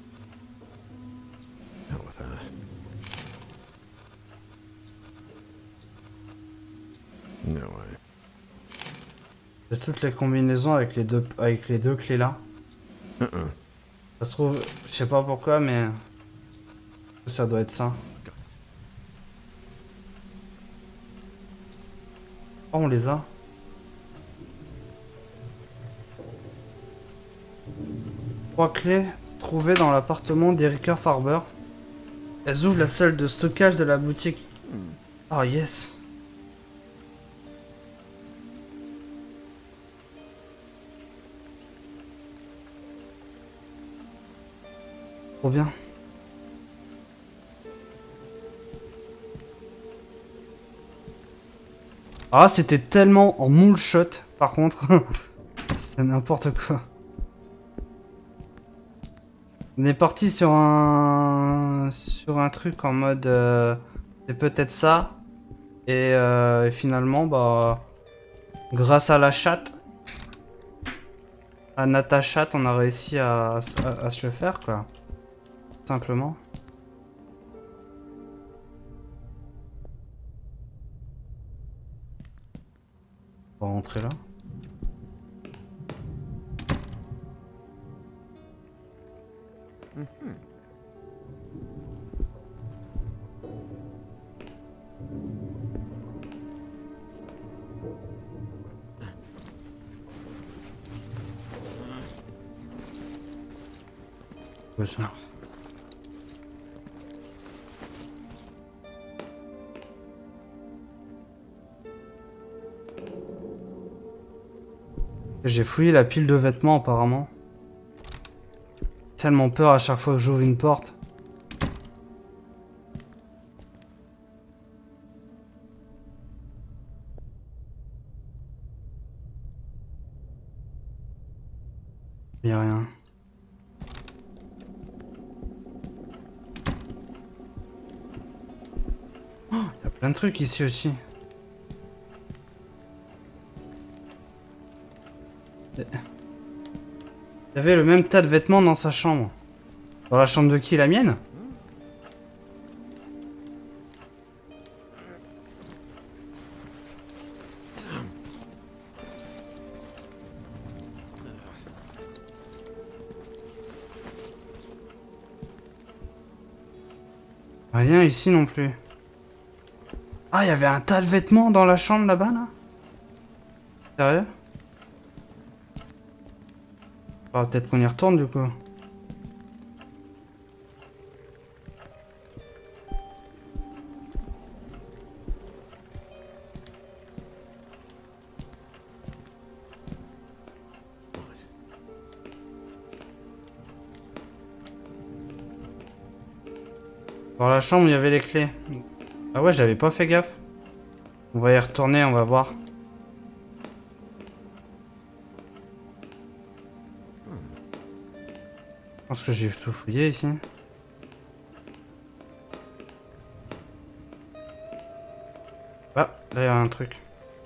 No way. C'est toutes les combinaisons avec les deux clés là. Ça se trouve, je sais pas pourquoi, mais ça doit être ça. Oh, on les a. Trois clés trouvées dans l'appartement d'Erika Farber. Elles ouvrent la salle de stockage de la boutique. Oh yes. Trop bien. Ah, c'était tellement en moule shot, par contre. C'était n'importe quoi. On est parti sur un truc en mode c'est peut-être ça. Et finalement, bah, grâce à la chatte, à Natachat, on a réussi à se le faire, quoi. Simplement. On va rentrer là. Ouais, ça. J'ai fouillé la pile de vêtements apparemment. Tellement peur à chaque fois que j'ouvre une porte. Il y a rien. Oh, il y a plein de trucs ici aussi. Il y avait le même tas de vêtements dans sa chambre. Dans la chambre de qui? La mienne? Rien ici non plus. Ah, il y avait un tas de vêtements dans la chambre là-bas, là? Sérieux? Ah, peut-être qu'on y retourne du coup. Dans la chambre, il y avait les clés. Ah ouais, j'avais pas fait gaffe. On va y retourner, on va voir. Je pense que j'ai tout fouillé ici. Ah, là il y a un truc.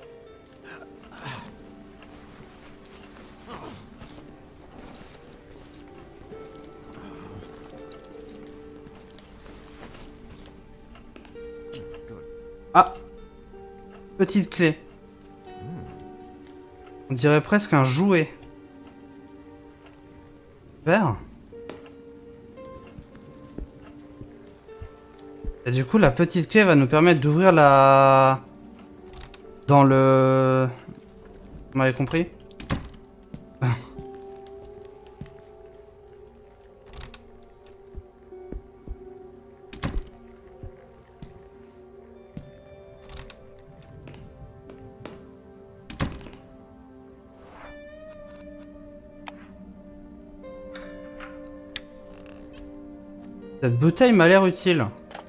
Ah, petite clé. On dirait presque un jouet. Vert. Et du coup, la petite clé va nous permettre d'ouvrir la... Dans le... Vous m'avez compris? Cette bouteille m'a l'air utile.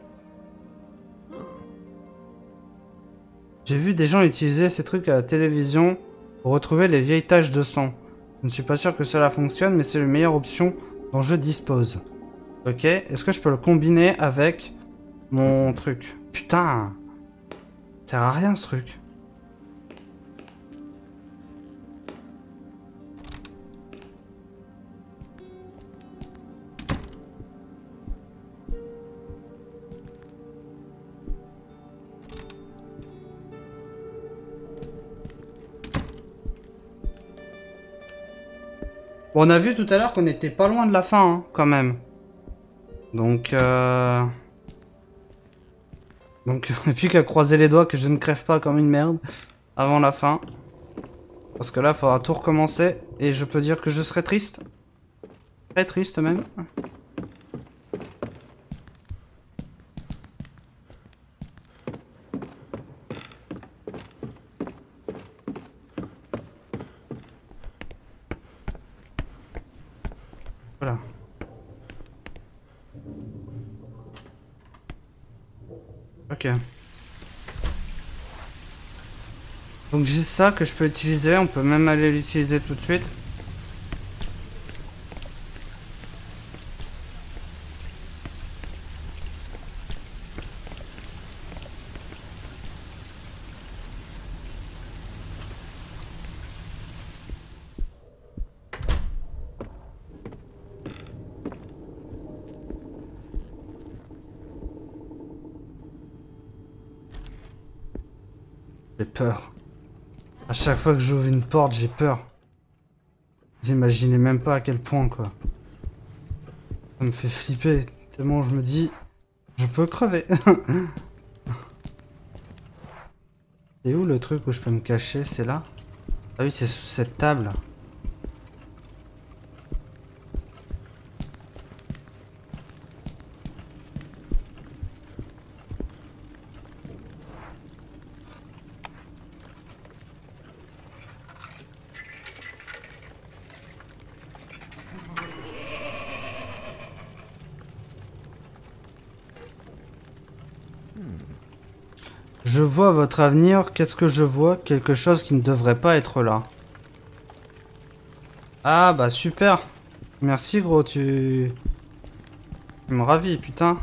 J'ai vu des gens utiliser ces trucs à la télévision pour retrouver les vieilles taches de sang. Je ne suis pas sûr que cela fonctionne, mais c'est la meilleure option dont je dispose. Ok, est-ce que je peux le combiner avec mon truc? Putain, ça sert à rien ce truc. Bon, on a vu tout à l'heure qu'on était pas loin de la fin, hein, quand même. Donc, il n'y a plus qu'à croiser les doigts que je ne crève pas comme une merde avant la fin. Parce que là, il faudra tout recommencer. Et je peux dire que je serai triste. Très triste même. Voilà. Ok. Donc j'ai ça que je peux utiliser, on peut même aller l'utiliser tout de suite. J'ai peur. À chaque fois que j'ouvre une porte, j'ai peur. Vous imaginez même pas à quel point, quoi. Ça me fait flipper, tellement je me dis... Je peux crever. C'est où le truc où je peux me cacher? C'est là? Ah oui, c'est sous cette table. Je vois votre avenir. Qu'est-ce que je vois? Quelque chose qui ne devrait pas être là. Ah bah super. Merci gros, tu me ravis, putain.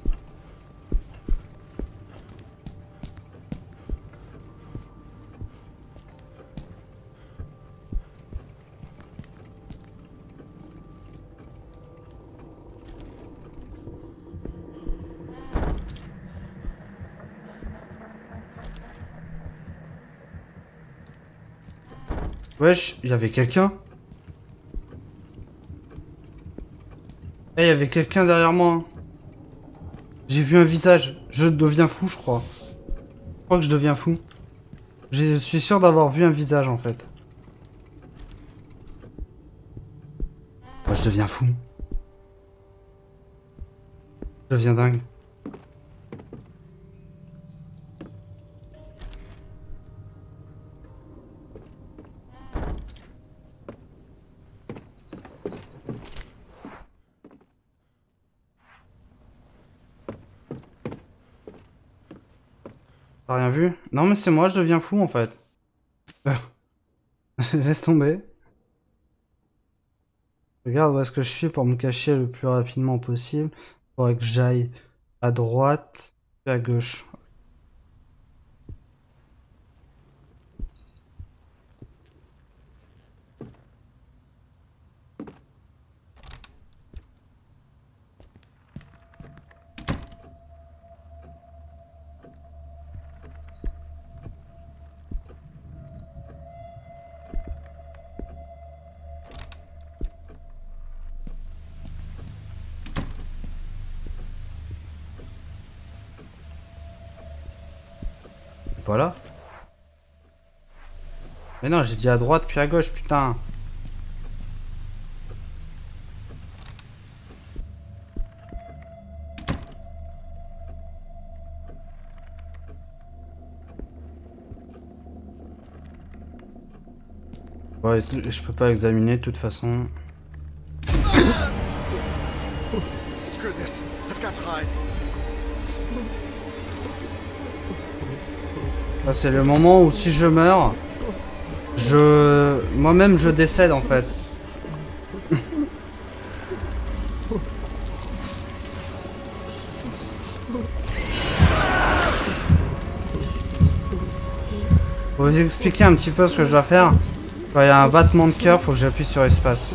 Wesh, il y avait quelqu'un? Eh, il y avait quelqu'un derrière moi. J'ai vu un visage. Je deviens fou, je crois. Je crois que je deviens fou. Je suis sûr d'avoir vu un visage, en fait. Moi, je deviens fou. Je deviens dingue. T'as rien vu? Non mais c'est moi, je deviens fou en fait. Laisse tomber. Regarde où est-ce que je suis pour me cacher le plus rapidement possible. Faudrait que j'aille à droite et à gauche. Pas là? Mais non, j'ai dit à droite puis à gauche, putain. Ouais, je peux pas examiner de toute façon. Screw this. I've got to hide. Là, c'est le moment où si je meurs, moi-même je décède en fait. Pour vous expliquer un petit peu ce que je dois faire. Quand il y a un battement de cœur, faut que j'appuie sur espace.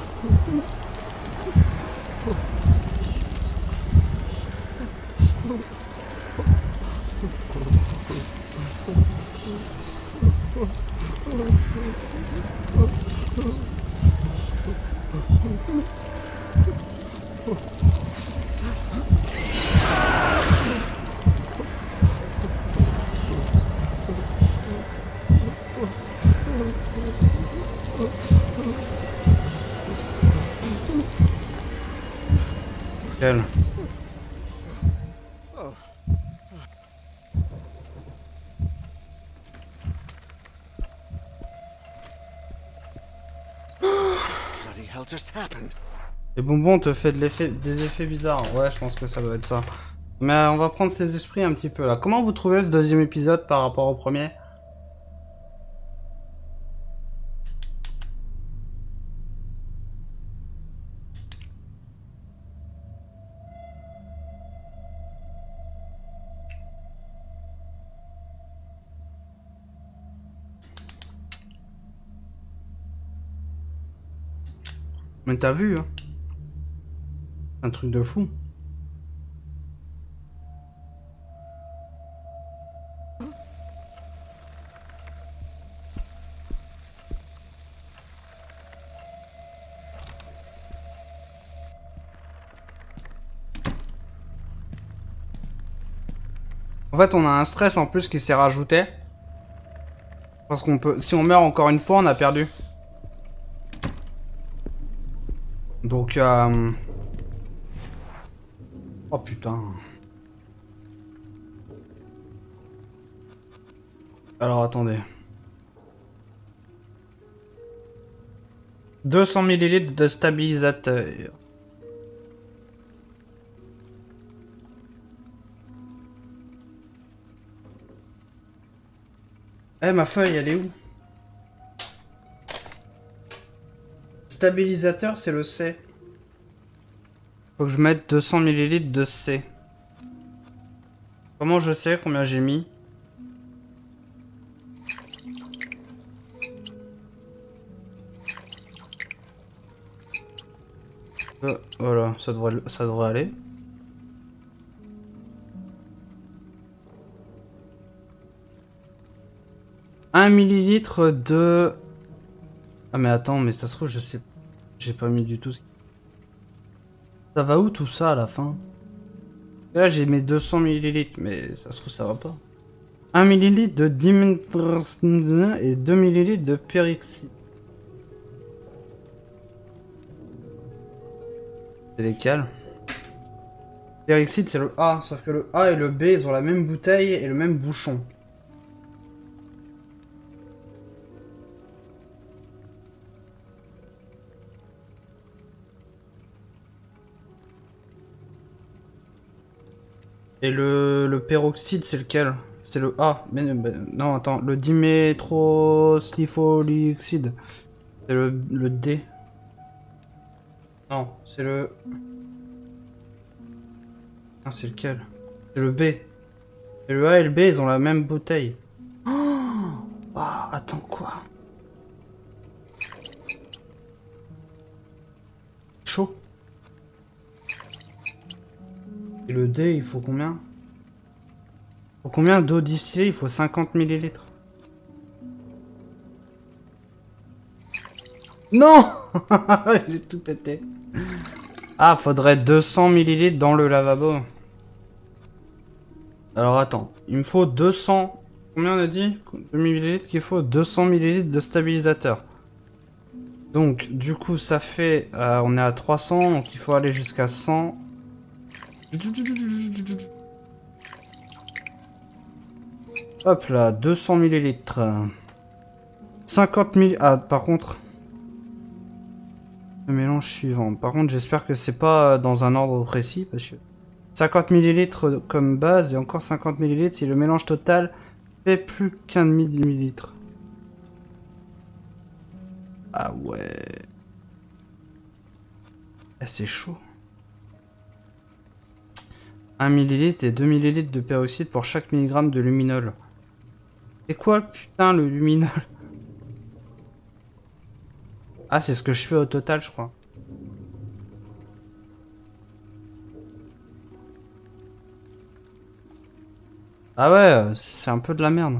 Nickel. Bloody hell just happened. Les bonbons te fait des effets bizarres. Ouais, je pense que ça doit être ça. Mais on va prendre ses esprits un petit peu là. Comment vous trouvez ce deuxième épisode par rapport au premier? Mais t'as vu, hein? Un truc de fou. En fait, on a un stress en plus qui s'est rajouté. Parce qu'on peut... Si on meurt encore une fois, on a perdu. Donc, oh putain. Alors, attendez. 200 ml de stabilisateur. Eh, ma feuille, elle est où? Stabilisateur, c'est le C. Faut que je mette 200 ml de C. Comment je sais combien j'ai mis? Voilà, ça devrait aller. Un millilitre de... Ah mais attends, mais ça se trouve, je sais... J'ai pas mis du tout... Ça va où tout ça à la fin? Là j'ai mes 200 ml, mais ça se trouve ça va pas. 1 ml de diméthrine et 2 ml de peroxyde. C'est lesquels? Peroxyde c'est le A, sauf que le A et le B ils ont la même bouteille et le même bouchon. Et le peroxyde, c'est lequel? C'est le A. Mais, non, attends. Le diméthyloxyde. C'est le D. Non, c'est le... Ah, c'est lequel? C'est le B. Et le A et le B, ils ont la même bouteille. Oh, attends, quoi? Chaud. Et le D, il faut combien? Il faut combien d'eau distillée? Il faut 50 ml. Non. J'ai tout pété. Ah, faudrait 200 ml dans le lavabo. Alors attends, il me faut 200... Combien on a dit? 2 ml qu'il faut 200 ml de stabilisateur. Donc, du coup, ça fait... on est à 300, donc il faut aller jusqu'à 100... Hop là, 200 millilitres. 50 000... Ah, par contre... Le mélange suivant. Par contre, j'espère que c'est pas dans un ordre précis, parce que 50 ml comme base et encore 50 ml si le mélange total fait plus qu'un demi-millilitre. Ah ouais. Ah, c'est chaud. 1 ml et 2 ml de peroxyde pour chaque milligramme de luminol. C'est quoi putain le luminol? Ah, c'est ce que je fais au total, je crois. Ah ouais, c'est un peu de la merde.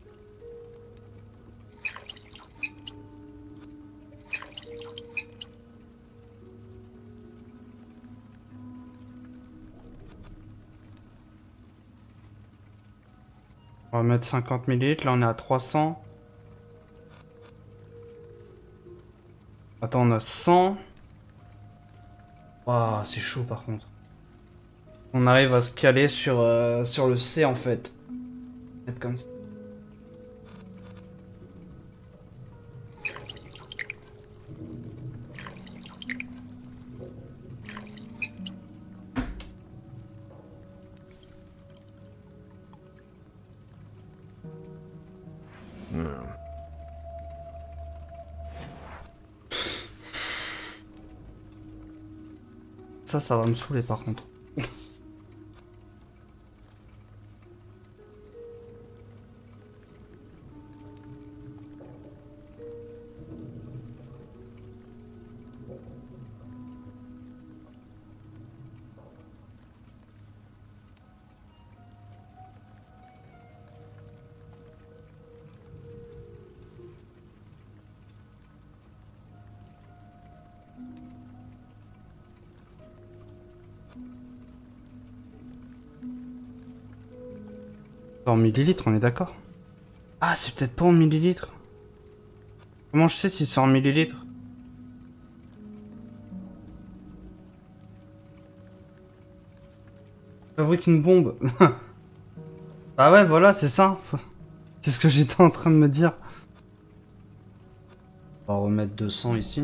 On va mettre 50 ml, là on est à 300. Attends, on a 100. Ah, c'est chaud par contre. On arrive à se caler sur le C en fait. Être comme ça. Ça va me saouler par contre. En millilitres, on est d'accord? Ah, c'est peut-être pas en millilitres. Comment je sais si c'est en millilitres? Fabrique une bombe. Ah ouais, voilà, c'est ça. C'est ce que j'étais en train de me dire. On va remettre 200 ici.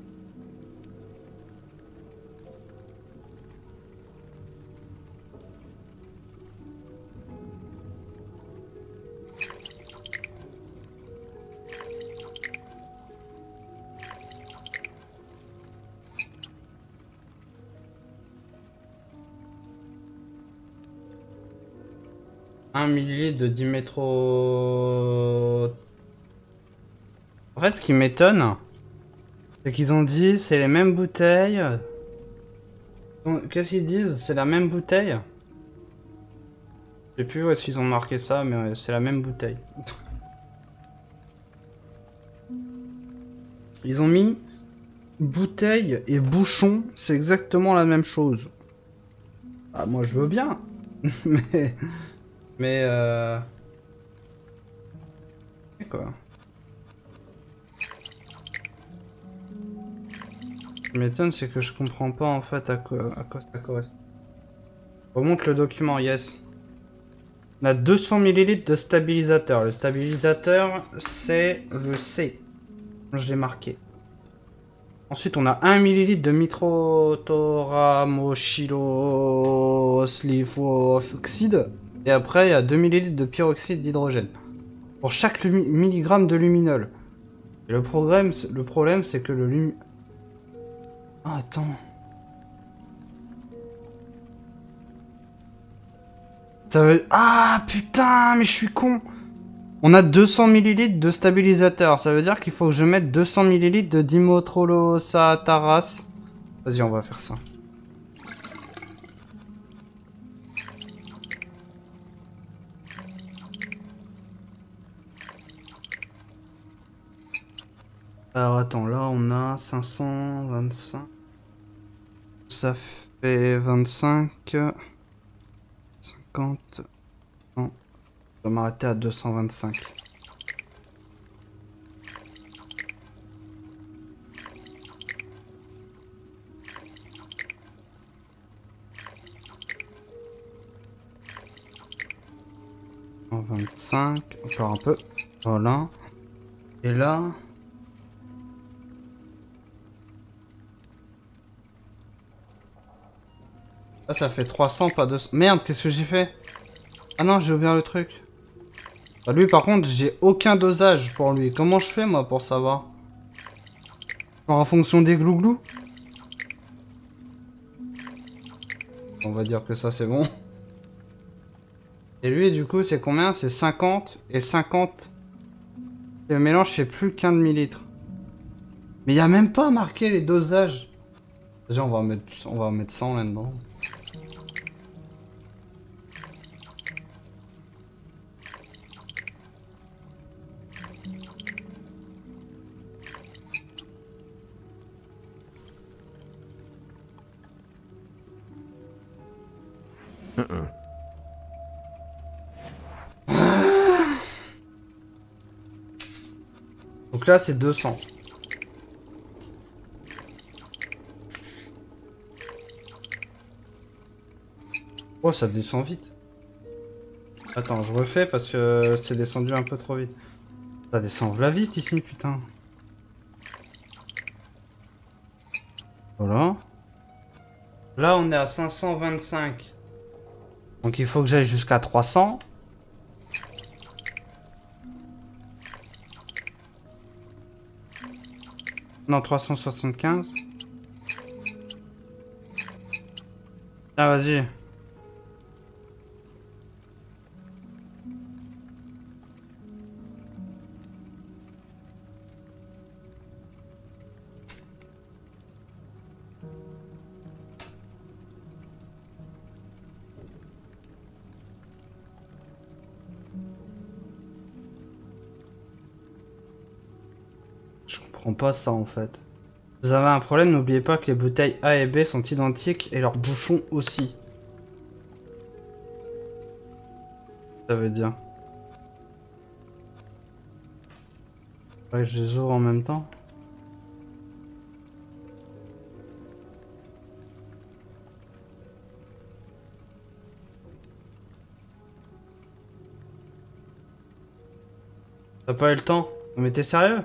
Un millilitre de dimétro... En fait, ce qui m'étonne, c'est qu'ils ont dit c'est les mêmes bouteilles. Qu'est-ce qu'ils disent? C'est la même bouteille? Je sais plus où est-ce qu'ils ont marqué ça, mais c'est la même bouteille. Ils ont mis bouteille et bouchon, c'est exactement la même chose. Ah, moi je veux bien, mais quoi. Ce qui m'étonne, c'est que je comprends pas en fait à quoi ça correspond. Remonte le document, yes. On a 200 ml de stabilisateur. Le stabilisateur, c'est le C. Je l'ai marqué. Ensuite, on a 1 ml de mitrotoramochyloslifoxide. Et après, il y a 2 ml de pyroxyde d'hydrogène. Pour chaque milligramme de luminol. Et le problème, c'est que le Ah, attends. Ça veut... Ah, putain, mais je suis con. On a 200 ml de stabilisateur. Ça veut dire qu'il faut que je mette 200 ml de dimotrolosataras. Vas-y, on va faire ça. Alors attends, là on a 525. Ça fait 25. 50. Non. Je dois m'arrêter à 225. En 25. Encore un peu. Voilà. Et là. Ah, ça fait 300, pas 200. Merde, qu'est-ce que j'ai fait? Ah non, j'ai ouvert le truc. Bah, lui, par contre, j'ai aucun dosage pour lui. Comment je fais, moi, pour savoir? En fonction des glouglous? On va dire que ça, c'est bon. Et lui, du coup, c'est combien? C'est 50 et 50. Le mélange, c'est plus qu'un demi-litre. Mais il n'y a même pas marqué les dosages. Déjà, on va mettre 100 là-dedans. Donc là, c'est 200. Oh, ça descend vite. Attends, je refais parce que c'est descendu un peu trop vite. Ça descend v'là vite ici, putain. Voilà. Là, on est à 525. Donc il faut que j'aille jusqu'à 300. Non, 375. Ah, vas-y. Je comprends pas ça en fait. Vous avez un problème, n'oubliez pas que les bouteilles A et B sont identiques et leurs bouchons aussi. Ça veut dire. Ouais, je les ouvre en même temps. T'as pas eu le temps? Mais t'es sérieux?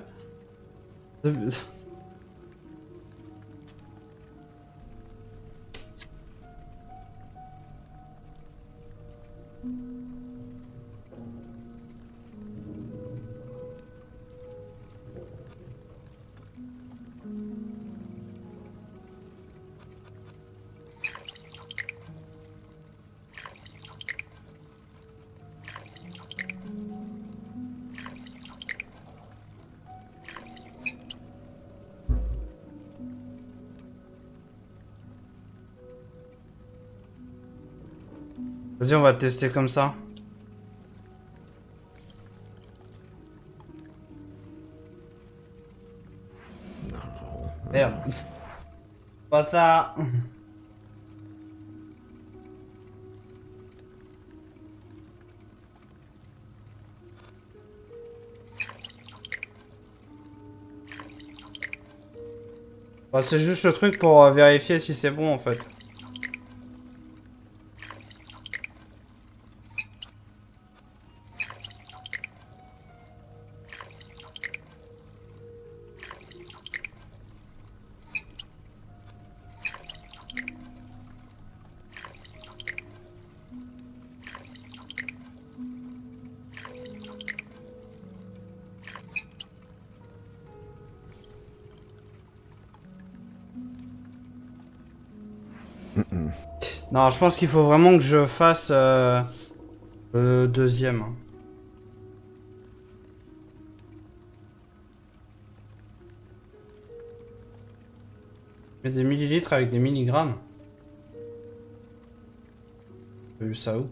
Vas-y, on va tester comme ça. Merde. Pas ça. Bah, c'est juste le truc pour vérifier si c'est bon en fait. Non, je pense qu'il faut vraiment que je fasse le deuxième. Mais des millilitres avec des milligrammes. J'ai vu ça où?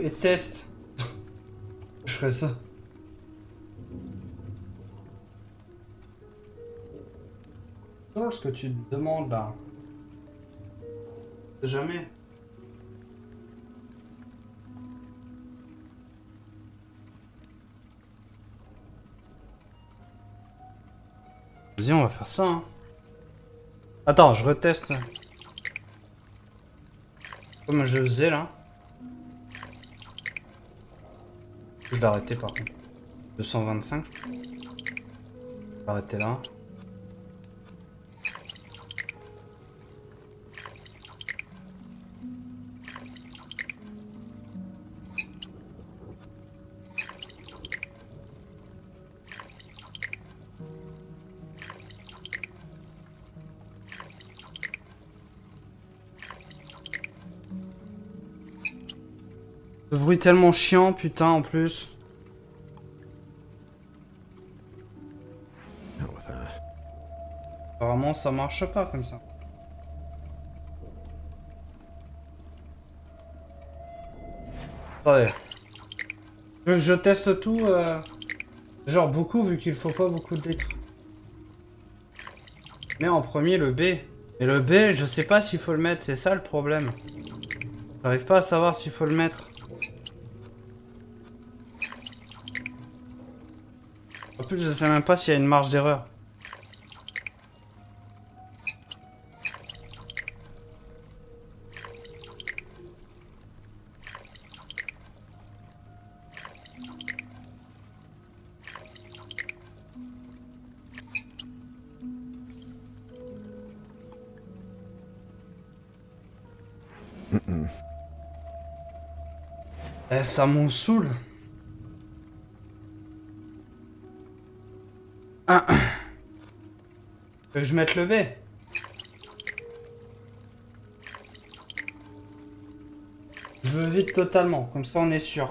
et teste. Je ferais ça. C'est drôle ce que tu te demandes là. Jamais. Vas-y, on va faire ça. Hein. Attends, je reteste. Comme je faisais là. Je l'ai arrêté par contre. 225. Je vais arrêter là. Ce bruit tellement chiant, putain, en plus. Apparemment, ça marche pas comme ça. Attendez. Tu veux que je teste tout genre beaucoup, vu qu'il faut pas beaucoup de litres. Mais en premier, le B. Et le B, je sais pas s'il faut le mettre, c'est ça le problème. J'arrive pas à savoir s'il faut le mettre. En plus, je sais même pas s'il y a une marge d'erreur. Eh, ça m'en saoule. Ah. Que je mette le B. Je veux vite totalement, comme ça on est sûr.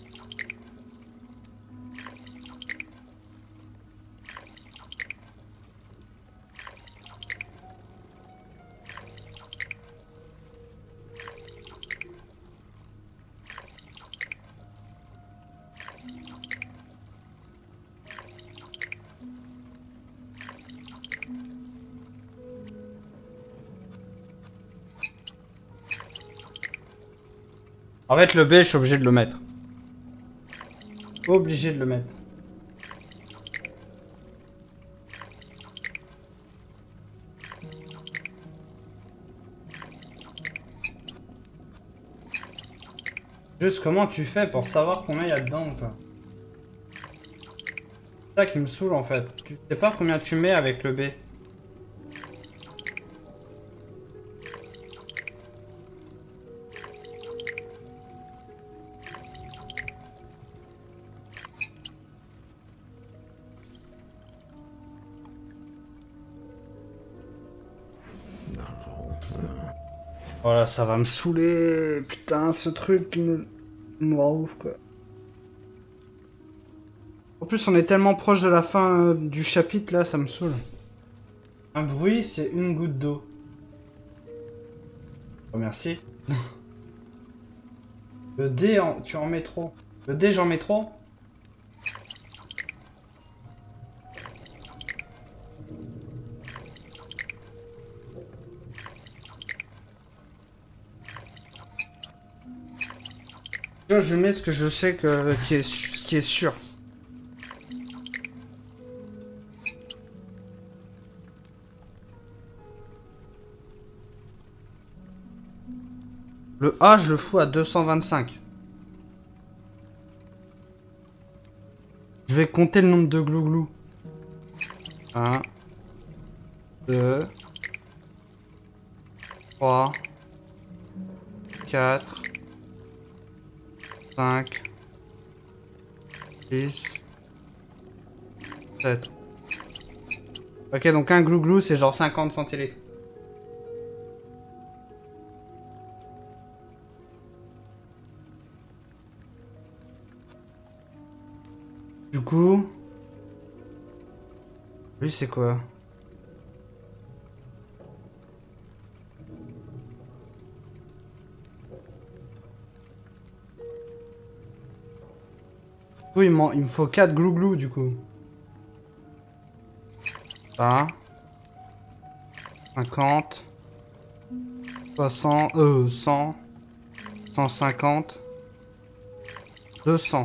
En fait, le B, je suis obligé de le mettre. Obligé de le mettre. Juste comment tu fais pour savoir combien il y a dedans, quoi. C'est ça qui me saoule, en fait. Tu sais pas combien tu mets avec le B. Voilà, ça va me saouler. Putain, ce truc me rend ouf, quoi. En plus, on est tellement proche de la fin du chapitre, là, ça me saoule. Un bruit, c'est une goutte d'eau. Oh, merci. Le D, tu en mets trop. Le D, j'en mets trop. Je mets ce que je sais qui est sûr. Le A, je le fous à 225. Je vais compter le nombre de glouglou. 1, 2, 3, 4, 5, 6, 7. Ok, donc un glouglou, c'est genre 50 centilitres. Du coup... Lui, c'est quoi? coup, il me faut 4 glouglou du coup. Ça. 50. 60. 100. 150. 200.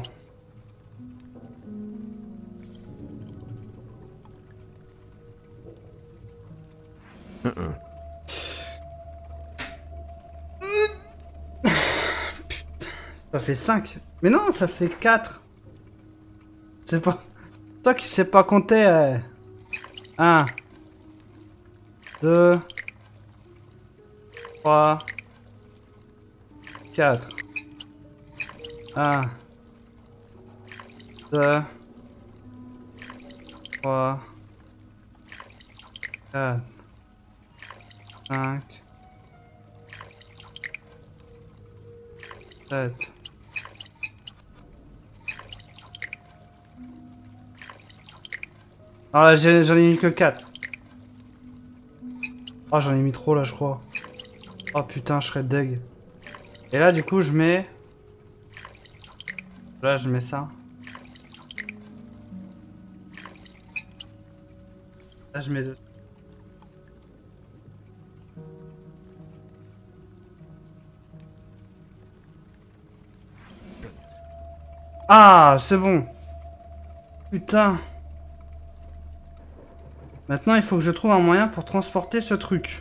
Putain, ça fait 5. Mais non, ça fait 4. C'est pas... Toi qui sais pas compter. 1. 2. 3. 4. 1. 2. 3. 4. 5. 7. Ah là, j'en ai mis que 4. Oh, j'en ai mis trop là, je crois. Oh putain, je serais deg. Et là, du coup, je mets... Là, je mets ça. Là, je mets 2. Ah, c'est bon. Putain. Maintenant, il faut que je trouve un moyen pour transporter ce truc.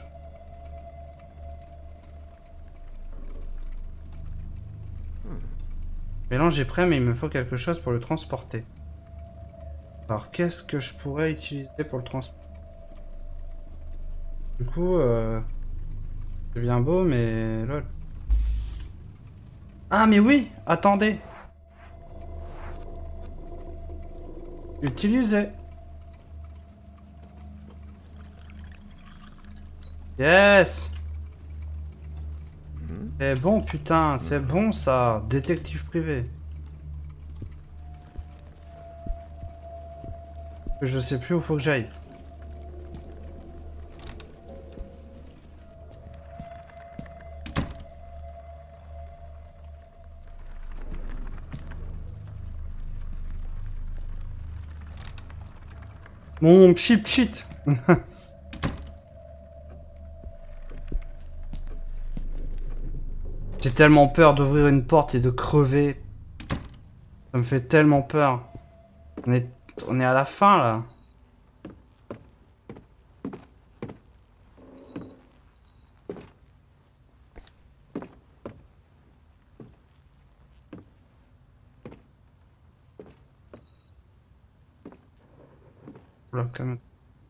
Mélange est prêt, mais il me faut quelque chose pour le transporter. Alors, qu'est-ce que je pourrais utiliser pour le transporter? Du coup, c'est bien beau, mais... Lol. Ah, mais oui! Attendez! Utiliser. Yes! C'est bon, putain, c'est bon ça. Détective privé. Je sais plus où faut que j'aille. Mon cheap cheat. J'ai tellement peur d'ouvrir une porte et de crever. Ça me fait tellement peur. On est à la fin là. Oula, quand même.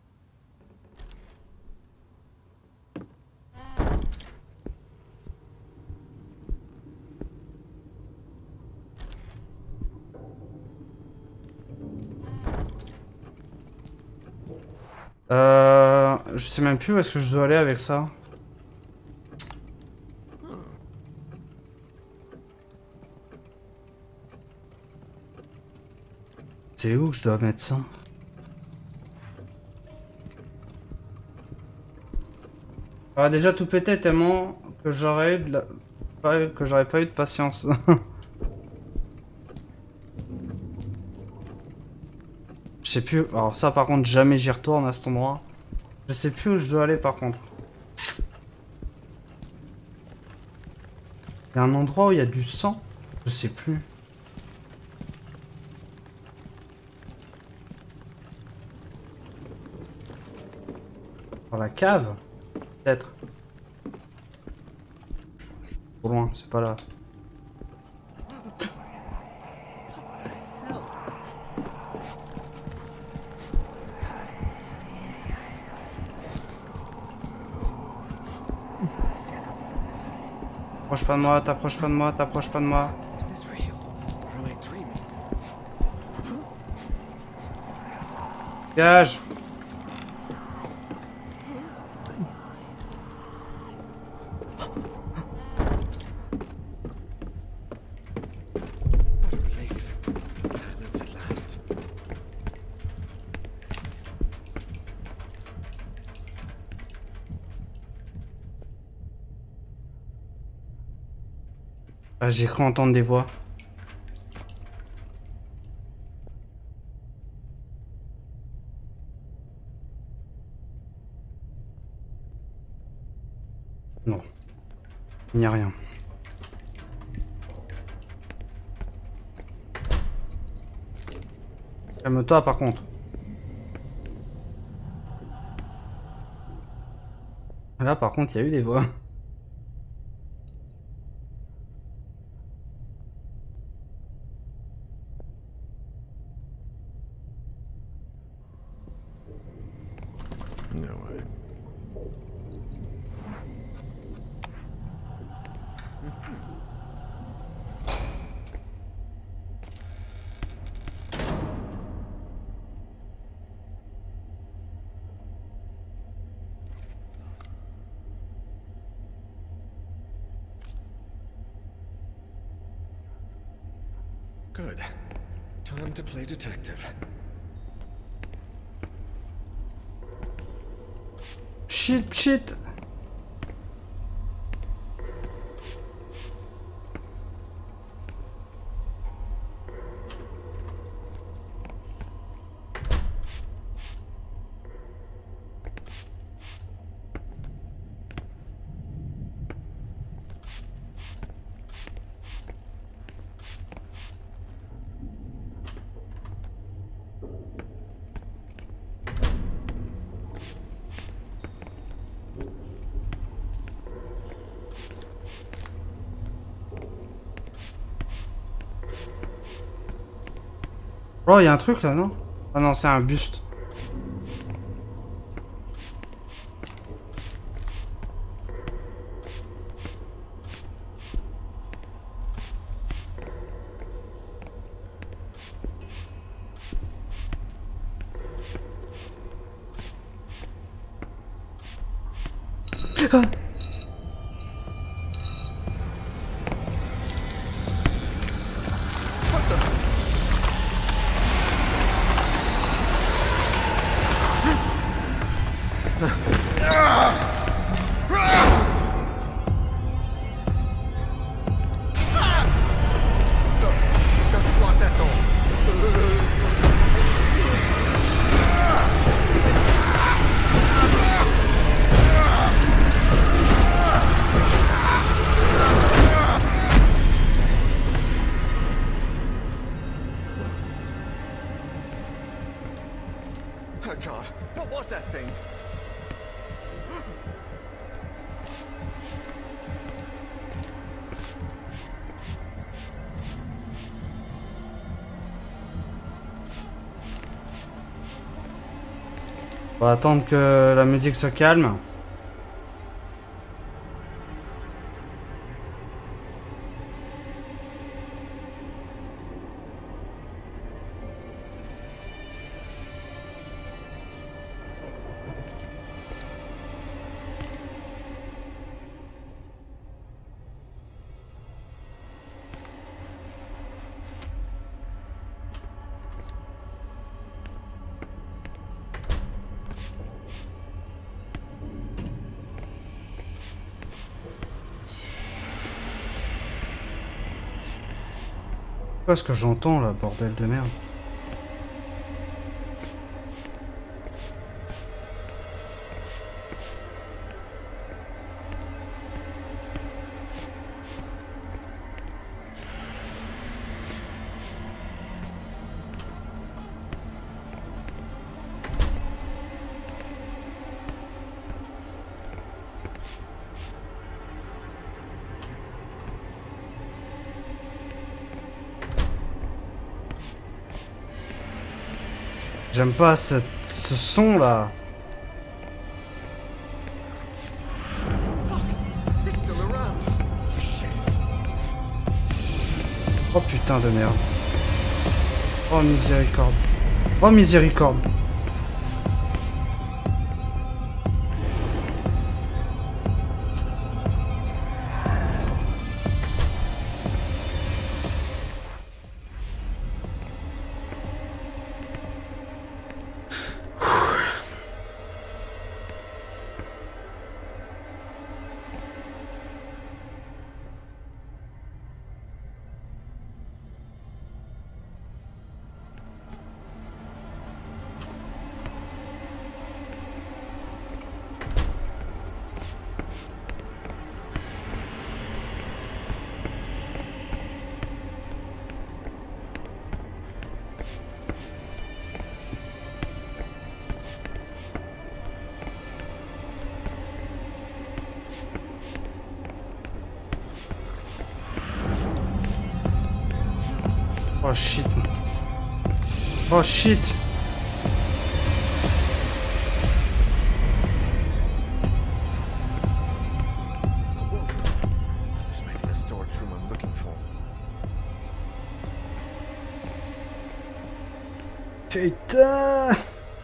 Je sais même plus où est-ce que je dois aller avec ça. C'est où que je dois mettre ça? Ah, déjà tout pété tellement que j'aurais eu de la... que j'aurais pas eu de patience. Je sais plus. Alors ça par contre jamais j'y retourne à cet endroit. Je sais plus où je dois aller par contre. Il y a un endroit où il y a du sang. Je sais plus. Dans la cave? Peut-être. Je suis trop loin, c'est pas là. T'approches pas de moi, t'approches pas de moi, t'approches pas de moi. Is this real? Or am I dreaming? Gage! What a relief. Silence at last. Ah, j'ai cru entendre des voix. Non. Il n'y a rien. Calme-toi par contre. Là par contre il y a eu des voix. No way. Good. Time to play detective. Shit, shit. Oh, il y a un truc là, non? Ah non, c'est un buste. Ah. Don't block that door. Oh God, what was that thing? On va attendre que la musique se calme. Qu'est-ce que j'entends là, bordel de merde? J'aime pas ce son là. Oh putain de merde. Oh miséricorde. Oh miséricorde. Oh shit. Oh shit. This might be the storage room I'm looking for. Putain.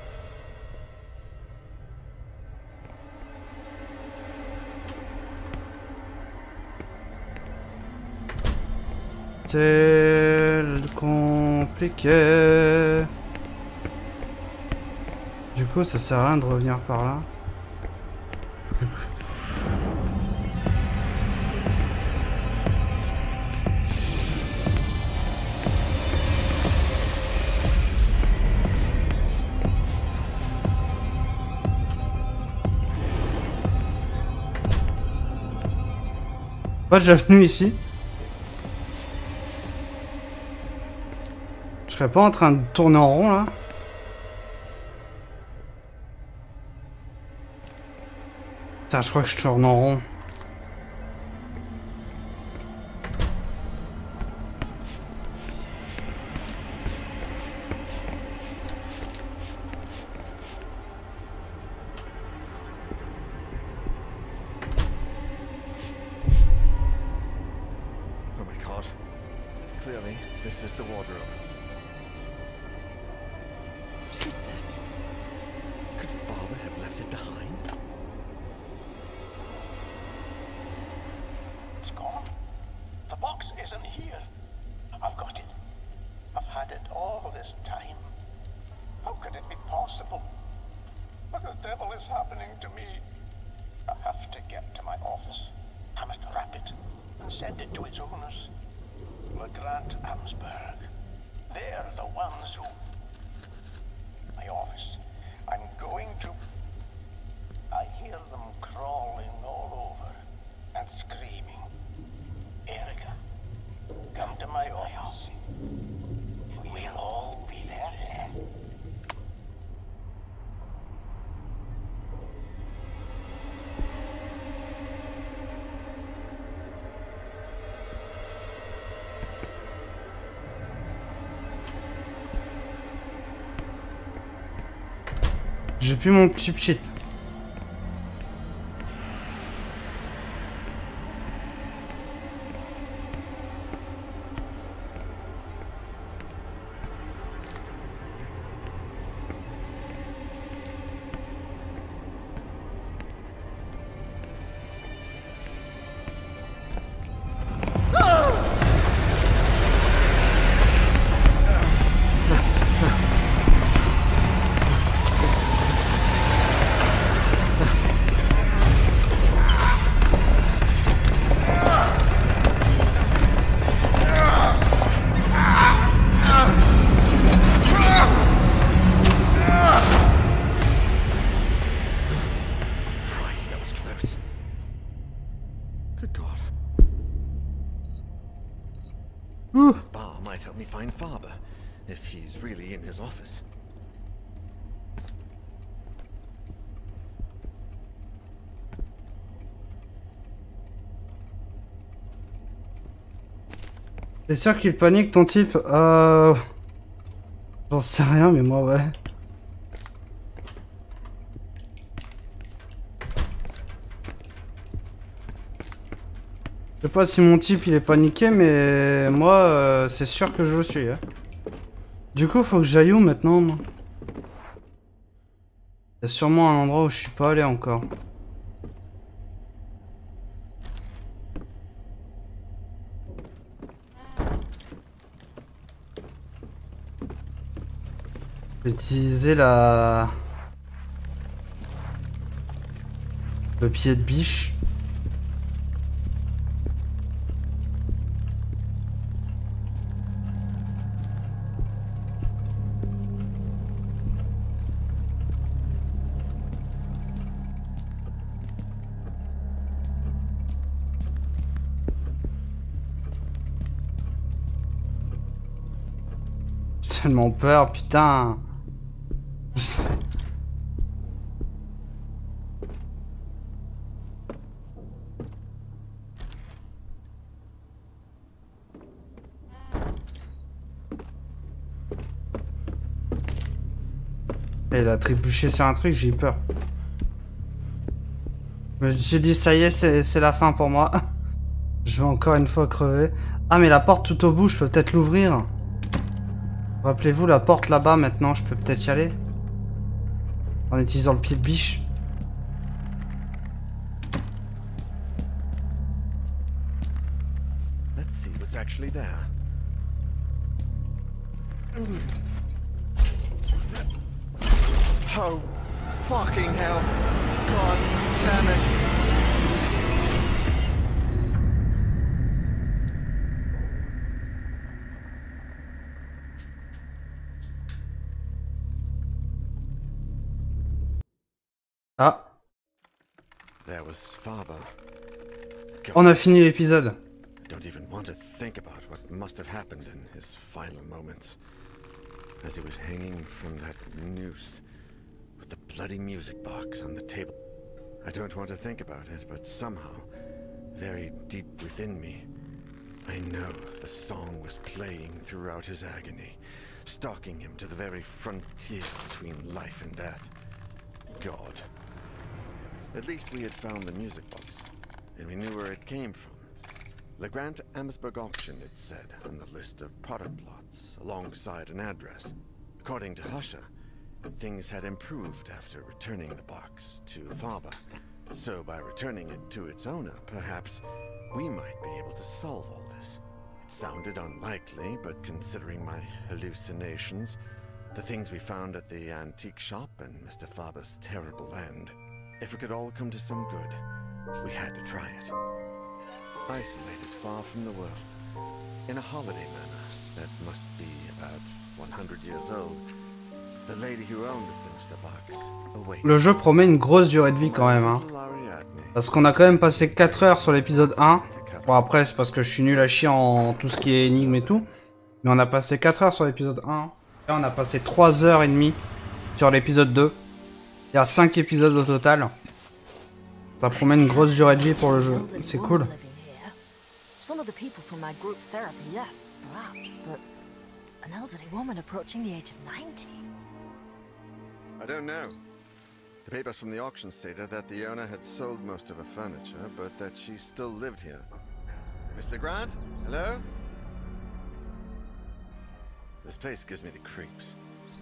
C'est compliqué. Du coup, ça sert à rien de revenir par là. Pas déjà venu ici. Je serais pas en train de tourner en rond là. Putain, je crois que je tourne en rond. Oh my god. Clearly, this is the wardrobe. What is this? Could Father have left it behind? It's gone. The box isn't here. I've got it. I've had it all this time. How could it be possible? What the devil is happening to me? I have to get to my office. I must wrap it and send it to its owners. LeGrant Amsberg. They're the ones who... My office. I'm going to... I hear them crawling all over and screaming. Erica, come to my office. We'll all be there. J'ai plus mon petit shit. Christ, that was close. Good God. This bar might help me find Faber, if he's really in his office. T'es sûr qu'il panique ton type? J'en sais rien, mais moi ouais. Je sais pas si mon type il est paniqué, mais moi c'est sûr que je le suis. Hein. Du coup, faut que j'aille où maintenant, moi? Il y a sûrement un endroit où je suis pas allé encore. Utiliser le pied de biche. J'ai tellement peur, putain. Il a trébuché sur un truc, j'ai eu peur. Je me suis dit, ça y est, c'est la fin pour moi. Je vais encore une fois crever. Ah, mais la porte tout au bout, je peux peut-être l'ouvrir. Rappelez-vous, la porte là-bas, maintenant, je peux peut-être y aller. En utilisant le pied de biche. Let's see what's actually there. Oh, fucking hell. God damn it. Ah, There was Faber. on a fini l'épisode. I don't even want to think about what must have happened in his final moments. As he was hanging from that noose with the bloody music box on the table. I don't want to think about it, but somehow, very deep within me, I know the song was playing throughout his agony, stalking him to the very frontier between life and death. God. At least we had found the music box, and we knew where it came from. Legrand Amsberg auction, it said, on the list of product lots, alongside an address. According to Husha, things had improved after returning the box to Faber. So by returning it to its owner, perhaps we might be able to solve all this. It sounded unlikely, but considering my hallucinations, the things we found at the antique shop, and Mr. Faber's terrible end, if it could all come to some good, we had to try it. Isolated far from the world, in a holiday manor that must be about 100 years old, the lady who owned the sinister box awaited. Le jeu promet une grosse durée de vie quand même, hein. Parce qu'on a quand même passé 4 heures sur l'épisode 1. Bon, après, c'est parce que je suis nul à chier en tout ce qui est énigme et tout. Mais on a passé 4 heures sur l'épisode 1. Là, on a passé 3 heures et demie sur l'épisode 2. Il y a 5 épisodes au total. Ça promet une grosse durée de vie pour le jeu. C'est cool. Some of the people from my group therapy, yes, perhaps, but an elderly woman approaching the age of 90. I don't know. The papers from the auction stated that the owner had sold most of her furniture, but that she still lived here. Mr. Grant? Hello? This place gives me the creeps.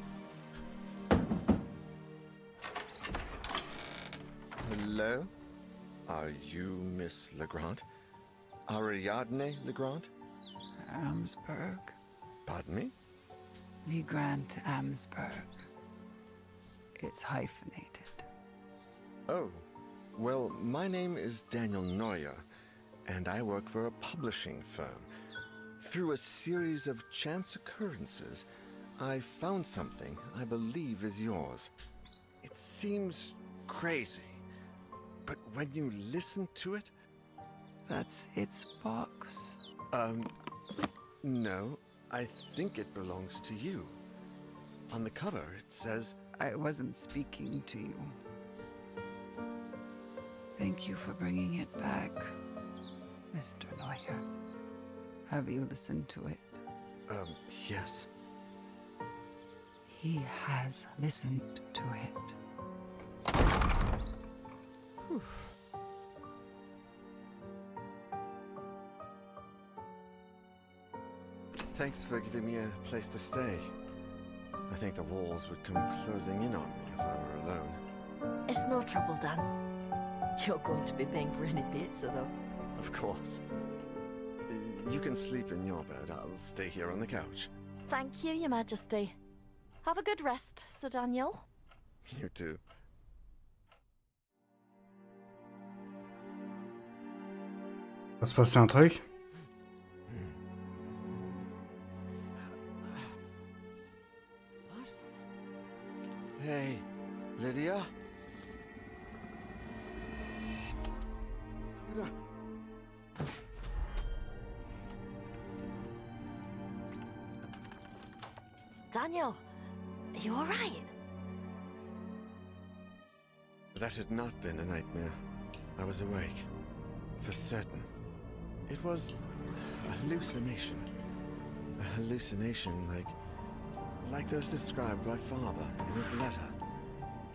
Hello? Are you Miss Legrand? Ariadne Legrand? Amsberg. Pardon me? Legrand Amsberg. It's hyphenated. Oh, well, my name is Daniel Neuer, and I work for a publishing firm. Through a series of chance occurrences, I found something I believe is yours. It seems crazy, but when you listen to it... That's its box. No, I think it belongs to you. On the cover, it says... I wasn't speaking to you. Thank you for bringing it back, Mr. Neuer. Have you listened to it? Yes. He has listened to it. Whew. Thanks for giving me a place to stay. I think the walls would come closing in on me if I were alone. It's no trouble, Dan. You're going to be paying for any pizza, though. Of course. You can sleep in your bed. I'll stay here on the couch. Thank you, Your Majesty. Have a good rest, Sir Daniel. You too. Va se passer un truc. Hey, Lydia? Daniel, are you alright? That had not been a nightmare. I was awake. For certain. It was a hallucination. A hallucination like those described by Faber in his letter.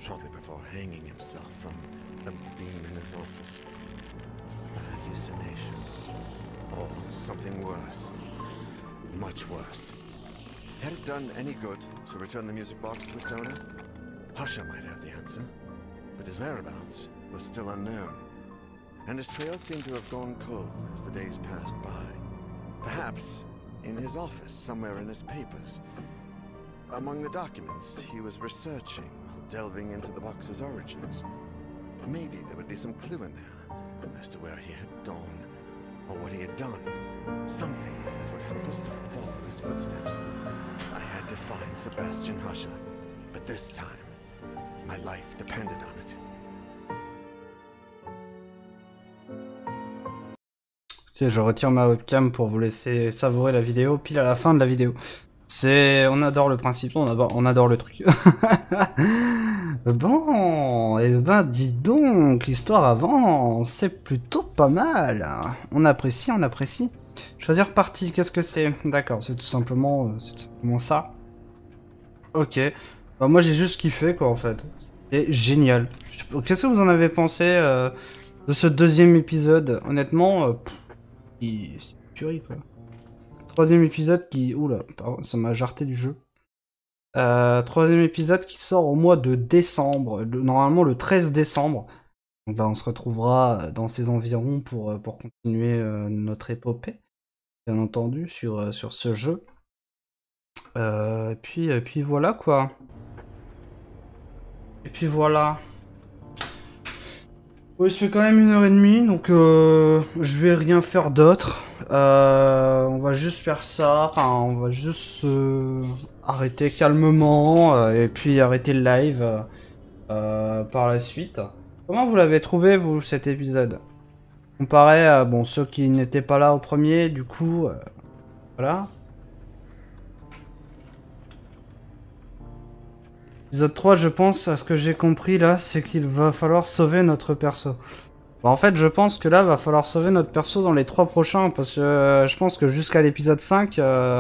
shortly before hanging himself from a beam in his office. A hallucination. Or something worse. Much worse. Had it done any good to return the music box to its owner? Husher might have the answer, but his whereabouts was still unknown, and his trail seemed to have gone cold as the days passed by. Perhaps in his office, somewhere in his papers. Among the documents he was researching while delving into the box's origins. Maybe there would be some clue in there as to where he had gone, or what he had done. Something that would help us to follow his footsteps. I had to find Sebastian Husher, but this time, my life depended on it. Ok, je retire ma webcam pour vous laisser savourer la vidéo pile à la fin de la vidéo. On adore le principe, on adore le truc. Bon, et ben dis donc, l'histoire avance, c'est plutôt pas mal. On apprécie, on apprécie. Choisir partie, qu'est-ce que c'est? D'accord, c'est tout simplement ça. Ok, bah, moi j'ai juste kiffé quoi en fait. C'est génial. Qu'est-ce que vous en avez pensé de ce deuxième épisode? Honnêtement, c'est une tuerie quoi. Troisième épisode qui... Oula, pardon, ça m'a jarté du jeu. Troisième épisode qui sort au mois de décembre, normalement le 13 décembre. Donc bah, on se retrouvera dans ces environs pour continuer notre épopée, bien entendu, sur ce jeu. Et puis voilà quoi. Et puis voilà. Oui, je fais quand même 1h30, donc je vais rien faire d'autre. On va juste faire ça, enfin on va juste arrêter calmement et puis arrêter le live par la suite. Comment vous l'avez trouvé vous cet épisode? Comparé à bon, ceux qui n'étaient pas là au premier, du coup, voilà. Épisode 3, je pense, à ce que j'ai compris là, c'est qu'il va falloir sauver notre perso. Bah, en fait, je pense que là, va falloir sauver notre perso dans les 3 prochains, parce que je pense que jusqu'à l'épisode 5,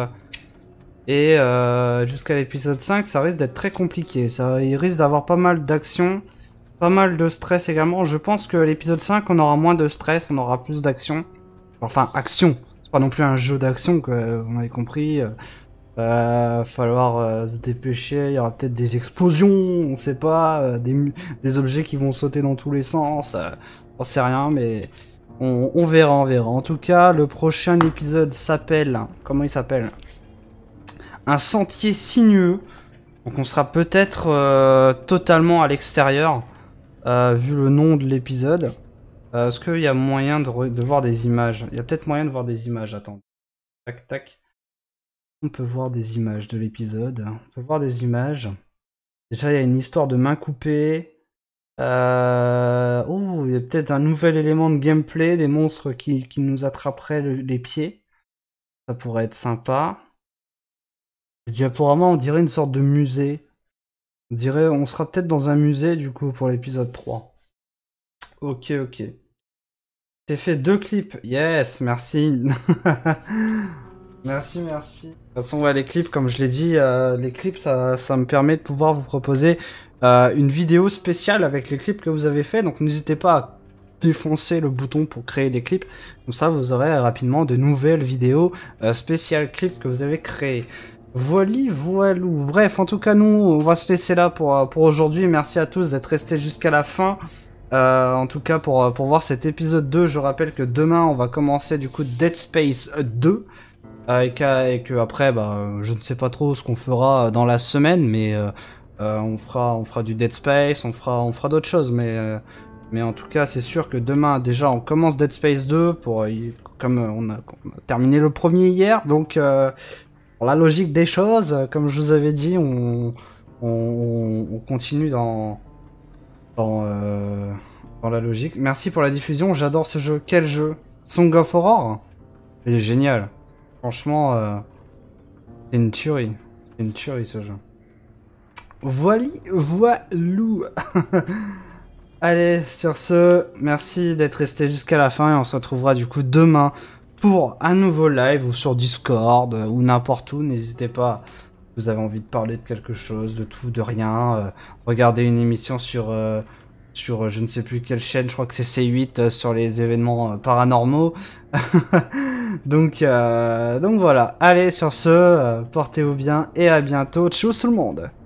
jusqu'à l'épisode 5, ça risque d'être très compliqué. Il risque d'avoir pas mal d'actions, pas mal de stress également. Je pense que l'épisode 5, on aura moins de stress, on aura plus d'action. Enfin, action. C'est pas non plus un jeu d'action, quoi, vous m'avez compris. Falloir se dépêcher, il y aura peut-être des explosions, on sait pas, des objets qui vont sauter dans tous les sens, on sait rien, mais on verra, on verra. En tout cas, le prochain épisode s'appelle, comment il s'appelle? Un sentier sinueux, donc on sera peut-être totalement à l'extérieur, vu le nom de l'épisode. Est-ce qu'il y a moyen de voir des images? Il y a peut-être moyen de voir des images, attends. Tac, tac. On peut voir des images de l'épisode. On peut voir des images. Déjà, il y a une histoire de main coupée. Oh, il y a peut-être un nouvel élément de gameplay, des monstres qui nous attraperaient les pieds. Ça pourrait être sympa. Et diaporama, on dirait une sorte de musée. On sera peut-être dans un musée, du coup, pour l'épisode 3. Ok, ok. J'ai fait 2 clips. Yes, merci. Merci, merci. De toute façon, ouais, les clips, comme je l'ai dit, les clips, ça me permet de pouvoir vous proposer une vidéo spéciale avec les clips que vous avez fait. Donc, n'hésitez pas à défoncer le bouton pour créer des clips. Comme ça, vous aurez rapidement de nouvelles vidéos spéciales clips que vous avez créées. Voilou. Bref, en tout cas, nous, on va se laisser là pour aujourd'hui. Merci à tous d'être restés jusqu'à la fin. En tout cas, pour voir cet épisode 2, je rappelle que demain, on va commencer du coup Dead Space 2. Et que après, bah, je ne sais pas trop ce qu'on fera dans la semaine, mais on fera du Dead Space, on fera d'autres choses, mais en tout cas, c'est sûr que demain, déjà, on commence Dead Space 2, comme on a terminé le premier hier, donc pour la logique des choses, comme je vous avais dit, on continue dans la logique. Merci pour la diffusion, j'adore ce jeu. Quel jeu? Song of Horror? Il est génial. Franchement, c'est une tuerie. C'est une tuerie ce jeu. Voilou. Allez, sur ce, merci d'être resté jusqu'à la fin et on se retrouvera du coup demain pour un nouveau live ou sur Discord ou n'importe où. N'hésitez pas Vous avez envie de parler de quelque chose, de tout, de rien. Regardez une émission sur je ne sais plus quelle chaîne, je crois que c'est C8 sur les événements paranormaux. donc voilà. Allez, sur ce, portez-vous bien et à bientôt. Tchuss tout le monde.